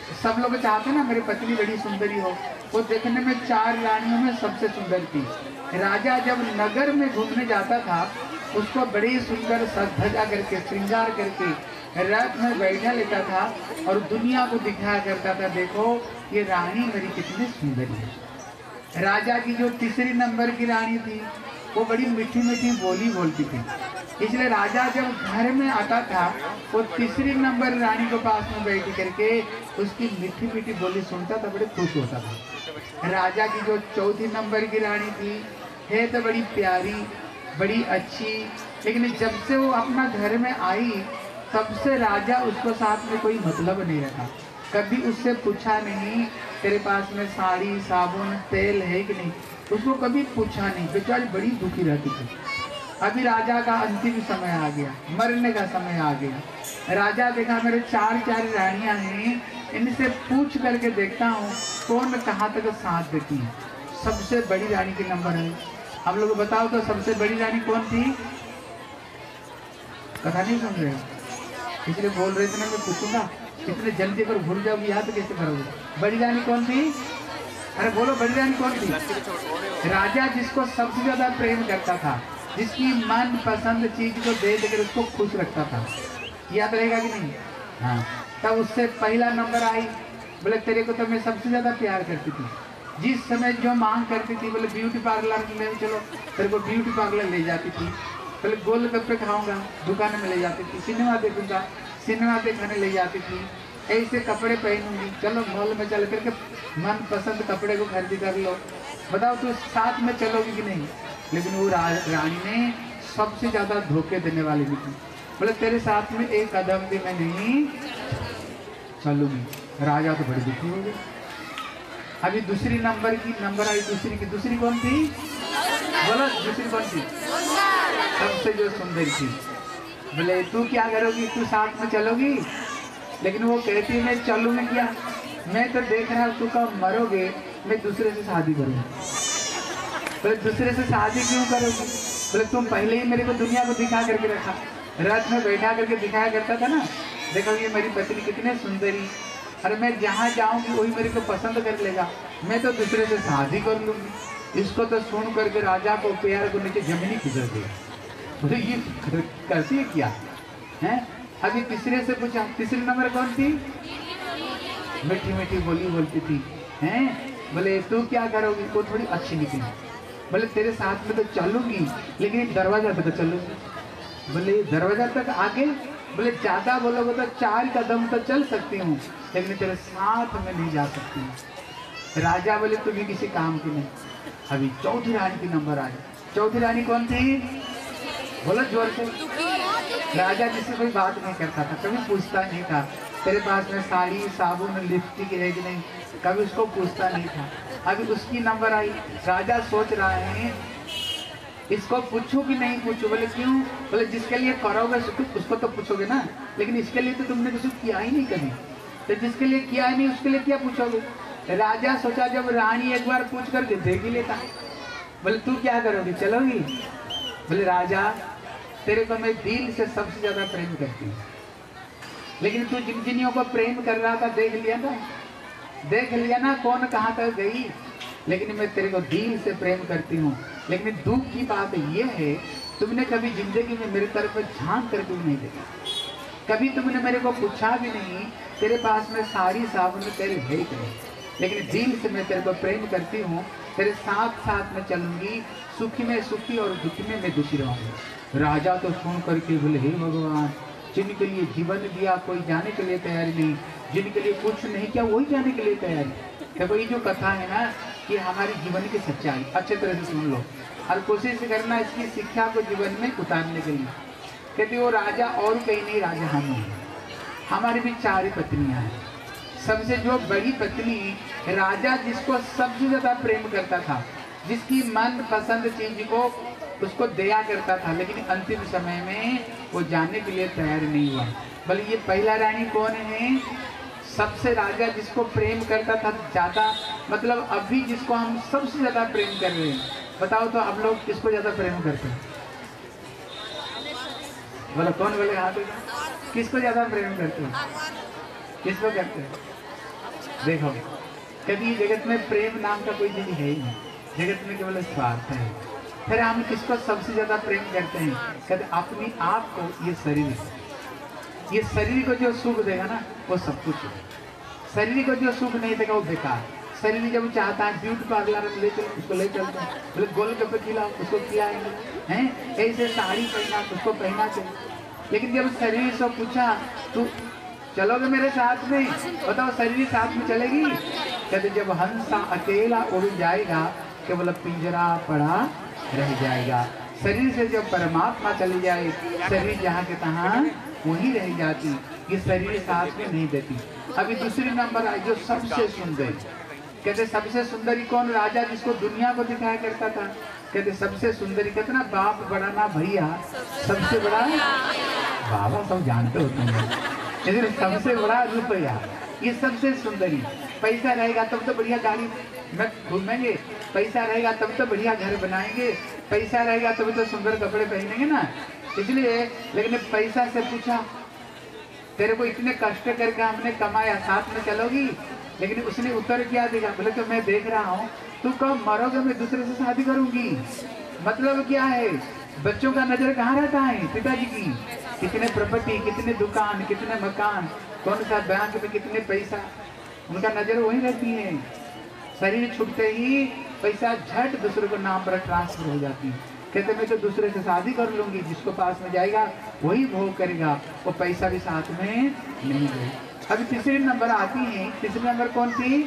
सब लोग चाहते ना मेरी पत्नी बड़ी सुंदरी हो। वो देखने में चार रानियों में सबसे सुंदर थी। राजा जब नगर में घूमने जाता था उसको बड़ी सुंदर सज-धजा करके श्रृंगार करके रथ में बैठा लेता था और दुनिया को दिखाया करता था, देखो ये रानी मेरी कितनी सुंदरी है। राजा की जो तीसरी नंबर की रानी थी वो बड़ी मीठी मीठी बोली बोलती थी, इसलिए राजा जब घर में आता था वो तीसरी नंबर रानी के पास में बैठ करके उसकी मीठी मीठी बोली सुनता था, बड़े खुश होता था। राजा की जो चौथी नंबर की रानी थी है तो बड़ी प्यारी बड़ी अच्छी, लेकिन जब से वो अपना घर में आई तब से राजा उसको साथ में कोई मतलब नहीं रखा। कभी उससे पूछा नहीं तेरे पास में साड़ी साबुन तेल है कि नहीं, उसको कभी पूछा नहीं। बेचारी बड़ी दुखी रहती थी। अभी राजा का अंतिम समय आ गया, मरने का समय आ गया। राजा देखा मेरे चार चार रानियां हैं, इनसे पूछ करके देखता हूँ कौन कहाँ तक साथ देती है। सबसे बड़ी रानी की नंबर है। हम लोग बताओ तो सबसे बड़ी रानी कौन थी? कथा नहीं सुन रहे हो इसलिए बोल रहे थे ना, मैं पूछूंगा इतने जल्दी अगर भूल जाओगी याद तो कैसे करोगे? बड़ी रानी कौन थी? अरे बोलो बड़ी रानी कौन थी? राजा जिसको सबसे ज्यादा प्रेम करता था, जिसकी मन पसंद चीज को दे देकर उसको खुश रखता था, याद रहेगा कि नहीं? हाँ, तब उससे पहला नंबर आई, बोले तेरे को तो मैं सबसे ज्यादा प्यार करती थी। जिस समय जो मांग करती थी, बोले ब्यूटी पार्लर ले चलो, तेरे को ब्यूटी पार्लर ले जाती थी। बोले गोलगप्पे खाऊंगा, दुकान में ले जाती थी। सिनेमा देखूंगा, सिनेमा देखने ले जाती थी। ऐसे कपड़े पहनूंगी, चलो मॉल में चल करके मन पसंद कपड़े को खरीदी कर लो। बताओ तो साथ में चलोगी कि नहीं? लेकिन वो रा, रानी ने सबसे ज्यादा धोखे देने वाली भी थी। बोले तेरे साथ में एक कदम भी मैं नहीं चलूंगी। राजा तो बड़ी दुखी हो गई। अभी दूसरी नंबर की नंबर आई, दूसरी की दूसरी कौन थी? बोलो दूसरी कौन थी? सबसे जो सुंदर थी। बोले तू क्या करोगी, तू साथ में चलोगी? लेकिन वो कहती मैं चलूंगी क्या, मैं तो देख रहा हूँ तू कब मरोगे, मैं दूसरे से शादी करूँगी। बोले दूसरे से शादी क्यों करोगी? बोले तुम पहले ही मेरे को दुनिया को दिखा करके रखा, रथ में बैठा करके दिखाया करता था ना, देखो ये मेरी पत्नी कितने सुंदरी, अरे मैं जहाँ जाऊँगी वही मेरे को पसंद कर लेगा, मैं तो दूसरे से शादी कर लूँगी। इसको तो सुन करके राजा को प्यार को नीचे जमीनी गुजर गया। बोले ये कैसे किया है? अभी तीसरे से पूछा, तीसरी नंबर कौन थी? मीठी मीठी बोली बोलती थी हैं। बोले तू क्या करोगी? वो थोड़ी अच्छी निकली। बोले तेरे साथ में तो चलूंगी लेकिन दरवाजा तक चलूंगी। बोले दरवाजा तक आगे? बोले ज्यादा बोलोगे तो चार कदम तो चल सकती हूँ लेकिन तेरे साथ में नहीं जा सकती हूँ। राजा बोले तू भी किसी काम की नहीं। अभी चौथी रानी की नंबर आई। चौथी रानी कौन थी? बोलो जोर से। राजा जिससे कोई बात नहीं करता था, कभी पूछता नहीं था तेरे पास में साड़ी साबुन लिपस्टिक है कि नहीं, कभी उसको पूछता नहीं था। अभी उसकी नंबर आई। राजा सोच रहा है इसको पूछूं कि नहीं पूछूं। बोले क्यों? बोले जिसके लिए करोगे उसको तो पूछोगे ना, लेकिन इसके लिए तो तुमने कुछ किया ही नहीं कभी, तो जिसके लिए किया ही नहीं उसके लिए क्या पूछोगे? राजा सोचा जब रानी एक बार पूछ कर देख ही लेता। बोले तू क्या करोगी, चलोगी? बोले राजा तेरे को मैं दिल से सबसे ज्यादा प्रेम करती हूँ, लेकिन तू जिन जिनियों को प्रेम कर रहा था देख लिया ना, देख लिया ना कौन कहाँ तक गई, लेकिन मैं तेरे को दिल से प्रेम करती हूँ। लेकिन दुख की बात ये है तुमने कभी जिंदगी में मेरे तरफ झांक करके भी नहीं देखा, कभी तुमने मेरे को पूछा भी नहीं तेरे पास में साड़ी साबुन तेल है क्या, लेकिन दिल से मैं तेरे को प्रेम करती हूँ, तेरे साथ साथ में चलूंगी, सुखी में सुखी और दुखी में मैं दुखी रहूंगी। राजा तो सुन करके बोले हे भगवान, जिनके लिए जीवन दिया कोई जाने के लिए तैयार नहीं, जिनके लिए कुछ नहीं किया वही जाने के लिए तैयार है। देखो ये जो कथा है ना ये हमारी जीवन की सच्चाई अच्छे तरह से सुन लो और कोशिश करना इसकी शिक्षा को जीवन में उतारने के लिए। कहते वो राजा और कहीं नहीं, राजा हम हैं। हमारी भी चार ही पत्नियां हैं। सबसे जो बड़ी पत्नी राजा जिसको सबसे ज्यादा प्रेम करता था, जिसकी मन पसंद चीज को उसको दया करता था, लेकिन अंतिम समय में वो जाने के लिए तैयार नहीं हुआ। बल्कि ये पहला रानी कौन है? सबसे राजा जिसको प्रेम करता था ज्यादा, मतलब अभी जिसको हम सबसे ज्यादा प्रेम कर रहे हैं, बताओ तो आप लोग किसको ज्यादा प्रेम करते हैं? बोलो कौन बोले हाथ? किसको ज्यादा प्रेम करते हैं? किसको करते हैं? देखो कभी जगत में प्रेम नाम का कोई चीज है ही नहीं, जगत में केवल स्वार्थ है। फिर हम किसको सबसे ज्यादा प्रेम करते हैं? कहते अपनी आप को, ये शरीर, ये शरीर को जो सुख देगा ना वो सब कुछ है। शरीर को जो सुख नहीं देगा वो बेकार। शरीर जब चाहता है ब्यूटी पार्लर में ले चलो, उसको ले चलते हैं, बोले गोलगप्पे खिलाओ, उसको खिलाएंगे, हैं ऐसे साड़ी पहना, उसको पहना चाहिए। लेकिन जब शरीर से पूछा तू चलोगे मेरे साथ में, बताओ शरीर साथ में चलेगी? कहते जब हंसा अकेला उड़ जाएगा केवल पिंजरा पड़ा रह जाएगा। शरीर से जब परमात्मा चली जाए, शरीर जहाँ के तहाँ वहीं रह जाती, ये शरीर साथ में नहीं देती। अभी दूसरी नंबर आई जो सबसे सुंदर, कहते सबसे सुंदरी कौन? राजा जिसको दुनिया को दिखाया करता था। कहते सबसे सुंदरी, कहते ना बाप बड़ा ना भैया, सबसे बड़ा बाबा, सब जानते होते हैं, सबसे बड़ा रुपया, ये सबसे सुंदरी। पैसा रहेगा तब तो बढ़िया गाड़ी में घूमेंगे, पैसा रहेगा तब तो बढ़िया घर बनाएंगे, पैसा रहेगा तब तो सुंदर कपड़े पहनेंगे ना, इसलिए। लेकिन पैसा से पूछा तेरे को इतने कष्ट करके हमने कमाया, साथ में चलोगी? लेकिन उसने उत्तर क्या दिया? बोले तो मैं देख रहा हूँ तू कब मरोगे मैं दूसरे से शादी करूंगी। मतलब क्या है? बच्चों का नजर कहाँ रहता है? पिताजी की कितने प्रॉपर्टी, कितने दुकान, कितने मकान, कौन सा बैंक में कितने पैसा, उनका नजर वही रहती है। शरीर छूटते ही पैसा झट दूसरे को नाम पर ट्रांसफर हो जाती है। कहते मैं तो दूसरे से शादी कर लूंगी, जिसको पास में जाएगा वही भोग करेगा, वो पैसा भी साथ में नहीं है। अभी तीसरी नंबर आती है, तीसरी नंबर कौन थी?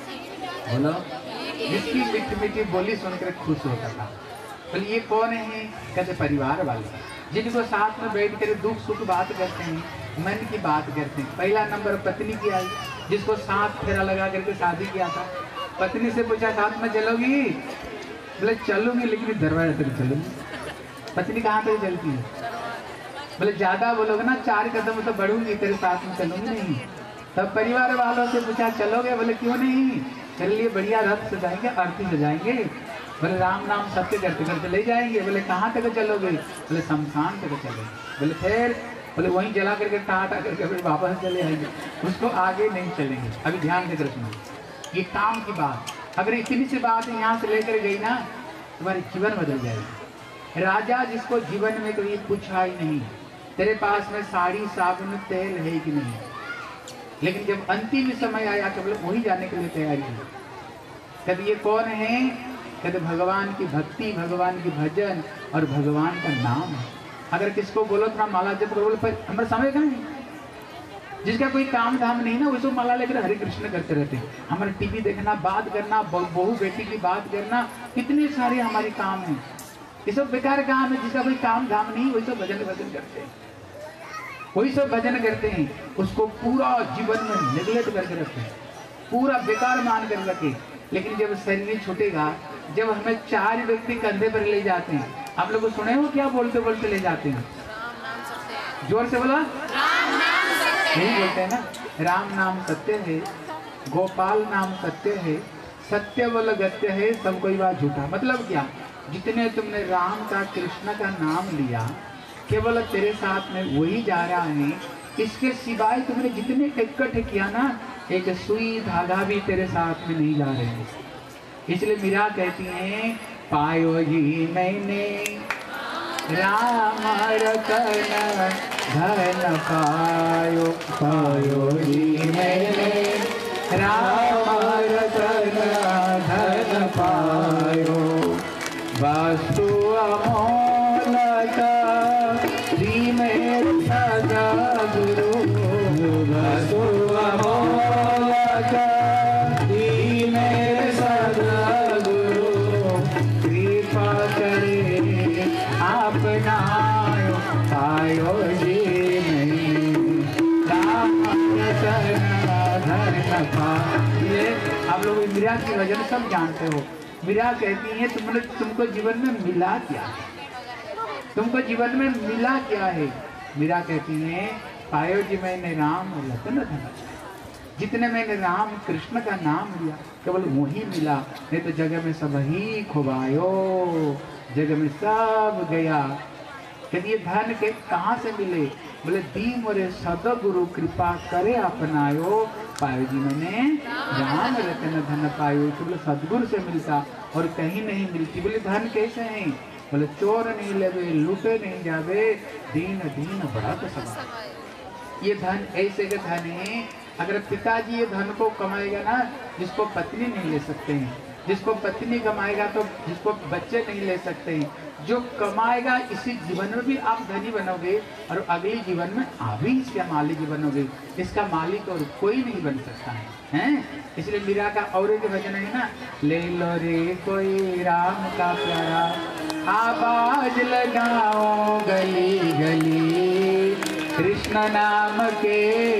बोलो। जिसकी मीठी मीठी बोली सुनकर खुश होता था। बोले ये कौन है? कहते परिवार वाले, जिनको साथ में बैठ कर दुख सुख बात करते हैं, मन की बात करते हैं। पहला नंबर पत्नी की आई, जिसको साथ फेरा लगा करके शादी किया था। पत्नी से पूछा साथ में चलोगी? बोले चलूंगी, लेकिन दरवाजे तक चलूंगी। पत्नी कहाँ तक चलती है? बोले ज्यादा बोलोगे ना चार कदम तो बढ़ूंगी, तेरे साथ में चलूंगी नहीं। तब परिवार वालों से पूछा चलोगे? बोले क्यों नहीं, तेरे लिए बढ़िया रथ सजाएंगे, आरती सजाएंगे। बोले राम नाम सत्य करते करते ले जाएंगे। बोले कहाँ तक चलोगे? बोले शमशान तक चलोगे। बोले फिर? बोले वहीं जला करके टाटा करके फिर वापस चले आएंगे, उसको आगे नहीं चलेंगे। अभी ध्यान देकर सुनो, ये काम की बात, अगर इतनी सी बात यहाँ से लेकर गई ना, तुम्हारी जीवन बदल जाएगी। राजा जिसको जीवन में कभी पूछा ही नहीं तेरे पास में साड़ी साबुन तेल है कि नहीं, लेकिन जब अंतिम समय आया केवल वही जाने के लिए तैयारी है। कभी ये कौन है? कहते भगवान की भक्ति, भगवान की भजन और भगवान का नाम। अगर किसको बोलो थोड़ा माला जप करो, बोले हमारा समय कहाँ है? जिसका कोई काम धाम नहीं ना, वो सब माला लेकर हरे कृष्ण करते रहते हैं। हमारे टीवी देखना, बात करना, बहू बेटी की बात करना, कितने सारे हमारे काम हैं। ये सब बेकार काम है। जिसका कोई काम धाम नहीं वही सब भजन भजन करते हैं, वही सब भजन करते हैं। उसको पूरा जीवन में निगलेक्ट करके रखते हैं, पूरा बेकार मान कर रखे। लेकिन जब शरीर छूटेगा, जब हमें चार व्यक्ति कंधे पर ले जाते हैं, आप लोग सुने हो क्या बोलते बोलते ले जाते हैं? जोर से बोला, यही बोलते हैं ना, राम नाम सत्य है, गोपाल नाम सत्य है, सत्य बोल गत्य है, सब कोई बात झूठा। मतलब क्या? जितने तुमने राम का, कृष्ण का नाम लिया, केवल तेरे साथ में वही जा रहा है। इसके सिवाय तुमने जितने इकट्ठे किया ना, एक सुई धागा भी तेरे साथ में नहीं जा रहे हैं। इसलिए मीरा कहती हैं, पायो जी मैंने राम रतन धन पायो, पायो जी मैंने राम रतन धन पायो, वस्तु अमोलक दी में सदा गुरु, वस्तु अमोलक दी में सदा गुरु, कृपा करे अपना पायो जी नहीं राम रतन धन पायो। आप लोग मीरा की भजन सब जानते हो। मीरा कहती है तुमने तुमको जीवन में मिला क्या है? तुमको जीवन में मिला क्या है? मीरा कहती है पायो जी मैंने राम रतन धन, जितने मैंने राम कृष्ण का नाम लिया केवल वही मिला, नहीं तो जगह में सब ही खोबायो, जगह में सब गया। कहती ये धन के कहाँ से मिले? बोले दी मोरे सदगुरु कृपा करे अपनायो, पायो जी मैंने राम रतन धन पायो। तो बोले सदगुरु से मिलता और कहीं नहीं मिलती। बोले धन कैसे है? बोले चोर नहीं लेवे, लूटे नहीं जावे, दीन दीन बड़ा तो सब। ये धन ऐसे के धन है, अगर पिताजी ये धन को कमाएगा ना, जिसको पत्नी नहीं ले सकते हैं, जिसको पत्नी कमाएगा तो जिसको बच्चे नहीं ले सकते हैं, जो कमाएगा इसी जीवन में भी आप धनी बनोगे और अगले जीवन में आप भी इसका मालिक बनोगे। इसका मालिक और कोई नहीं बन सकता है, हैं? इसलिए मीरा का और एक भजन है ना, ले लो रे कोई राम का प्यारा, आवाज लगाओ गली गली, कृष्ण नाम के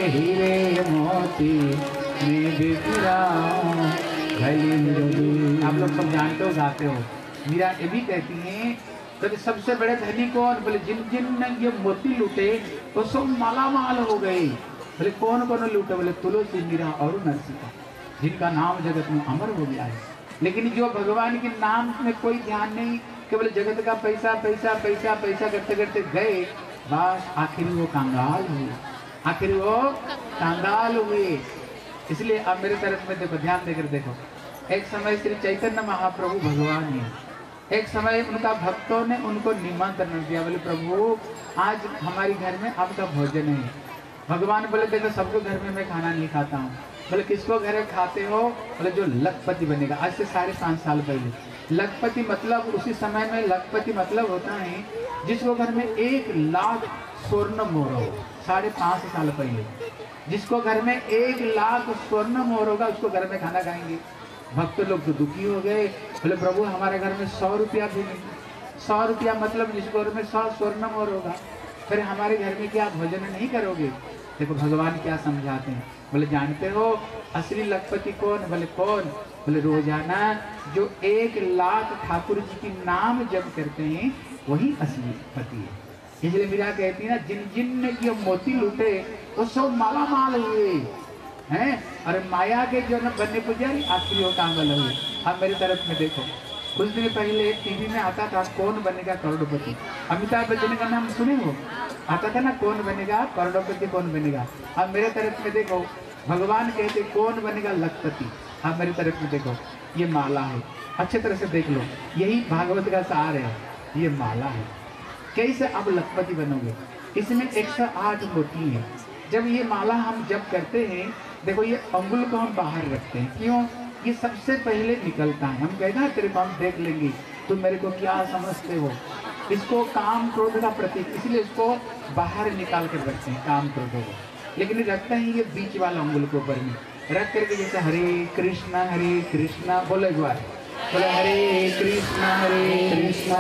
हीरे मोती मैं बिखराऊं गली गली। आप लोग सब जानते हो, गाते हो। मीरा ये भी कहती हैं तो सबसे बड़े धनी कौन? बोले जिन जिन ने ये मोती लूटे वो सब माला माल हो गए। बोले कौन कौन लूटे? बोले तुलसी, मीरा और नरसिंह, जिनका नाम जगत में अमर हो गया है। लेकिन जो भगवान के नाम में कोई ध्यान नहीं, केवल जगत का पैसा पैसा पैसा पैसा करते करते गए, बस आखिर वो कंगाल हुए, आखिर वो कंगाल हुए। इसलिए अब मेरे तरफ में देखो, ध्यान देकर देखो। एक समय श्री चैतन्य महाप्रभु भगवान है, एक समय उनका भक्तों ने उनको निमंत्रण दिया। बोले प्रभु आज हमारे घर में आपका भोजन है। भगवान बोले देखो सबको घर में मैं खाना नहीं खाता हूँ। बोले किसको घर में खाते हो? बोले जो लखपति बनेगा। आज से साढ़े पाँच साल पहले लखपति मतलब, उसी समय में लखपति मतलब होता है जिसको घर में एक लाख स्वर्ण मोहर हो। साढ़े पाँच साल पहले जिसको घर में एक लाख स्वर्ण मोहर होगा उसको घर में खाना खाएंगे। भक्त लोग तो दुखी हो गए। बोले प्रभु हमारे घर में सौ रुपया भी नहीं। सौ रुपया मतलब जिसको घर में सौ स्वर्ण मोहर होगा, फिर हमारे घर में क्या भोजन नहीं करोगे? देखो भगवान क्या समझाते हैं। बोले जानते हो असली लखपति कौन? बोले कौन? बोले रोजाना जो एक लाख ठाकुर जी की नाम जप करते हैं वही असली पति है। इसलिए मीरा कहती है ना, जिन जिन ने ये मोती लूटे वो सब माला माल हुए हैं, और माया के जो न बनने पुजारी आखिरी वो कांगल हुए। अब मेरी तरफ में देखो, कुछ दिन पहले टीवी में आता था कौन बनेगा करोड़पति। अमिताभ बच्चन का नाम सुने हो? आता था ना कौन बनेगा करोड़पति, कौन बनेगा। अब मेरे तरफ में देखो, भगवान कहते कौन बनेगा लखपति। अब मेरी तरफ में देखो, ये माला है, अच्छे तरह से देख लो, यही भागवत का सार है। ये माला है, कैसे अब लखपति बनोगे? इसमें एक सौ आठ मोती है। जब ये माला हम जब करते हैं, देखो ये अंगुल को हम बाहर रखते हैं, क्यों? ये सबसे पहले निकलता है। हम कहते हैं तेरे को हम देख लेंगे, तुम मेरे को क्या समझते हो। इसको काम क्रोध का प्रतीक, इसलिए इसको बाहर निकाल कर रखते हैं काम क्रोध को। लेकिन रखते हैं ये बीच वाला अंगुल के ऊपर में रख करके, जैसे हरे कृष्णा हरे कृष्णा बोले एक बार, बोले हरे कृष्णा हरे कृष्णा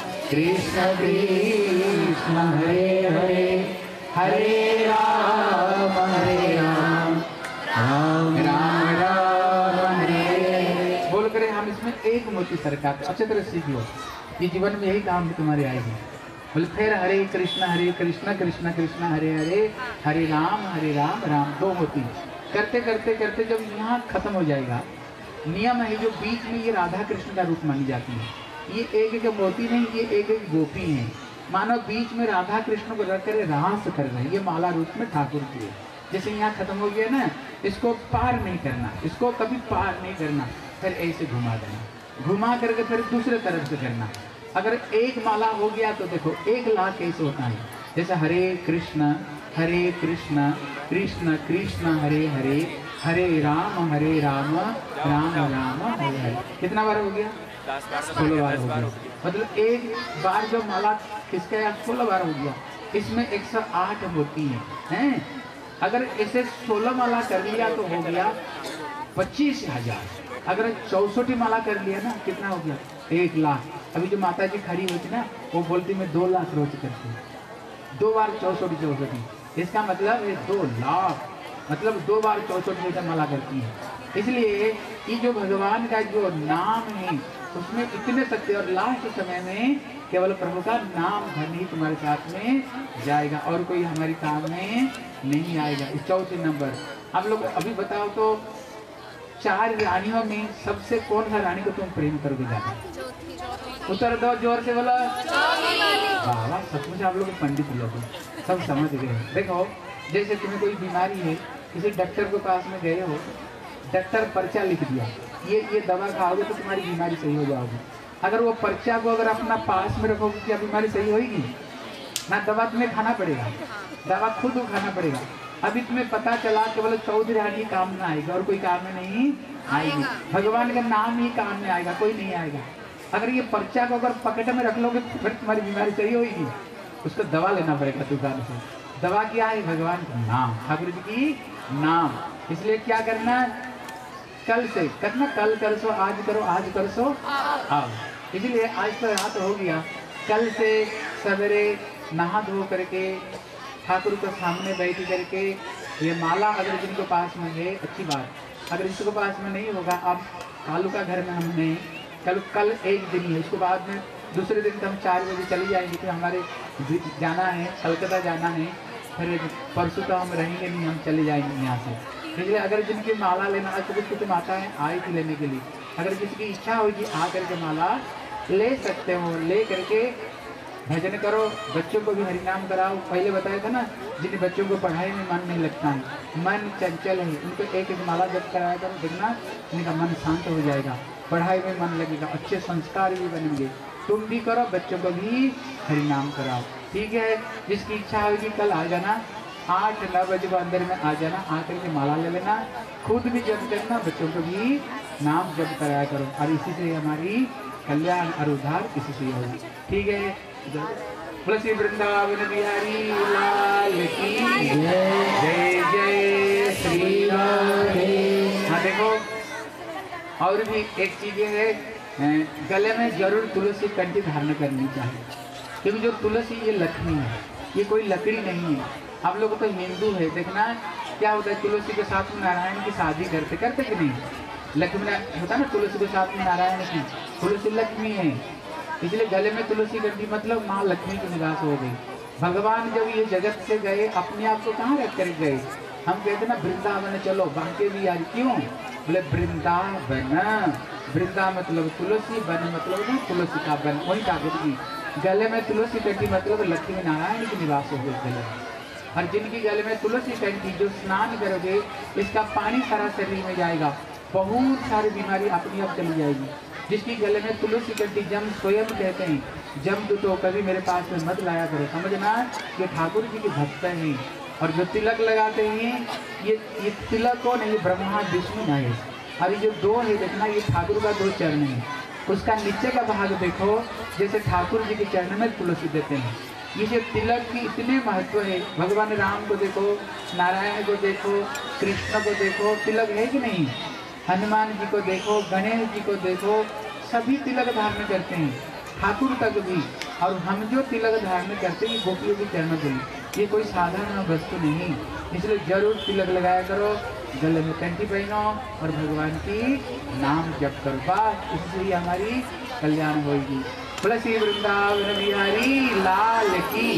कृष्ण कृष्ण हरे हरे हरे राम हरे राम राम राम राम हरे बोल करे। हम इसमें एक मोती सरकार अच्छे तरह सीख लो, ये जीवन में यही काम तुम्हारे आएगी। बोले फिर हरे कृष्ण हरे कृष्ण कृष्ण कृष्ण हरे हरे हरे राम हरे राम राम, दो मोती करते करते करते जब यहाँ खत्म हो जाएगा, नियम है जो बीच में ये राधा कृष्ण का रूप मानी जाती है। ये एक एक मोती नहीं, ये एक एक गोपी है। मानो बीच में राधा कृष्ण को रख कर रास कर रहे हैं, ये माला रूप में ठाकुर की है। जैसे यहाँ खत्म हो गया ना, इसको पार नहीं करना, इसको कभी पार नहीं करना, फिर ऐसे घुमा देना, घुमा करके फिर दूसरे तरफ से करना। अगर एक माला हो गया तो देखो एक लाख कैसे होता है। जैसे हरे कृष्ण हरे कृष्ण कृष्ण कृष्ण हरे हरे हरे राम हरे राम राम राम हरे हरे, कितना बार हो गया? सोलह बार हो गया। मतलब एक बार जो माला किसका है सोलह बार हो गया। इसमें एक सौ आठ मोती है, हैं? अगर इसे सोलह माला कर लिया तो हो गया पच्चीस हजार। अगर चौसठ माला कर लिया ना, कितना हो गया? एक लाख। अभी जो माता जी खड़ी होती ना, वो बोलती मैं दो लाख रोज करती हूँ, दो बार चौसठ चौसठ, इसका मतलब है दो लाख, मतलब दो बार चौसठ मीटर माला करती है। इसलिए ये जो भगवान का जो नाम है उसमें इतने सत्य, और लास्ट समय में केवल प्रभु का नाम धन ही तुम्हारे साथ में जाएगा, और कोई हमारे काम में नहीं आएगा। इस चौथे नंबर आप लोग अभी बताओ तो चार रानियों में सबसे कौन सा रानी को तुम प्रेम करोगे ज्यादा? उत्तर दो जोर से बोलो। बाबा सचमुच आप लोग पंडित लोग सब समझ गए। देखो जैसे तुम्हें कोई बीमारी है किसी डॉक्टर के पास में गए हो, डॉक्टर पर्चा लिख दिया, ये ये दवा खाओगे तो तुम्हारी बीमारी सही हो जाओगी। अगर वो पर्चा को अगर अपना पास में रखोगे क्या बीमारी सही होगी? ना, दवा तुम्हें खाना पड़ेगा, दवा खुद को खाना पड़ेगा। अभी तुम्हें पता चला कि बोले चौधरी रानी काम में आएगा और कोई काम में नहीं आएगी, भगवान का नाम ही काम में आएगा, कोई नहीं आएगा। अगर ये पर्चा को अगर पॉकेट में रख लोगे तो फिर तुम्हारी बीमारी सही होगी। उसको दवा लेना पड़ेगा दुकान से। दवा क्या है? भगवान का नाम, ठाकुर जी की नाम। इसलिए क्या करना, कल से करना, कल कर सो आज करो, आज कर सो आओ। इसलिए आज तो रात हो गया, कल से सवेरे नहा धो करके ठाकुर के सामने बैठ करके ये माला अगर जिनको पास में है अच्छी बात, अगर जिसको पास में नहीं होगा, आप कालू का घर में हमने कल कल एक दिन ही है, उसके बाद में दूसरे दिन हम चार बजे चले जाएंगे, फिर हमारे जाना है कलकत्ता जाना है, फिर परसों तो हम रहेंगे नहीं, हम चले जाएंगे यहाँ से। इसलिए अगर जिनकी माला लेना है तो कुछ कुछ माता है आई थी लेने के लिए, अगर किसी की इच्छा होगी आ करके माला ले सकते हो, ले करके भजन करो, बच्चों को भी हरिनाम कराओ। पहले बताया था ना, जिन बच्चों को पढ़ाई में मन नहीं लगता है, मन चंचल है, उनको एक एक माला जब कराया करो, देखना उनका मन शांत हो जाएगा, पढ़ाई में मन लगेगा, अच्छे संस्कार भी बनेंगे। तुम भी करो, बच्चों को भी हरिनाम कराओ, ठीक है। जिसकी इच्छा होगी कल आ जाना, आठ नौ बजे के अंदर में आ जाना, आकर के माला ले लेना, खुद भी जप करना, बच्चों को भी नाम जप कराया करो, और इसी से हमारी कल्याण और उद्धार इसी से होगी, ठीक है। तुलसी वृंदावन बिहारी लाल की जय, जय श्री राधे। हाँ देखो, और भी एक चीज है, गले में जरूर तुलसी कंठी धारण करनी चाहिए, क्योंकि जो तुलसी ये लक्ष्मी है, ये कोई लकड़ी नहीं है। आप लोग तो हिंदू है, देखना क्या होता है, तुलसी के साथ में नारायण की शादी करते करते कि नहीं, लक्ष्मी होता ना, तुलसी के साथ में नारायण की, तुलसी लक्ष्मी है, इसलिए गले में तुलसी कंठी मतलब माँ लक्ष्मी की निवास हो गई। भगवान जब ये जगत से गए, अपने आप को कहाँ रख कर गए? हम कहते ना वृंदावन चलो, बांके भी यार, क्यों बोले वृंदावन, वृंदा मतलब तुलसी, वन मतलब ना तुलसी का वन, वही कागज की गले में तुलसी कंठी मतलब लक्ष्मी नारायण की निवास हो गई गले में। और जिनकी गले में तुलसी कंठी, जो स्नान करोगे इसका पानी सारा शरीर में जाएगा, बहुत सारी बीमारी अपनी आप चली जाएगी। जिसकी गले में तुलसी कंठी, जम स्वयं कहते हैं, जम तो कभी मेरे पास में मत लाया करो, समझना ये ठाकुर जी के भक्त हैं। और जो तिलक लगाते हैं ये ये तिलक को नहीं, ब्रह्मा विष्णु नहीं, और ये जो दो है देखना, ये ठाकुर का दो चरण है, उसका नीचे का भाग देखो, जैसे ठाकुर जी के चरण में तुलसी देते हैं। ये जो तिलक की इतने महत्व है, भगवान राम को देखो, नारायण को देखो, कृष्ण को देखो, तिलक है कि नहीं, हनुमान जी को देखो, गणेश जी को देखो, सभी तिलक धारण करते हैं, ठाकुर तक भी। और हम जो तिलक धारण करते हैं गोपियों के चरणों के लिए, ये कोई साधारण वस्तु नहीं, इसलिए जरूर तिलक लगाया करो, गले में कंठी पहनो और भगवान की नाम जप करो, बस इससे ही हमारी कल्याण होगी। तुलसी वृंदावन बिहारी लाल की।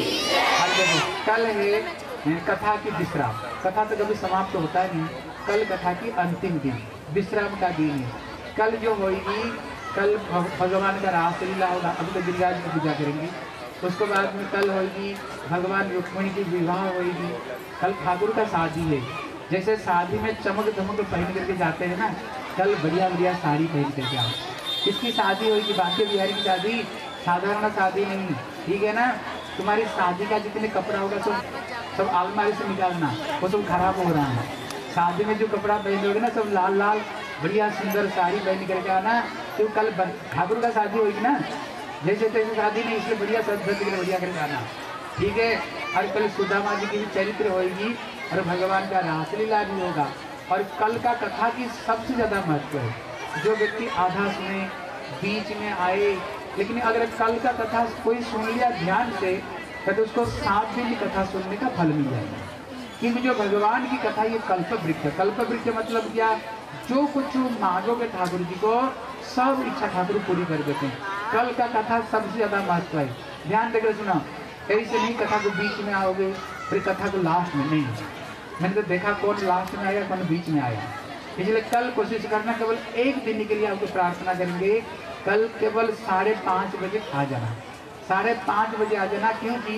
कल है कथा की विश्राम, कथा तो कभी समाप्त तो होता नहीं, कल कथा की अंतिम दिन, विश्राम का दिन है। कल जो होगी, कल भगवान का रासलीला होगा, अभी तो गिरिराज की पूजा करेंगे, उसके बाद में कल होगी भगवान रुक्मिणी की विवाह होगी, कल ठाकुर का शादी है। जैसे शादी में चमक धमक पहन करके जाते हैं ना, कल बढ़िया बढ़िया साड़ी पहन करके आओ, इसकी शादी होगी। बांके बिहारी की शादी साधारण शादी नहीं, ठीक है ना। तुम्हारी शादी का जितने कपड़ा होगा सब सब अलमारी से निकालना, वो सब खराब हो रहा है। शादी में जो कपड़ा पहनोगे ना, सब लाल लाल बढ़िया सुंदर साड़ी पहन करके आना, तो कल ठाकुर का शादी होगी ना, जैसे तैसे शादी नहीं, इसलिए बढ़िया सज धज के बढ़िया करके आना, ठीक है। और कल सुदामा जी की भी चरित्र होगी और भगवान का रासलीला भी होगा। और कल का कथा की सबसे ज़्यादा महत्व है, जो व्यक्ति आधा सुने, बीच में आए, लेकिन अगर कल का कथा कोई सुन लिया ध्यान से, तो उसको सात दिन कथा सुनने का फल मिल जाएगा। क्योंकि जो भगवान की कथा ये कल्प वृक्ष है, कल्प वृक्ष मतलब क्या, जो कुछ मांगोगे ठाकुर जी को सब इच्छा ठाकुर पूरी कर देते हैं। कल का कथा सबसे ज़्यादा महत्व है, ध्यान देकर सुना, ऐसे नहीं कथा को बीच में आओगे फिर कथा को लास्ट में नहीं। मैंने तो देखा कौन लास्ट में आया कौन बीच में आया, इसलिए कल कोशिश करना, केवल एक दिन के लिए आपको प्रार्थना करेंगे, कल केवल साढ़े पाँच बजे आ जाना, साढ़े पाँच बजे आ जाना, क्योंकि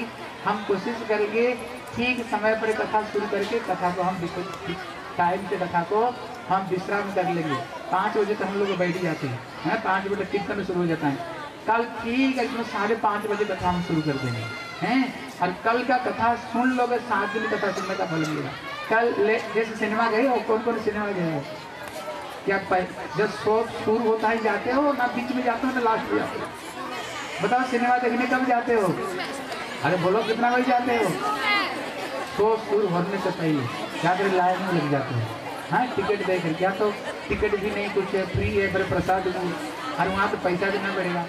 हम कोशिश करेंगे ठीक समय पर कथा शुरू करके कथा को हम टाइम से कथा को हम विश्राम कर लेंगे। पाँच बजे तक हम लोग बैठ जाते हैं, है पाँच बजे कीर्तन शुरू हो जाता है। कल ठीक है इसमें साढ़े पाँच बजे कथा हम शुरू कर देंगे हैं, और कल का कथा सुन लोगे, सात दिन कथा सुनने का फल मिलेगा। कल जैसे सिनेमा गए हो, कौन कौन सिनेमा गए हो? क्या जब शो शुरू होता ही जाते हो, ना बीच में जाते हो ना लास्ट में जाते हो? बताओ सिनेमा देखने कब जाते हो? अरे बोलो कितना बजे जाते हो? शो शुरू होने से पहले क्या कर लाइन में लग जाते हो, हाँ टिकट दे कर। क्या तो टिकट भी नहीं, कुछ है फ्री है, फिर प्रसाद भी, और वहाँ तो पैसा देना पड़ेगा।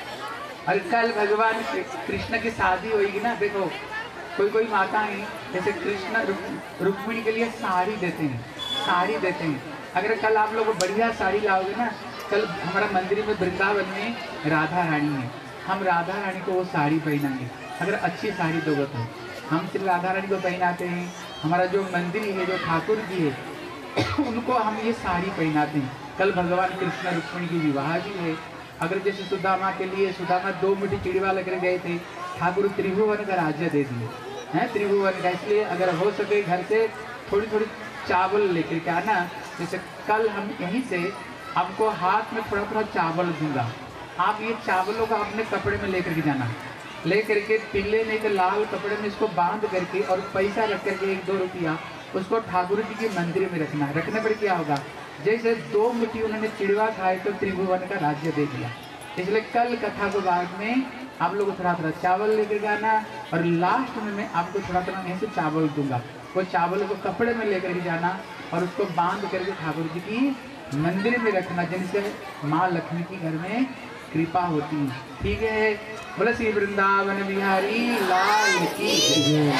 और कल भगवान कृष्ण की शादी होगी ना, देखो कोई कोई माताएं जैसे कृष्ण रुक्मिणी के लिए साड़ी देते हैं, साड़ी देते हैं। अगर कल आप लोग बढ़िया साड़ी लाओगे ना, कल हमारा मंदिर में वृंदावन में राधा रानी है, हम राधा रानी को वो साड़ी पहनाएंगे। अगर अच्छी साड़ी दोगे तो हम सिर्फ राधा रानी को पहनाते हैं। हमारा जो मंदिर है, जो ठाकुर जी है, उनको हम ये साड़ी पहनाते हैं। कल भगवान कृष्ण रुक्मिणी की विवाह भी है। अगर जैसे सुदामा के लिए, सुदामा दो मुट्ठी चिड़वा लेकर गए थे, ठाकुर त्रिभुवन का राज्य दे दिए हैं, त्रिभुवन का। इसलिए अगर हो सके घर से थोड़ी थोड़ी चावल लेकर के आना। जैसे कल हम यहीं से आपको हाथ में थोड़ा थोड़ा चावल दूंगा, आप ये चावलों का अपने कपड़े में लेकर के जाना, लेकर के पीले नहीं तो लाल कपड़े में इसको बांध करके और पैसा रख करके एक दो रुपया उसको ठाकुर जी के मंदिर में रखना। रखने पर क्या होगा, जैसे दो मुट्ठी उन्होंने चिड़वा खाए तो त्रिभुवन का राज्य दे दिया। इसलिए कल कथा को बाद में आप लोग थोड़ा थोड़ा चावल लेकर जाना, और लास्ट में मैं आपको थोड़ा थोड़ा यहीं से चावल दूंगा। वो चावल को कपड़े में लेकर के जाना और उसको बांध करके ठाकुर जी की मंदिर में रखना, जिनसे माँ लक्ष्मी की घर में कृपा होती है। ठीक है, बोले श्री वृंदावन बिहारी लाल की जय।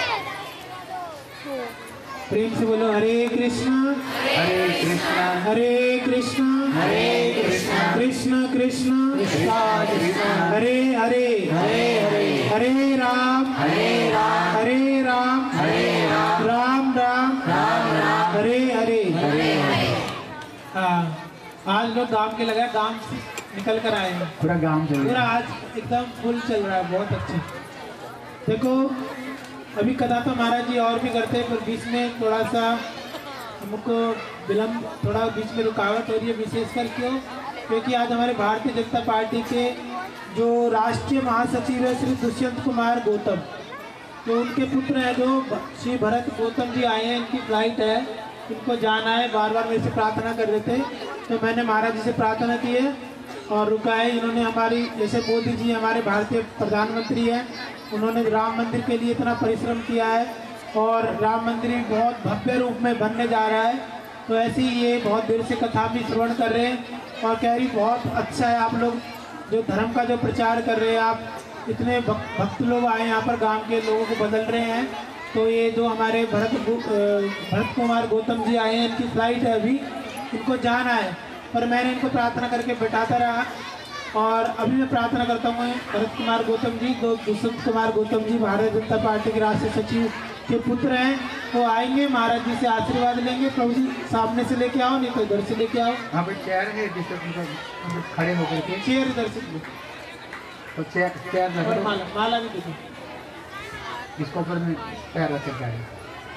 प्रेम से बोलो हरे कृष्णा हरे कृष्णा हरे कृष्णा हरे कृष्णा कृष्ण कृष्ण हरे हरे हरे हरे हरे राम हरे राम हरे राम हरे राम राम राम राम राम हरे हरे हरे हरे। हाँ, आज लोग गांव के लगा, गांव से निकल कर आए हैं, पूरा गांव चल पूरा रहा है। आज एकदम फुल चल रहा है, बहुत अच्छे। देखो अभी कथा तो महाराज जी और भी करते हैं, पर बीच में थोड़ा सा हमको विलम्ब, थोड़ा बीच में रुकावट हो रही है। विशेषकर क्यों? क्योंकि आज हमारे भारतीय जनता पार्टी के जो राष्ट्रीय महासचिव है श्री दुष्यंत कुमार गौतम, तो उनके पुत्र हैं जो श्री भरत गौतम जी आए हैं, इनकी फ्लाइट है, इनको जाना है। बार बार मेरे से प्रार्थना कर रहे थे, तो मैंने महाराज जी से प्रार्थना की है और रुका है। इन्होंने हमारी, जैसे मोदी जी हमारे भारतीय प्रधानमंत्री हैं, उन्होंने राम मंदिर के लिए इतना परिश्रम किया है और राम मंदिर भी बहुत भव्य रूप में बनने जा रहा है। तो ऐसे ही ये बहुत देर से कथा भी श्रवण कर रहे हैं और कह रही बहुत अच्छा है, आप लोग जो धर्म का जो प्रचार कर रहे हैं, आप इतने भक्त लोग आए यहाँ पर, गांव के लोगों को बदल रहे हैं। तो ये जो हमारे भरत भरत कुमार गौतम जी आए हैं, इनकी फ्लाइट है, अभी इनको जाना है, पर मैंने इनको प्रार्थना करके बैठाता रहा। और अभी मैं प्रार्थना करता हूँ भरत कुमार गौतम जी, जो दुष्यंत कुमार गौतम जी भारतीय जनता पार्टी के राष्ट्रीय सचिव के पुत्र हैं, वो आएंगे, महाराज जी से आशीर्वाद लेंगे। प्रभु जी सामने से लेके आओ, नहीं तो इधर से लेके आओ। हाँ भाई, चेयर है जिससे खड़े होकर के, चेयर इधर से, तो चेयर चेयर रख और दो। माला माला भी देखो, इसको ऊपर में पैर रख कर जाए।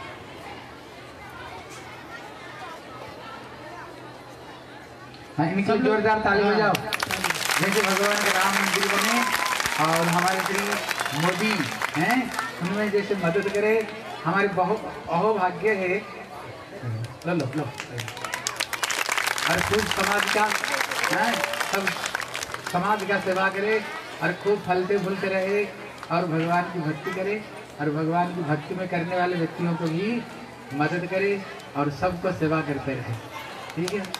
हाँ, इनकी जोरदार ताली बजाओ। जैसे भगवान के राम मंदिर बने और हमारे श्री मोदी हैं, उनमें जैसे मदद करे, हमारे बहुत अहोभाग्य है। लो लो लो, और खूब समाज का हैं, सब समाज का सेवा करे और खूब फलते फूलते रहे और भगवान की भक्ति करे, और भगवान की भक्ति में करने वाले व्यक्तियों को भी मदद करे और सबको सेवा करते रहे। ठीक है,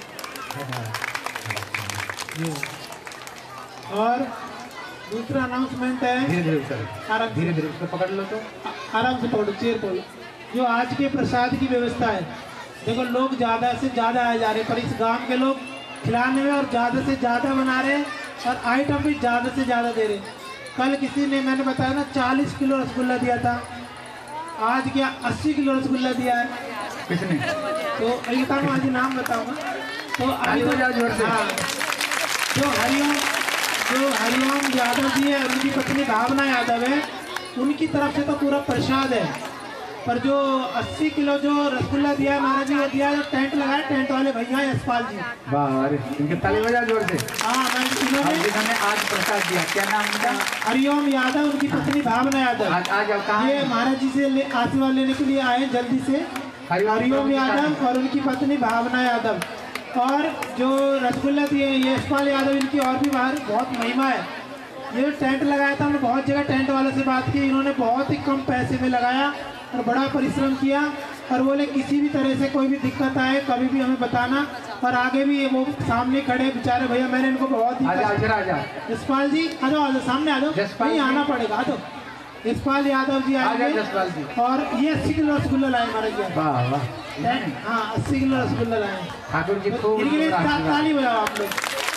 और दूसरा अनाउंसमेंट है, धीरे धीरे करो, आराम धीरे धीरे उसको पकड़ लो। तो आराम से पकड़ो, चेयर पकड़ो। जो आज के प्रसाद की व्यवस्था है, देखो लोग ज़्यादा से ज़्यादा आए जा रहे हैं, पर इस गांव के लोग खिलाने में और ज़्यादा से ज़्यादा बना रहे हैं और आइटम भी ज़्यादा से ज़्यादा दे रहे हैं। कल किसी ने, मैंने बताया ना, चालीस किलो रसगुल्ला दिया था, आज क्या अस्सी किलो रसगुल्ला दिया है किसने? तो अभी तक आज नाम बताऊँगा। तो ताली बजाओ जोर से। हाँ, जो हरिओम जो हरिओम यादव जी है, उनकी पत्नी भावना यादव है, उनकी तरफ से तो पूरा प्रसाद है, पर जो अस्सी किलो जो रसगुल्ला दिया है महाराज जी, वो दिया है जो टेंट लगाया टेंट वाले भैया है यशपाल जी। वाह, अरे इनके ताली बजा जोर से। हाँ मैं इन्होंने जिन्होंने आज प्रसाद दिया, क्या नाम उनका? हरिओम यादव, उनकी पत्नी भावना यादव। आज आज अब कहाँ ये महाराज जी से ले, आशीर्वाद लेने के लिए आए हैं जल्दी से। हरिओम यादव और उनकी पत्नी भावना यादव। और जो रसगुल्ला दिए यशपाल यादव, इनकी और भी बाहर बहुत महिमा है। ये टेंट लगाया था, हमने बहुत जगह टेंट वालों से बात की, इन्होंने बहुत ही कम पैसे में लगाया और बड़ा परिश्रम किया। और बोले किसी भी तरह से कोई भी दिक्कत आए कभी भी हमें बताना। और आगे भी वो सामने खड़े बेचारे भैया, मैंने इनको बहुत ही यशपाल जी आ जाओ, आ जाओ सामने आ जाओ, नहीं आना पड़ेगा, आ जाओ। यशपाल यादव जी आए और ये अस्सी किलो रसगुल्ला लाए महाराज जी। वाह वाह, हाँ अस्सी किलो रसगुल्ला लाए ठाकुर जी खूब ताली बजाओ आप लोग।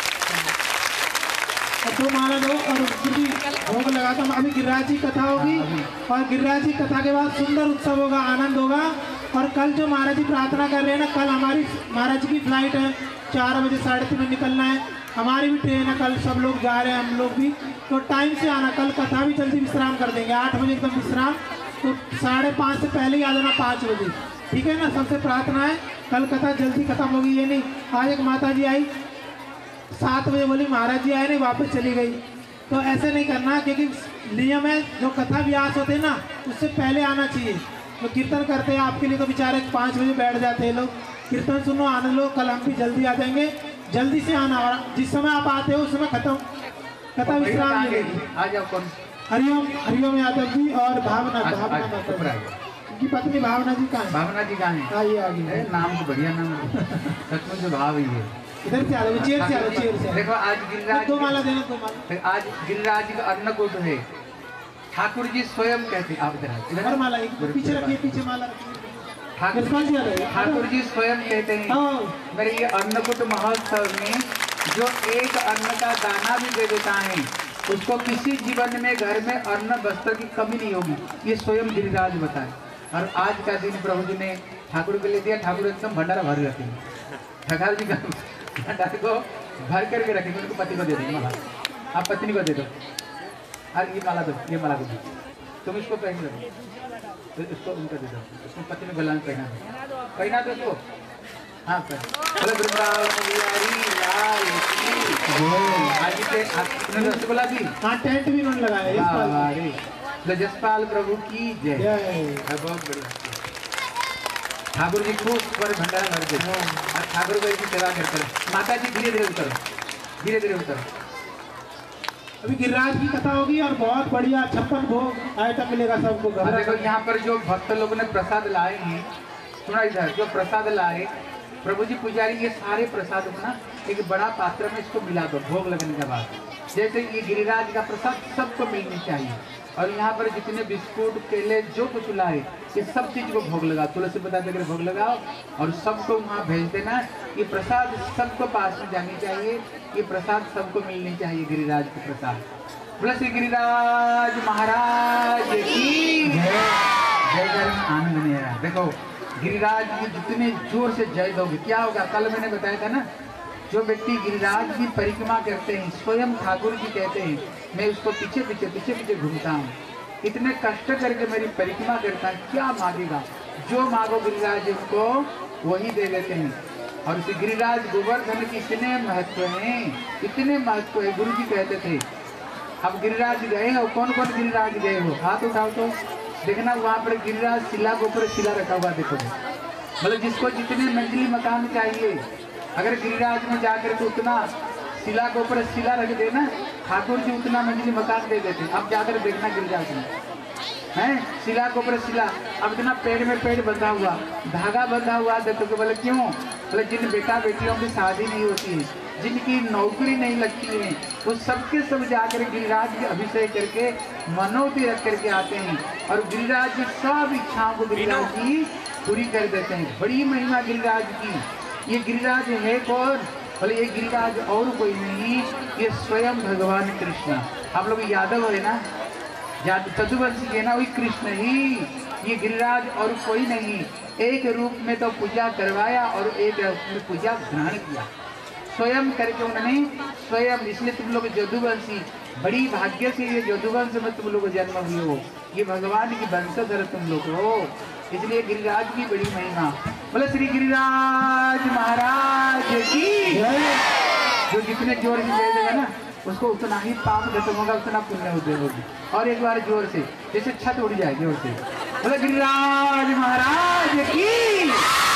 और दो माला दो और भोग लगाता हूँ। अभी गिरिराज जी कथा होगी और गिरिराज जी कथा के बाद सुंदर उत्सव होगा, आनंद होगा। और कल जो महाराज जी प्रार्थना कर रहे हैं ना, कल हमारी महाराज जी की फ्लाइट है, चार बजे साढ़े तीन बजे निकलना है। हमारी भी ट्रेन है, कल सब लोग जा रहे हैं, हम लोग भी, तो टाइम से आना। कल कथा भी जल्दी विश्राम कर देंगे, आठ बजे एकदम विश्राम, तो साढ़े पाँच से पहले ही आ जाना, पाँच बजे, ठीक है ना। सबसे प्रार्थना है कल कथा जल्दी खत्म होगी। ये नहीं आज एक माता जी आई सात बजे, बोली महाराज जी आए नहीं, वापस चली गई, तो ऐसे नहीं करना, क्योंकि नियम है जो कथा व्यास होते हैं ना, उससे पहले आना चाहिए। तो कीर्तन करते हैं आपके लिए, तो बेचारे पाँच बजे बैठ जाते हैं लोग, कीर्तन सुनो, आनंद लो। कल हम भी जल्दी आ जाएंगे, जल्दी से आना। और जिस समय आप आते हो उस समय खत्म कथा विश्राम मिलेगी। आ जाओ। कौन? हरिओम हरिओम यादव जी और भावना भावना उनकी पत्नी भावना जी कहाँ है? भावना जी कहाँ है? आइए आइए, नाम तो बढ़िया नाम है, सचमुच जो भाव ही है। इधर से आ जाओ, चेयर से आ जाओ, चेयर से। देखो आज गिरिराज दो माला देना, दो माला। आज गिरिराज का अन्नकूट है। ठाकुर जी स्वयं कहते हैं, आप इधर और माला एक पीछे रखिए, पीछे माला रखिए। ठाकुर ठाकुर जी स्वयं कहते हैं, मेरे ये अन्नकूट महोत्सव में जो एक अन्न का दाना भी दे देता है, उसको किसी जीवन में घर में अन्न वस्त्र की कमी नहीं होगी, ये स्वयं गिरिराज बताए। और आज का दिन प्रभु जी ने ठाकुर को ले दिया, ठाकुर एकदम भंडारा भर रखेंगे। ठाकुर जी का भंडारे को भर करके रखेंगे, उनको पति को दे देंगे माला, आप पत्नी को दे दो। और ये माला दो, ये माला दो, तुम इसको पहन लो, तो इसको उनको दे दो, उसको पति में गला में पहना दो, पहना दो इसको। हाँ बोले वृंदावन बिहारी लाल की। आज के रसगुल्ला दी, हाँ टेंट भी उन्होंने लगाया। जसपाल प्रभु की जय। बहुत बढ़िया। ठाकुर जी खूब पर भंडारा भर दे, और ठाकुर को इसकी सेवा करते रहो। माता जी धीरे धीरे उतरो, धीरे धीरे उतरो। अभी गिरिराज की कथा होगी और बहुत बढ़िया छप्पन भोग आइटम मिलेगा सबको। देखो यहाँ पर जो भक्त लोगों ने प्रसाद लाए हैं, सुना इधर जो प्रसाद लाए प्रभु जी पुजारी, ये सारे प्रसाद को ना एक बड़ा पात्र में इसको मिला दो भोग लगने के बाद। जैसे ये गिरिराज का प्रसाद सबको मिलनी चाहिए। और यहाँ पर जितने बिस्कुट केले जो कुछ लाए, ये सब चीज को भोग लगाओ, तुलसी पता देकर भोग लगाओ और सबको वहाँ भेज देना। ये प्रसाद सबको पास में जानी चाहिए, ये प्रसाद सबको मिलनी चाहिए, गिरिराज के प्रसाद। बोले श्री गिरिराज महाराज की जय। जय आनंद नहीं आया। देखो गिरिराज की जितने जोर से जय दोगे क्या होगा, कल मैंने बताया था ना, जो व्यक्ति गिरिराज की परिक्रमा करते हैं, स्वयं ठाकुर जी कहते हैं मैं उसको पीछे पीछे पीछे पीछे घूमता हूँ, इतने कष्ट करके मेरी परिक्रमा करता है, क्या मांगेगा, जो मांगो गिरिराज उनको वही दे देते हैं। और इस गिरिराज गोवर्धन की इतने महत्व हैं, इतने महत्व है। गुरु जी कहते थे अब गिरिराज गए हो, कौन कौन गिरिराज गए हो, हाथ उठाओ तो देखना, वहाँ पर गिरिराज शिला के ऊपर शिला रखा हुआ देखोगे। मतलब जिसको जितने मंजिली मकान चाहिए, अगर गिरिराज में जाकर के उतना शिला के ऊपर शिला रख देना, ठाकुर जी उतना मंजिली मकान दे देते। अब जाकर देखना गिरिराज में है शिला के ऊपर शिला। अब इतना पेड़ में पेड़ बंधा हुआ, धागा बंधा हुआ देखोगे। बोले क्यों? बोले जिन बेटा बेटियों की शादी नहीं होती है, जिनकी नौकरी नहीं लगती है, वो सबके सब जाकर गिरिराज के अभिषेक करके मनोती रख करके आते हैं और गिरिराज की सब इच्छाओं को गिरिराज जी पूरी कर देते हैं। बड़ी महिमा गिरिराज की। ये गिरिराज है कौन? बोले ये गिरिराज और कोई नहीं, ये स्वयं भगवान कृष्ण। आप लोग यादव है ना, चतुर्वंशी है ना, वही कृष्ण ही ये गिरिराज और कोई नहीं। एक रूप में तो पूजा करवाया और एक रूप में पूजा ग्रहण किया, स्वयं करके उन्होंने स्वयं। इसलिए तुम लोग यदुवंशी, बड़ी भाग्य से ये यदुवंश में तुम लोग जन्म हुए हो। ये भगवान की वंशधर तुम लोग हो, इसलिए गिरिराज की बड़ी महिमा। बोले श्री गिरिराज महाराज की। जो जितने जोर से दे देगा ना उसको उतना ही पाप खत्म होगा, उतना पुण्य उदय होगी। और एक बार जोर से, जैसे छत उड़ जाए जोर से, बोले गिरिराज महाराज की।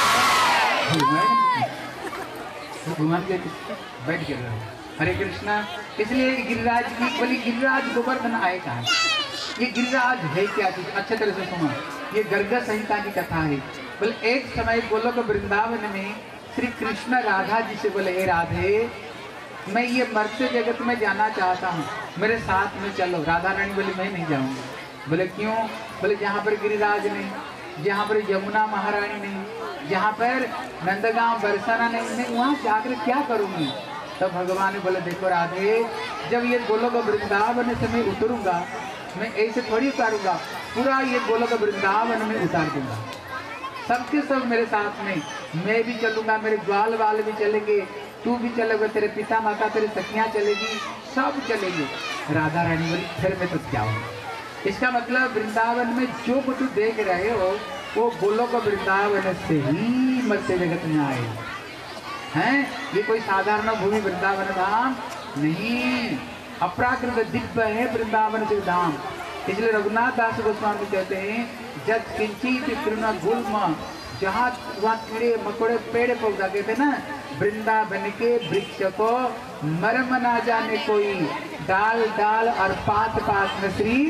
घुमान के बैठ के रहो, हरे कृष्णा। इसलिए गिरिराज की बोली गिरिराज गोवर्धन आए कहा। ये गिरिराज है क्या चीज? अच्छे तरह से सुनो, ये गर्ग संहिता की कथा है। बोले एक समय गोलोक वृंदावन में श्री कृष्ण राधा जी से बोले, हे राधे मैं ये मरते जगत में जाना चाहता हूँ, मेरे साथ में चलो। राधा रानी बोली मैं नहीं जाऊंगी। बोले क्यों? बोले जहाँ पर गिरिराज नहीं, जहाँ पर यमुना महारानी नहीं, जहाँ पर नंदगांव बरसाना नहीं, मैं वहाँ जाकर क्या करूँगी? तब भगवान ने बोले देखो राधे, जब ये गोलोक वृंदावन से मैं उतरूंगा, मैं ऐसे थोड़ी उतारूंगा, पूरा ये गोलोक वृंदावन में उतार दूंगा। सबके सब मेरे साथ में, मैं भी चलूंगा, मेरे ग्वाल वाल भी चलेंगे, तू भी चलेगा, तेरे पिता माता तेरी सखियाँ चलेगी, सब चलेंगे। राधा रानी बोली फिर मैं तो क्या हूँ? इसका मतलब वृंदावन में जो कुछ देख रहे हो वो गोलोक वृंदावन से ही मध्य जगत में आए हैं। ये कोई साधारण भूमि वृंदावन धाम नहीं, अपराकृत दिव्य है वृंदावन से धाम। इसलिए रघुनाथ दास गोस्वामी कहते हैं जब किंचित तृण गुल्म, जहाँ वहाँ कीड़े मकोड़े पेड़ पौधा कहते ना, वृंदावन के वृक्ष को मर्म ना जाने कोई, डाल डाल और पात पात में श्री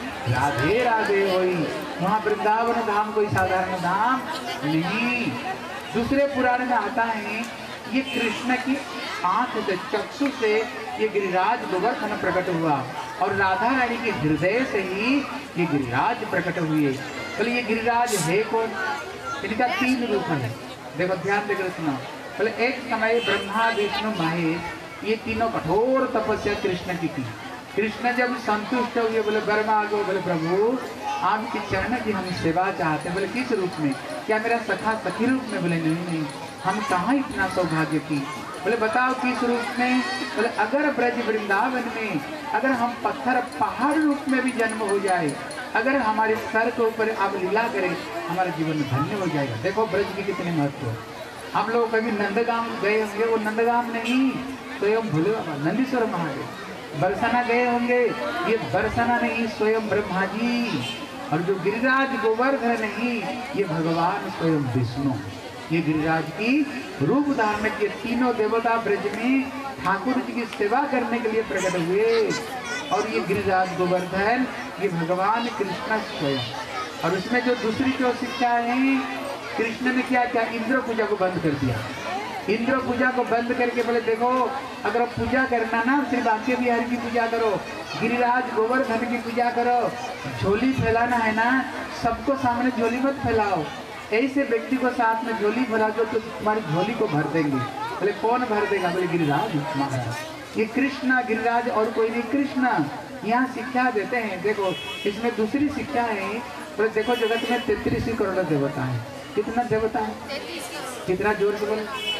राधे राधे होई। वहाँ वृंदावन धाम कोई साधारण धाम नहीं। दूसरे पुराण में आता है ये कृष्ण की आंख से, चक्षु से ये गिरिराज गोवर्धन प्रकट हुआ और राधा रानी के हृदय से ही ये गिरिराज प्रकट हुए। बोले ये गिरिराज है कौन? इनका तीन रूप है, देखो ध्यान देकर सुनो। बोले एक समय ब्रह्मा विष्णु महेश ये तीनों कठोर तपस्या कृष्ण की थी। कृष्ण जब संतुष्ट हुए बोले ब्रह्मा आगे, बोले प्रभु आपकी चरण की हम सेवा चाहते हैं। बोले किस रूप में? क्या मेरा सखा सखी रूप में? बोले नहीं नहीं, हम कहाँ इतना सौभाग्य की। बोले बताओ किस रूप में? बोले अगर ब्रज वृंदावन में अगर हम पत्थर पहाड़ रूप में भी जन्म हो जाए, अगर हमारे सर के ऊपर आप लीला करें, हमारा जीवन धन्य हो जाएगा। देखो ब्रज की कितने महत्व है। हम लोग कभी नंदगांव गए होंगे, वो नंदगांव नहीं स्वयं भोले बाबा नंदीश्वर महादेव। बरसाना गए होंगे, ये बरसाना नहीं स्वयं ब्रह्मा जी। और जो गिरिराज गोवर्धन नहीं, ये भगवान स्वयं विष्णु। ये गिरिराज की रूप धारण किए तीनों देवता ब्रज में ठाकुर जी की सेवा करने के लिए प्रकट हुए। और ये गिरिराज गोवर्धन ये भगवान कृष्ण स्वयं। और उसमें जो दूसरी जो शिक्षा है, कृष्ण ने क्या किया? इंद्र पूजा को बंद कर दिया। इंद्र पूजा को बंद करके बोले देखो अगर पूजा करना ना श्री बांके बिहारी की पूजा करो, गिरिराज गोवर्धन की पूजा करो। झोली फैलाना है ना, सबको सामने झोली मत फैलाओ, ऐसे व्यक्ति को साथ में झोली फैला दो तो तुम्हारी झोली को भर देंगे। बोले कौन भर देगा? बोले गिरिराज महाराज। ये कृष्णा गिरिराज और कोई नहीं, कृष्णा। यहाँ शिक्षा देते हैं। देखो इसमें दूसरी शिक्षा है। बोले देखो जगत में तैतीस करोड़ देवता है। कितना देवता है? कितना जोर से बोले?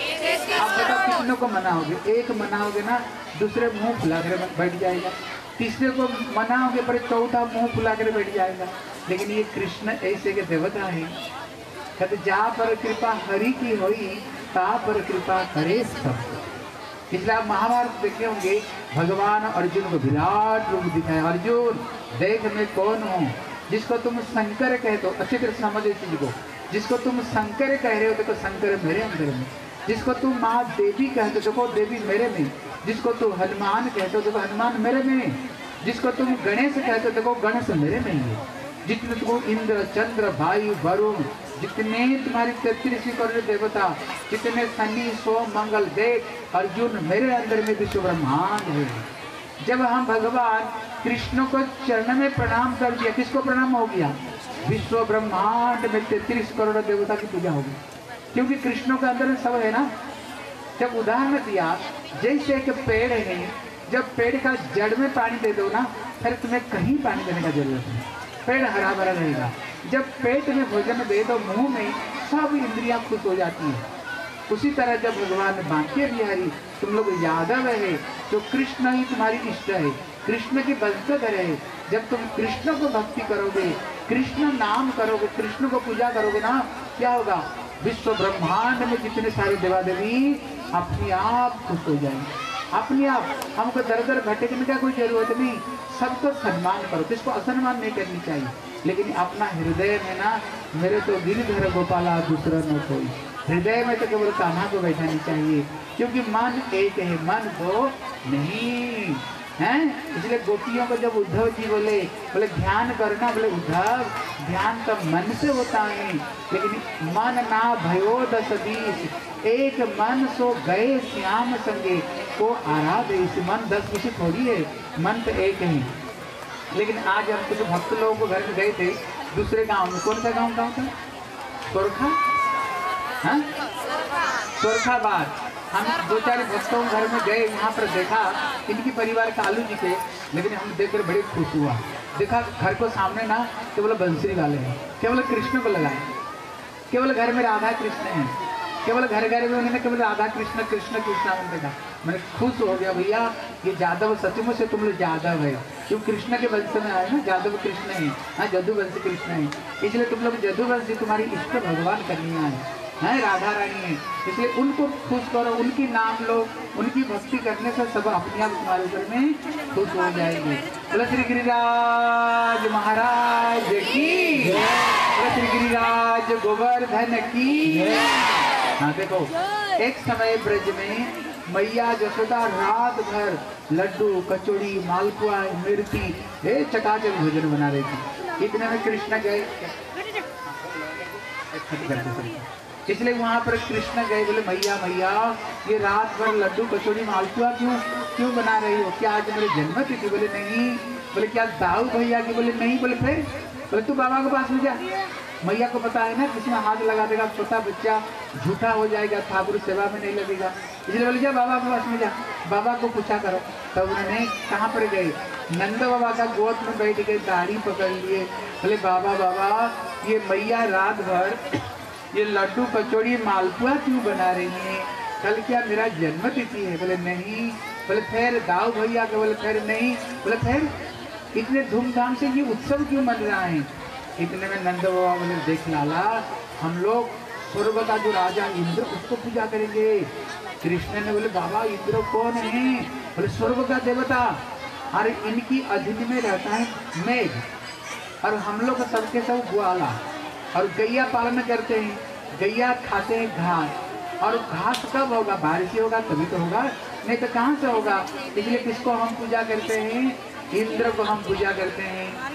आप बताओ कितनों को मनाओगे? एक मनाओगे ना, दूसरे मुंह फुला कर बैठ जाएगा, तीसरे को मनाओगे पर चौथा मुंह फुला कर बैठ जाएगा। लेकिन ये कृष्ण ऐसे के देवता है, कहते जा पर कृपा हरि की होई, ता पर कृपा करे सब। इसलिए आप महाभारत देखे होंगे, भगवान अर्जुन को विराट रूप दिखाया। अर्जुन देख मैं कौन हूँ, जिसको तुम शंकर कहते हो, अच्छी तरह समझो इस चीज को। जिसको तुम शंकर कह रहे हो देखो शंकर मेरे अंदर में, जिसको तुम माँ देवी कहते हो देखो देवी मेरे में, जिसको तुम हनुमान कहते हो देखो हनुमान मेरे में, जिसको तुम गणेश कहते हो देखो गणेश मेरे में ही है। जितने तुम इंद्र चंद्र वायु वरुण, जितने तुम्हारी तैतीस करोड़ देवता, जितने शनि सोम मंगल देव, अर्जुन मेरे अंदर में विश्व ब्रह्मांड है। जब हम भगवान कृष्ण को चरण में प्रणाम कर दिया, किसको प्रणाम हो गया? विश्व ब्रह्मांड में तैतीस करोड़ देवता की पूजा होगी, क्योंकि कृष्णों के अंदर में सब है ना। जब उदाहरण दिया जैसे एक पेड़ है, जब पेड़ का जड़ में पानी दे दो ना, फिर तुम्हें कहीं पानी देने का जरूरत नहीं, पेड़ हरा भरा रहेगा। जब पेट में भोजन दे दो, मुंह में सब इंद्रियां खुश हो जाती हैं। उसी तरह जब भगवान बांके बिहारी तुम लोग यादव है, तो कृष्ण ही तुम्हारी इष्ट है, कृष्ण की वंशधर है। जब तुम कृष्ण को भक्ति करोगे, कृष्ण नाम करोगे, कृष्ण को पूजा करोगे ना, क्या होगा? विश्व ब्रह्मांड में जितने सारे देवा देवी अपने आप खुश हो जाएंगे, अपने आप। हमको दर दर भटकने का कोई जरूरत नहीं, सबको सम्मान करो, किसको असम्मान नहीं करनी चाहिए। लेकिन अपना हृदय में ना, मेरे तो गिरिधर गोपाला दूसरा न कोई, हृदय में तो केवल कान्हा को बैठानी चाहिए, क्योंकि मन एक है, मन दो नहीं है। इसलिए गोपियों को जब उद्धव जी बोले बोले ध्यान करना, बोले उद्धव ध्यान तो मन से होता है, लेकिन मन ना भयो दस बीस, एक मन सो गए श्याम संगे को आराध। इस मन दस बीस थोड़ी है, मन तो एक है। लेकिन आज हम कुछ भक्त लोगों को घर में गए थे दूसरे गांव में। कौन सा गांव गांव था? सोरखा, हाँ सोरखाबाद। हम दो चार भक्तों के घर में गए, वहाँ पर देखा इनकी परिवार कालू जी के, लेकिन हम देखकर बड़े खुश हुआ। देखा घर को सामने ना केवल बंसरी वाले हैं, केवल कृष्ण को लगाए, केवल घर में राधा कृष्ण हैं, केवल घर घर में उन्होंने केवल राधा कृष्ण कृष्ण कृष्ण मैंने देखा। मैंने खुश हो गया, भैया ये जादव सचमुच से तुम लोग जादव है, क्यों कृष्ण के वंश में आए ना, जादव कृष्ण है, हाँ जदुवंशी कृष्ण है, इसलिए तुम लोग जदुवंशी तुम्हारी इष्ट भगवान कन्या है, है राधा रानी है, इसलिए उनको खुश करो, उनकी नाम लो, उनकी भक्ति करने से सब अपने आप तुम्हारे ऊपर में खुश हो जाएंगे। बोले श्री गिरिराज महाराज की, बोले श्री गिरिराज गोवर्धन की। हाँ देखो, एक समय ब्रज में मैया जसोदा रात भर लड्डू कचौड़ी मालपुआ मिर्ची हे चकाचक भोजन बना रही थी। इतने में कृष्ण गए, इसलिए वहां पर कृष्ण गए, बोले मैया मैया ये रात भर लड्डू कचौड़ी मालपुआ क्यों क्यों बना रही हो? क्या आज मेरे जन्म तिथि? बोले नहीं। बोले क्या दाऊ भैया की? बोले नहीं। बोले फिर? बोले तू बाबा के पास में जा। मैया को पता है ना, किसी में हाथ लगा देगा छोटा बच्चा झूठा हो जाएगा, ठाकुर सेवा में नहीं लगेगा, इसलिए बोले जा बाबा के पास में जा, बाबा को पूछा करो। तब तो उन्होंने कहाँ पर गए? नंद बाबा का गोद में बैठ गए, दाढ़ी पकड़ लिए, बोले बाबा बाबा ये मैया रात भर ये लड्डू कचौड़ी मालपुआ क्यों बना रही है? कल क्या मेरा जन्म तिथि है? बोले नहीं। बोले फिर? दाऊ भैया के? बोले फिर नहीं। बोले फिर? इतने धूमधाम से ये उत्सव क्यों मन रहा है? इतने में नंद बाबा बोले देख लाला, हम लोग स्वर्ग का जो राजा इंद्र उसको पूजा करेंगे। कृष्ण ने बोले बाबा इंद्र कौन है? बोले स्वर्ग का देवता, और इनकी अधीन में रहता है मेघ, और हम लोग सबके सब ग्वाला और गैया पालन करते हैं, गैया खाते हैं घास, और घास कब होगा? बारिश ही होगा तभी तो होगा, नहीं तो कहाँ से होगा? इसलिए किसको हम पूजा करते हैं? इंद्र को हम पूजा करते हैं।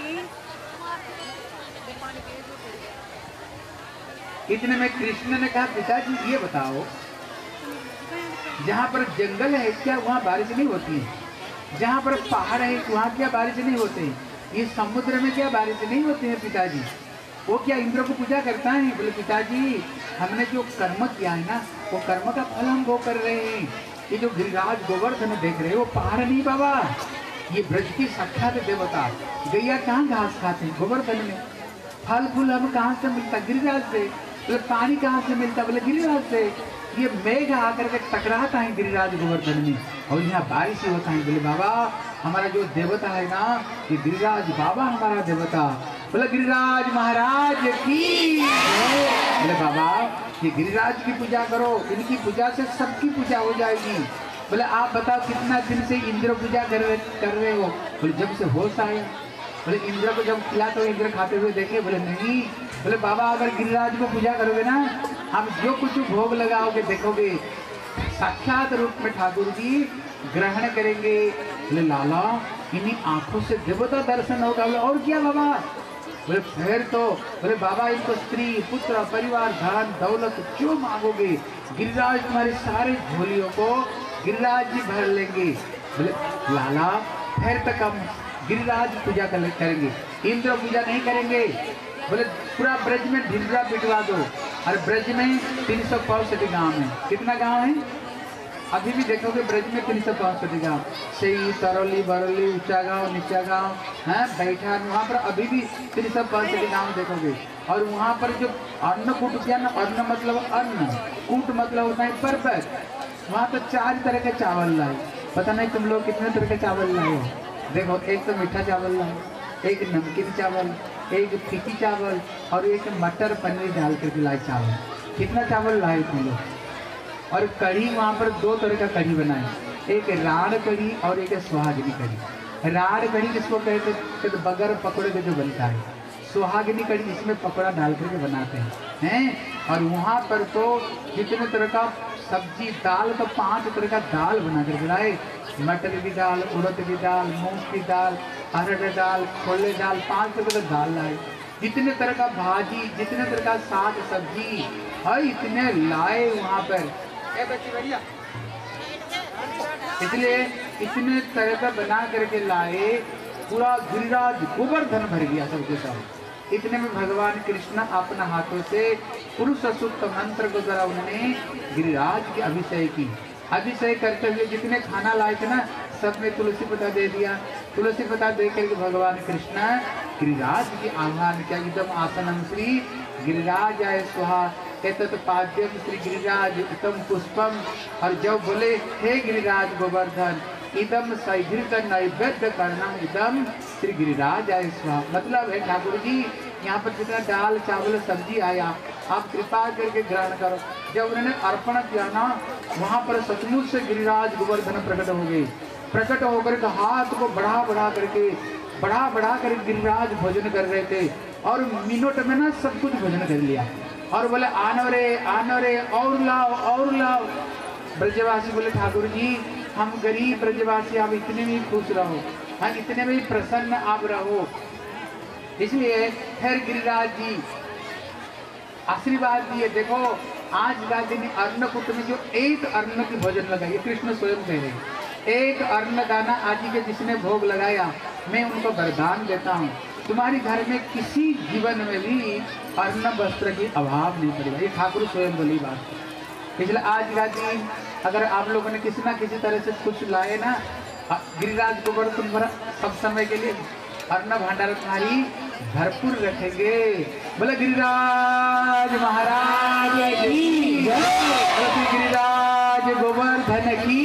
इतने में कृष्ण ने कहा पिताजी ये बताओ, जहाँ पर जंगल है क्या वहाँ बारिश नहीं होती है? जहाँ पर पहाड़ है वहाँ क्या बारिश नहीं होती? ये समुद्र में क्या बारिश नहीं होती है पिताजी? वो क्या इंद्र को पूजा करता है? बोले पिताजी हमने जो कर्म किया है ना, वो कर्म का फल हम वो कर रहे हैं। ये जो गिरिराज गोवर्धन देख रहे हैं वो पहाड़ नहीं बाबा, ये ब्रज की साक्षात देवता। गैया कहाँ घास खाते हैं? गोवर्धन में। फल फूल हम कहाँ से मिलता? गिरिराज से। बोले पानी कहाँ से मिलता? बोले गिरिराज से। ये मेघ आकर के टकराता है गिरिराज गोवर्धन में, और यहाँ बारिश ही होता है। बोले बाबा हमारा जो देवता है ना, ये गिरिराज बाबा हमारा देवता। बोले गिरिराज महाराज की। बोले बाबा ये गिरिराज की पूजा करो, इनकी पूजा से सबकी पूजा हो जाएगी। बोले आप बताओ कितना दिन से इंद्र पूजा कर रहे कर रहे हो? बोले जब से होश आया। बोले इंद्र को जब खिला तो इंद्र खाते हुए देखे? बोले नहीं। बोले बाबा अगर गिरिराज को पूजा करोगे ना, हम जो कुछ भोग लगाओगे देखोगे साक्षात रूप में ठाकुर जी ग्रहण करेंगे। बोले लाला इन्हीं आंखों से देवता दर्शन होगा। बोले और क्या बाबा? बोले फिर तो बोले बाबा इनको स्त्री पुत्र परिवार धन दौलत जो मांगोगे गिरिराज तुम्हारे सारे झोलियों को गिरिराज जी भर लेंगे। बोले लाला फिर तक हम गिरिराज पूजा करेंगे, इंद्र पूजा नहीं करेंगे। बोले पूरा ब्रज में ढिंडरा पिटवा दो, और ब्रज में तीन सौ पैंसठ गाँव है। कितना गांव है? अभी भी देखोगे ब्रज में तीन सौ पैंसठ गाँव, सही तरौली बरौली ऊंचा गाँव नीचा गाँव है बैठा, वहाँ पर अभी भी तीन सौ पैंसठ गाँव देखोगे। और वहाँ पर जो अन्न कूट किया ना, अन्न मतलब अन्न, कूट मतलब होता है पर्वत। वहाँ तो चार तरह के चावल लाए, पता नहीं तुम लोग कितने तरह के चावल लाए हो? देखो एक तो मीठा चावल लाए, एक नमकीन चावल, एक फीकी चावल और एक मटर पनीर डाल करके लाए चावल। कितना चावल लाए तुम लोग? और कढ़ी वहाँ पर दो तरह का कढ़ी बनाए, एक राड़ कढ़ी और एक सुहागिनी कढ़ी। राड़ कढ़ी किसको कहते हैं? तो बगैर पकौड़े के जो बनता है। सुहागिनी कढ़ी जिसमें पकौड़ा डाल करके बनाते हैं हैं और वहाँ पर तो जितने तरह का सब्जी, दाल तो पांच तरह का दाल बना कर लाए। मटर की दाल, उड़द की दाल, मूंग की दाल, अरहर दाल, छोले दाल, पांच तरह का दाल लाए। जितने तरह का भाजी, जितने तरह का साग सब्जी और इतने लाए वहाँ पर। इसलिए इतने तरह का बना करके लाए, पूरा गिरिराज गोवर्धन भर गया सबके सब। इतने में भगवान कृष्ण अपना हाथों से पुरुष सूक्त मंत्र को द्वारा उन्होंने गिरिराज की अभिषेक की। अभिषेक करते हुए जितने खाना लाए थे ना, सब में तुलसी पत्ता दे दिया। तुलसी पत्ता दे करके भगवान कृष्ण गिरिराज की आह्वान किया। एकदम आसनम श्री गिरिराज आय स्वाहा, एतत् पाद्यम श्री गिरिराज उत्तम पुष्पम। और जब बोले हे गिरिराज गोवर्धन, इदम सैघृत नैवेद्य कर्णम इदम श्री गिरिराज आय स्वाहा। मतलब है ठाकुर जी, यहाँ पर जितना दाल चावल सब्जी आया, आप कृपा करके ग्रहण करो। जब उन्होंने अर्पण किया ना, वहाँ पर सचमुच से गिरिराज गोवर्धन प्रकट हो गए। प्रकट होकर के हाथ को बढ़ा बढ़ा करके बढ़ा बढ़ा कर गिरिराज भोजन कर रहे थे और मिनट में ना सब कुछ भोजन कर लिया। और बोले आनो रे आनो रे, और लाओ और लाओ। ब्रजवासी बोले ठाकुर जी, हम गरीब ब्रजवासी, आप इतने में खुश रहो, हाँ इतने में प्रसन्न आप रहो। इसलिए फिर गिरिराज जी आशीर्वाद दिए। देखो आज का दिन अन्नकूट में जो एक अन्न की भोजन लगाई, कृष्ण स्वयं कह रहे, एक अन्न दाना आदि के जिसने भोग लगाया, मैं उनको वरदान देता हूँ, तुम्हारे घर में किसी जीवन में भी अन्न वस्त्र की अभाव नहीं पड़ेगा। ये ठाकुर स्वयं बोली बात। इसलिए आज का दिन अगर आप लोगों ने किसी ना किसी तरह से कुछ लाए ना, गिरिराज गोवर्धन पर सब समय के लिए अन्न भंडार तुम्हारी भरपूर रखेंगे। बोले गिरिराज महाराज की जय, गिरिराज गोवर्धन की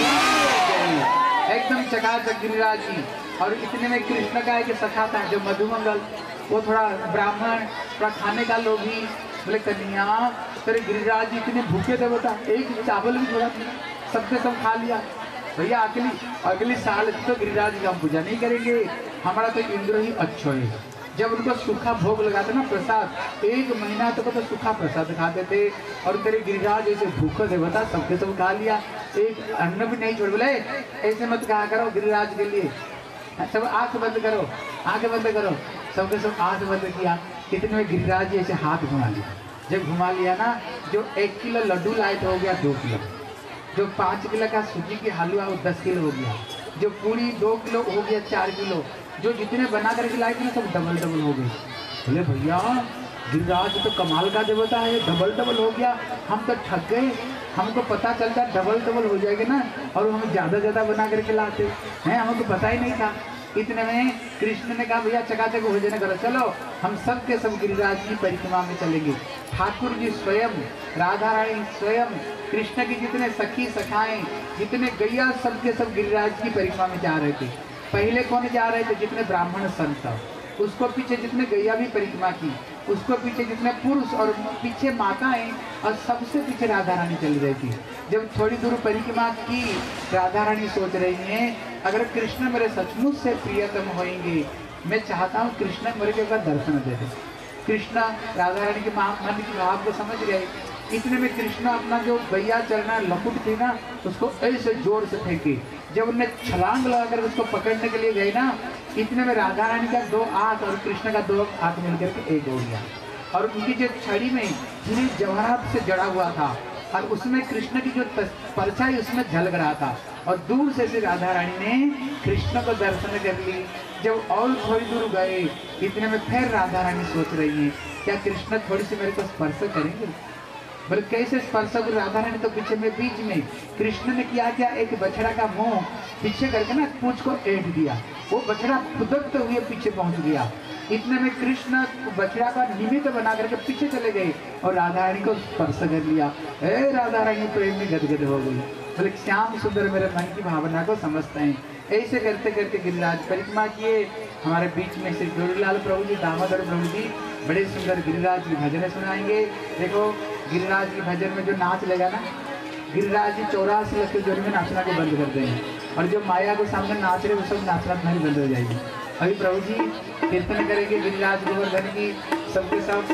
एकदम चकाचक गिरिराज जी। और इतने में कृष्ण का एक सखा था जो मधुमंगल, वो थोड़ा ब्राह्मण, थोड़ा खाने का लोभी। बोले कन्या, तेरे गिरिराज जी इतने भूखे थे, बता एक चावल भी थोड़ा सबसे सब खा लिया। भैया अगली अगली साल तो गिरिराज जी हम पूजा नहीं करेंगे, हमारा तो इंद्र ही अच्छा है। जब उनको सूखा भोग लगाते ना प्रसाद, एक महीना तक तो, तो सूखा प्रसाद खाते थे। और तेरे गिरिराज ऐसे भूखे थे, बता सबके सब खा लिया, एक अन्न भी नहीं छोड़। बोले ऐसे मत कहा करो गिरिराज के लिए, सब आंख बंद करो, आंख बंद करो। सबके सब आंख बंद किया। इतने में गिरिराज जी ऐसे हाथ घुमा लिया। जब घुमा लिया ना, जो एक किलो लड्डू लाए थे हो गया दो किलो, जो पाँच किलो का सूजी की हलवा वो दस किलो हो गया, जो पूरी दो किलो हो गया चार किलो, जो जितने बना करके लाए थे ना सब डबल डबल हो गए। बोले भैया गिरिराज तो कमाल का देवता है, डबल डबल हो गया, हम तो ठग गए। हमको पता चलता डबल डबल हो जाएगा ना, और हम ज़्यादा ज़्यादा बना करके लाते हैं, हमको पता ही नहीं था। इतने में कृष्ण ने कहा भैया चकाचक भोजन करो, चलो हम सब के सब गिरिराज की परिक्रमा में चलेंगे। ठाकुर जी स्वयं, राधा रानी स्वयं, कृष्ण की जितने सखी सखाएं, जितने गैया, सब के सब गिरिराज की परिक्रमा में जा रहे थे। पहले कौन जा रहे थे? जितने ब्राह्मण संत, उसको पीछे जितने गैया भी परिक्रमा की, उसको पीछे जितने पुरुष और पीछे माताएं, और सबसे पीछे राधा रानी चल रही थी। जब थोड़ी दूर परिक्रमा की, राधा रानी सोच रही हैं अगर कृष्ण मेरे सचमुच से प्रियतम होंगे, मैं चाहता हूँ कृष्ण मेरे के ऊपर दर्शन दे दे। कृष्ण राधा रानी के मन की भाव को समझ गए। इतने में कृष्ण अपना जो गैया चलना लकुट थी ना, उसको ऐसे जोर से फेंकी। जब उन्हें छलांग लगाकर उसको पकड़ने के लिए गए ना, इतने में राधा रानी का दो हाथ और कृष्ण का दो हाथ मिलकर के एक हो गया। और उनकी जो छड़ी में पूरी जवाहरात से जड़ा हुआ था, और उसमें कृष्ण की जो परछाई उसमें झलक रहा था। और दूर से से राधा रानी ने कृष्ण को दर्शन कर ली। जब और थोड़ी दूर गए, इतने में फिर राधा रानी सोच रही है क्या कृष्ण थोड़ी सी मेरे को स्पर्श करेंगे। बोले कैसे स्पर्श? राधा रानी तो पीछे में बीच में, कृष्ण ने किया क्या, एक बछड़ा का मुंह पीछे करके ना पूंछ को ऐंठ दिया। वो बछड़ा फुदकते हुए पीछे पहुंच गया। इतने में कृष्ण बछड़ा का निमित्त बना करके पीछे चले गए और राधा रानी को स्पर्श कर लिया। ए राधा रानी प्रेम में गदगद हो गई, बोले श्याम सुंदर मेरे मन की भावना को समझते हैं। ऐसे करते करते गिरिराज परिक्रमा किए। हमारे बीच में श्री गौरीलाल प्रभु जी, दामोदर प्रभु जी बड़े सुंदर गिरिराज की भजन सुनाएंगे। देखो गिरिराज की भजन में जो नाच लेगा ना, गिरिराज जी चौरासी लख के जोड़ी में नाचना को बंद कर देंगे और जो माया के सामने नाच रहे वो सब नाचना नहीं बंद हो जाएगी। अभी प्रभु जी कीर्तन करेंगे गिरिराज गोवर्धन की सबके सब।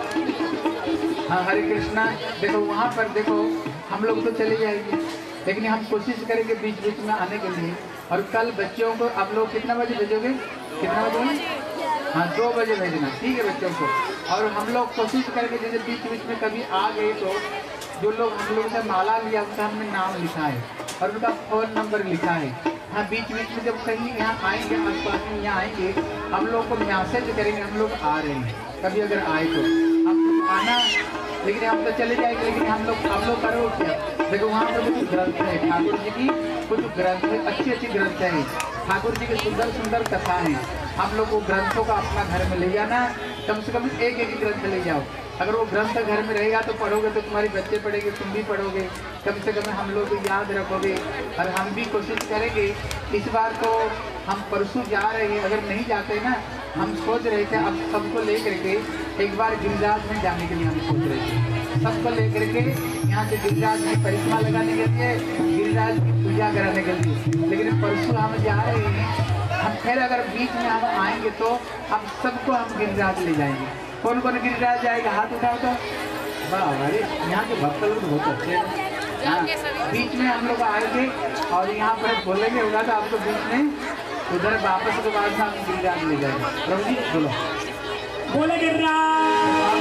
हाँ हरे कृष्णा। देखो वहाँ पर देखो हम लोग तो चले जाएंगे, लेकिन हम कोशिश करेंगे बीच बीच में आने के लिए। और कल बच्चों को आप लोग कितना बजे भेजोगे? कितना बजे? हाँ दो बजे भेजना, ठीक है बच्चों को। और हम लोग कोशिश करेंगे जैसे बीच बीच में कभी आ गए तो जो लोग हम लोग से माला लिया उसका हमने नाम लिखा है और उनका फ़ोन नंबर लिखा है। हाँ बीच बीच में जब कहीं यहाँ आएंगे, आसपास में यहाँ आएंगे, हम लोग को मैसेज करेंगे हम लोग आ रहे हैं। कभी अगर आए तो हम लोग आना, लेकिन हम तो चले जाएंगे, लेकिन हम लोग हम लोग करो क्या? देखो वहाँ पर कुछ ग्रंथ है ठाकुर जी की, कुछ ग्रंथ है, अच्छी अच्छी ग्रंथ है ठाकुर जी की, सुंदर सुंदर कथा है। हम लोग वो ग्रंथों का अपना घर में ले जाना, कम से कम एक एक ग्रंथ ले जाओ। अगर वो ग्रंथ घर में रहेगा तो पढ़ोगे तो तुम्हारे बच्चे पढ़ेंगे, तुम भी पढ़ोगे, कम से कम हम लोग याद रखोगे। और हम भी कोशिश करेंगे। इस बार तो हम परसों जा रहे हैं, अगर नहीं जाते ना हम सोच रहे थे अब सबको ले करके एक बार गिरिराज में जाने के लिए हम सोच रहे थे, सबको ले करके यहाँ से गिरिराज में परिक्रमा लगाने के लिए, गिरिराज की पूजा कराने के लिए। लेकिन परसों हम जा रहे हैं, हम फिर अगर बीच में हम आएंगे तो हम सबको हम गिरिराज ले जाएंगे। कौन कौन गिरिराज जाएगा? हाथ उठाओ तो। वाह अरे यहाँ के भक्त लोग बहुत अच्छे हैं। हाँ बीच में हम लोग आएंगे और यहाँ पर बोलेंगे होगा तो आपको बीच में उधर वापस के बाद हम गिरिराज ले जाएंगे। प्रभु जी बोलो बोले गिरिराज।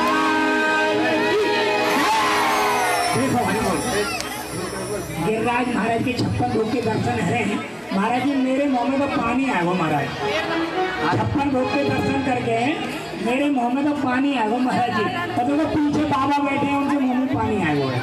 देखो गिरिराज महाराज के छप्पन भोग के दर्शन है महाराज जी। मेरे मुँह में तो पानी आया वो महाराज, छप्पन भोग के दर्शन करके मेरे मुँह में तो पानी आया वो महाराज जी। तो देखो पीछे बाबा बैठे हैं, उनके मुँह में पानी आया वो है।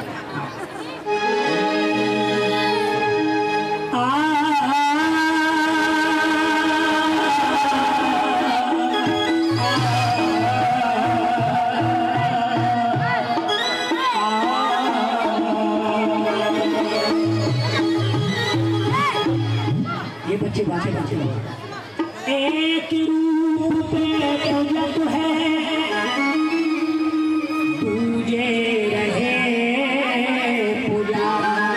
ये बच्चे बच्चे बच्चे एक रूप पे पूजक है, तुझे रहे पूजा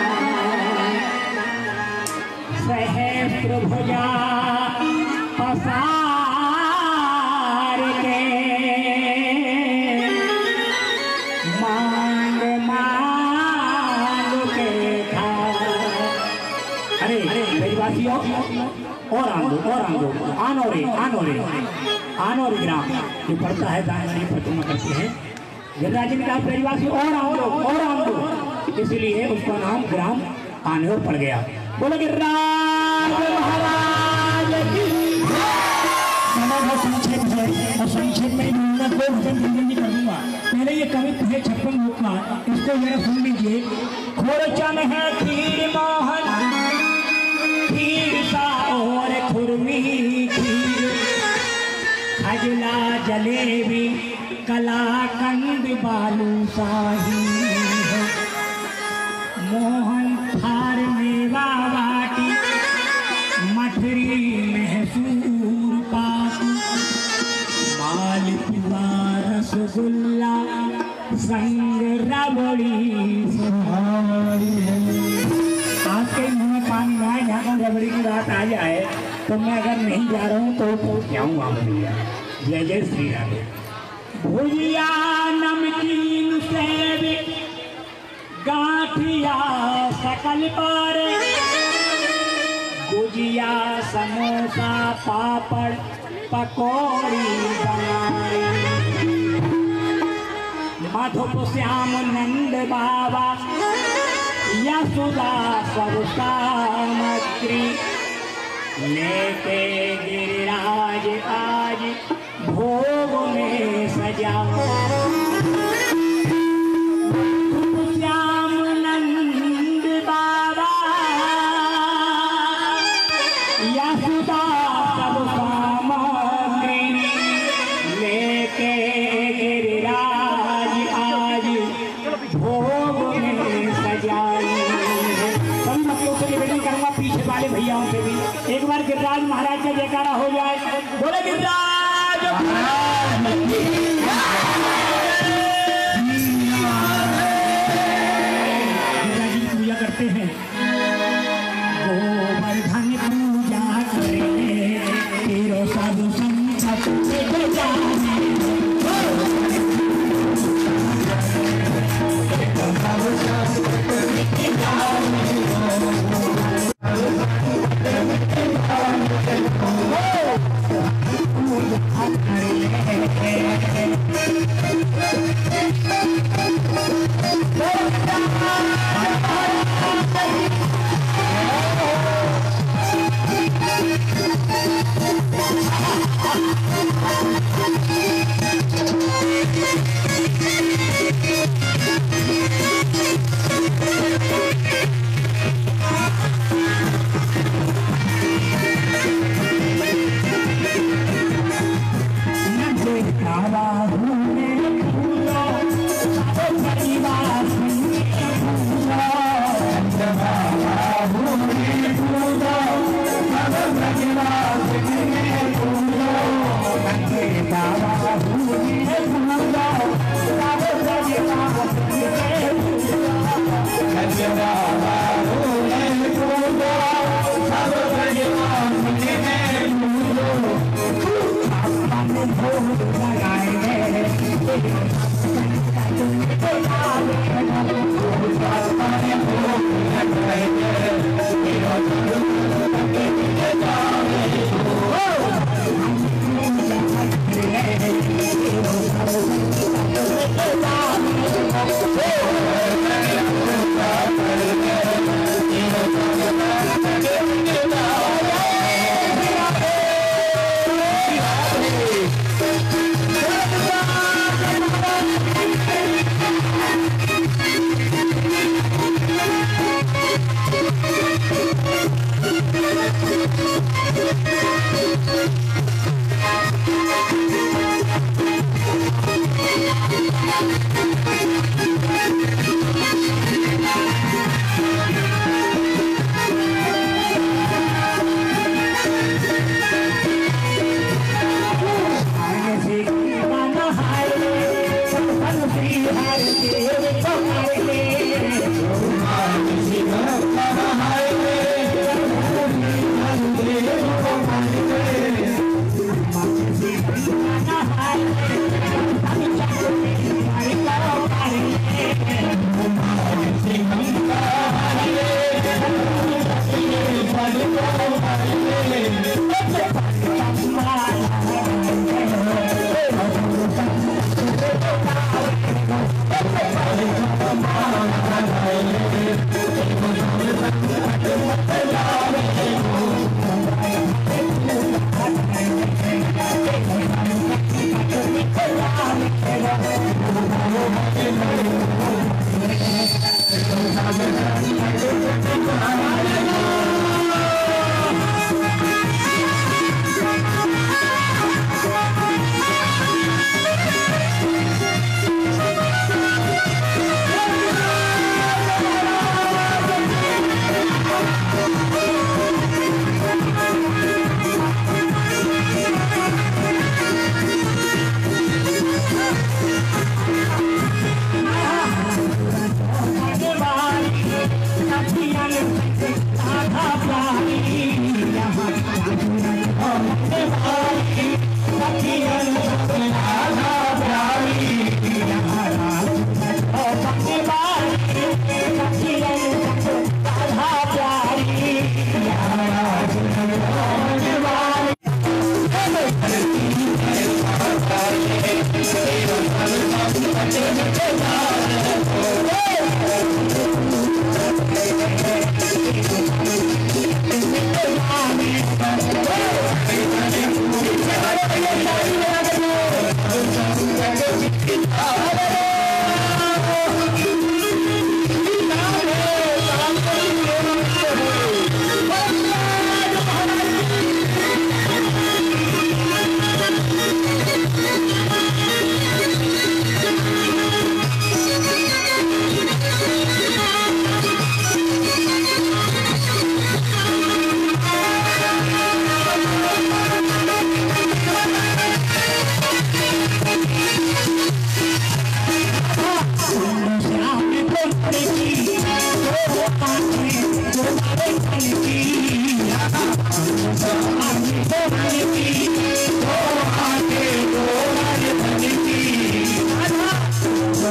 सहस्त्र भुजा पसार के मांग मांग के खा। अरे देशवासियों और आंदो और आंदो आनो रे आनो रे आनो रे ग्राम जो पड़ता है दाएं प्रतिमा करते हैं गिरिराज जी ने कहा परिवासी और आंदो और आंदो, इसलिए उसका नाम ग्राम आनोर पड़ गया। बोलो गिरिराज महाराज की। संक्षेप है और संक्षेप में दो भजन जल्दी कर दूंगा। पहले ये कवि है छप्पन भोग का, इसको जरा सुन लीजिए। खोरचन है खीर मोहन खीर सा और खुरमी खीर, खजला जलेबी कलाकंद बालू शाही है, मोहन थार मेवा बाटी मठरी महसूर पाक, मालपुआ रसगुल्ला संग रबड़ी सुहारी है। आपके मुँह में पानी ना आए, यहाँ रबड़ी की बात आ जाए तो मैं अगर नहीं जा रहा हूँ तो जाऊँगा भैया। जय जय श्री राम। भुजिया नमकीन सेब गाठिया सकल पर, गुजिया समोसा पापड़ पकौड़ी बनाए, माधो श्याम नंद बाबा यशोदा सब सामग्री, लेके गिरिराज आज भोग में सजा। श्याम नंद बाबा यशोदा सब सामग्री, Thank you.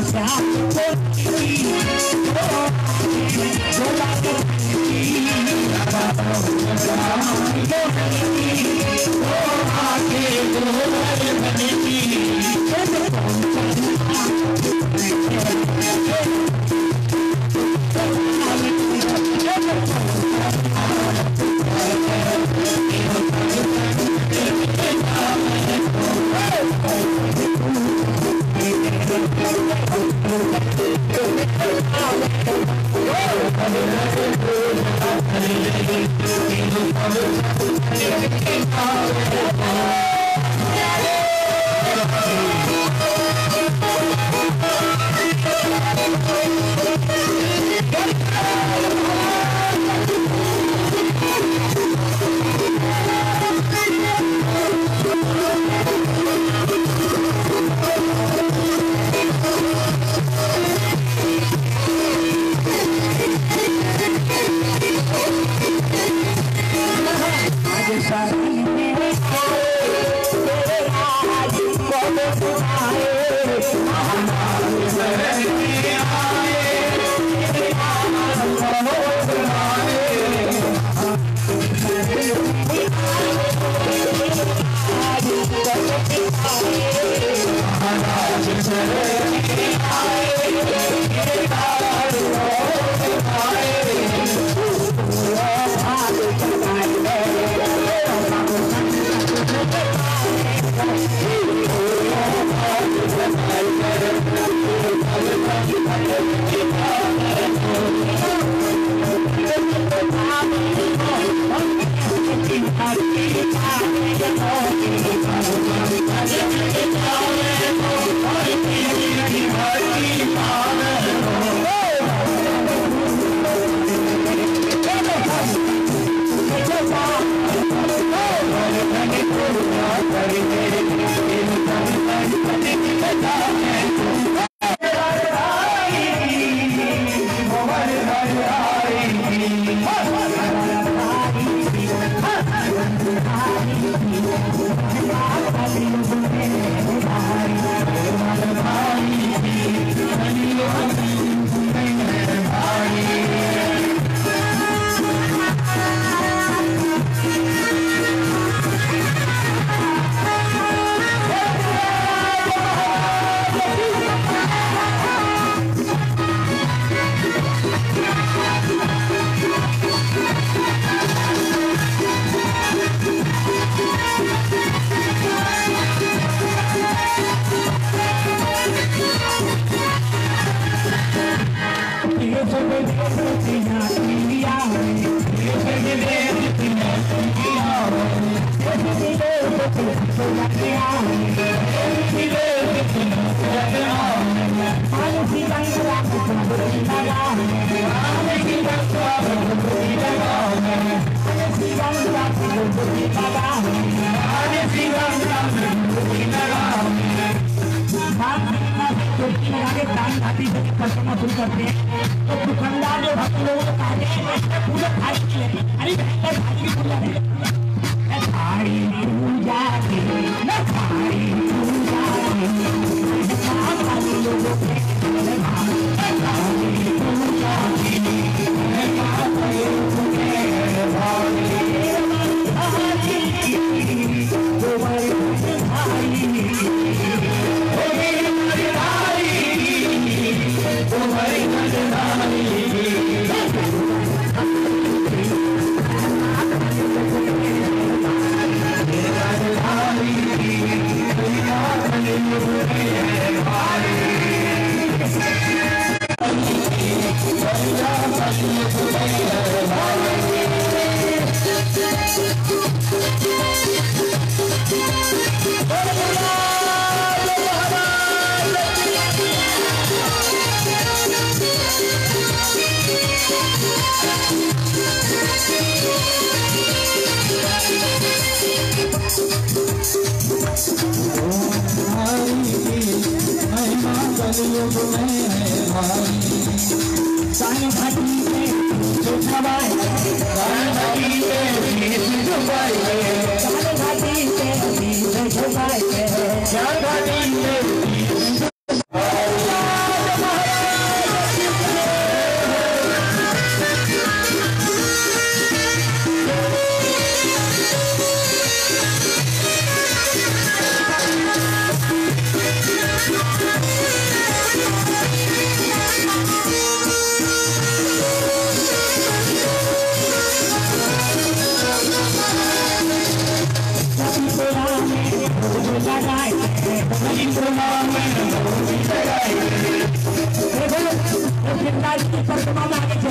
Jai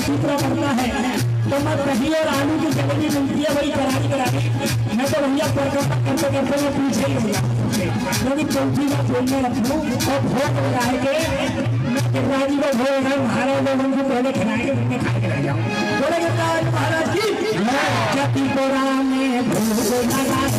इसी तरह करता है तो मैं दही और आलू की जलेबी मिलती है वही करारी करारी मैं तो भैया करते करते करते मैं पीछे ही हो गया क्योंकि चौथी का बोलने रखूँ और भोग लगाए के गिरिराज को भोग लगाए महाराज लोगों को पहले खिलाएंगे उनमें खा के रह जाऊँ बोले गिरिराज महाराज की जति को राम ने भोग लगाए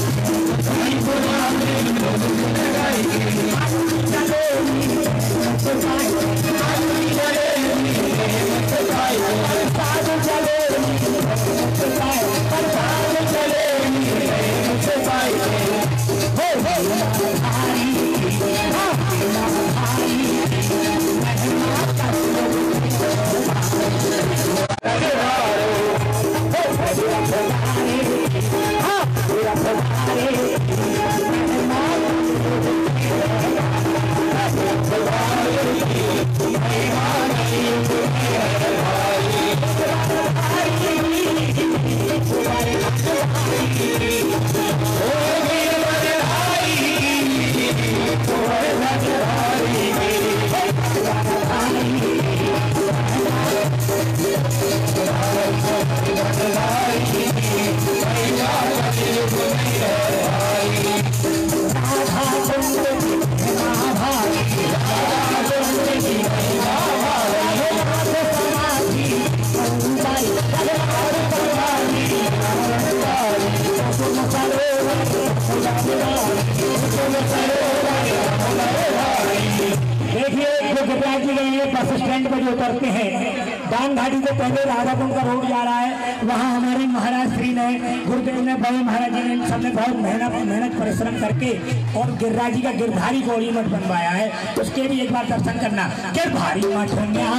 बस स्टैंड पर जो उतरते हैं दान घाटी से पहले राधाकुंड का रोड जा रहा है वहाँ हमारे महाराज श्री ने गुरुदेव ने बड़े महाराज जी ने सबने बहुत मेहनत मेहनत परिश्रम करके और गिरिराज जी का गिरधारी गौरी मठ बनवाया है उसके भी एक बार दर्शन करना गिरधारी मठ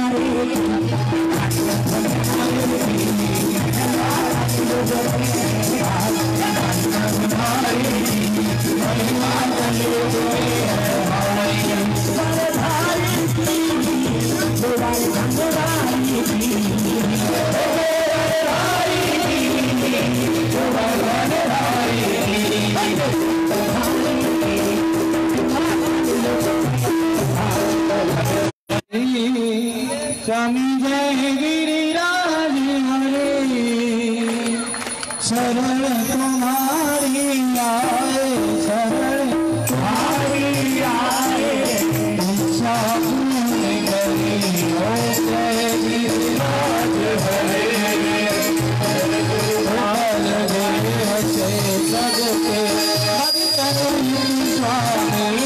स्वामी जय गिरिराज हरे शरण तुम्हारी आए शरण तुम्हारी आए इच्छा पूर्ण करी हो जय गिरिराज हरे लाल जय हसे जगते हरि करुण स्वामी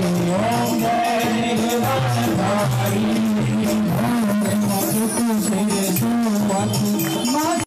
Thank you.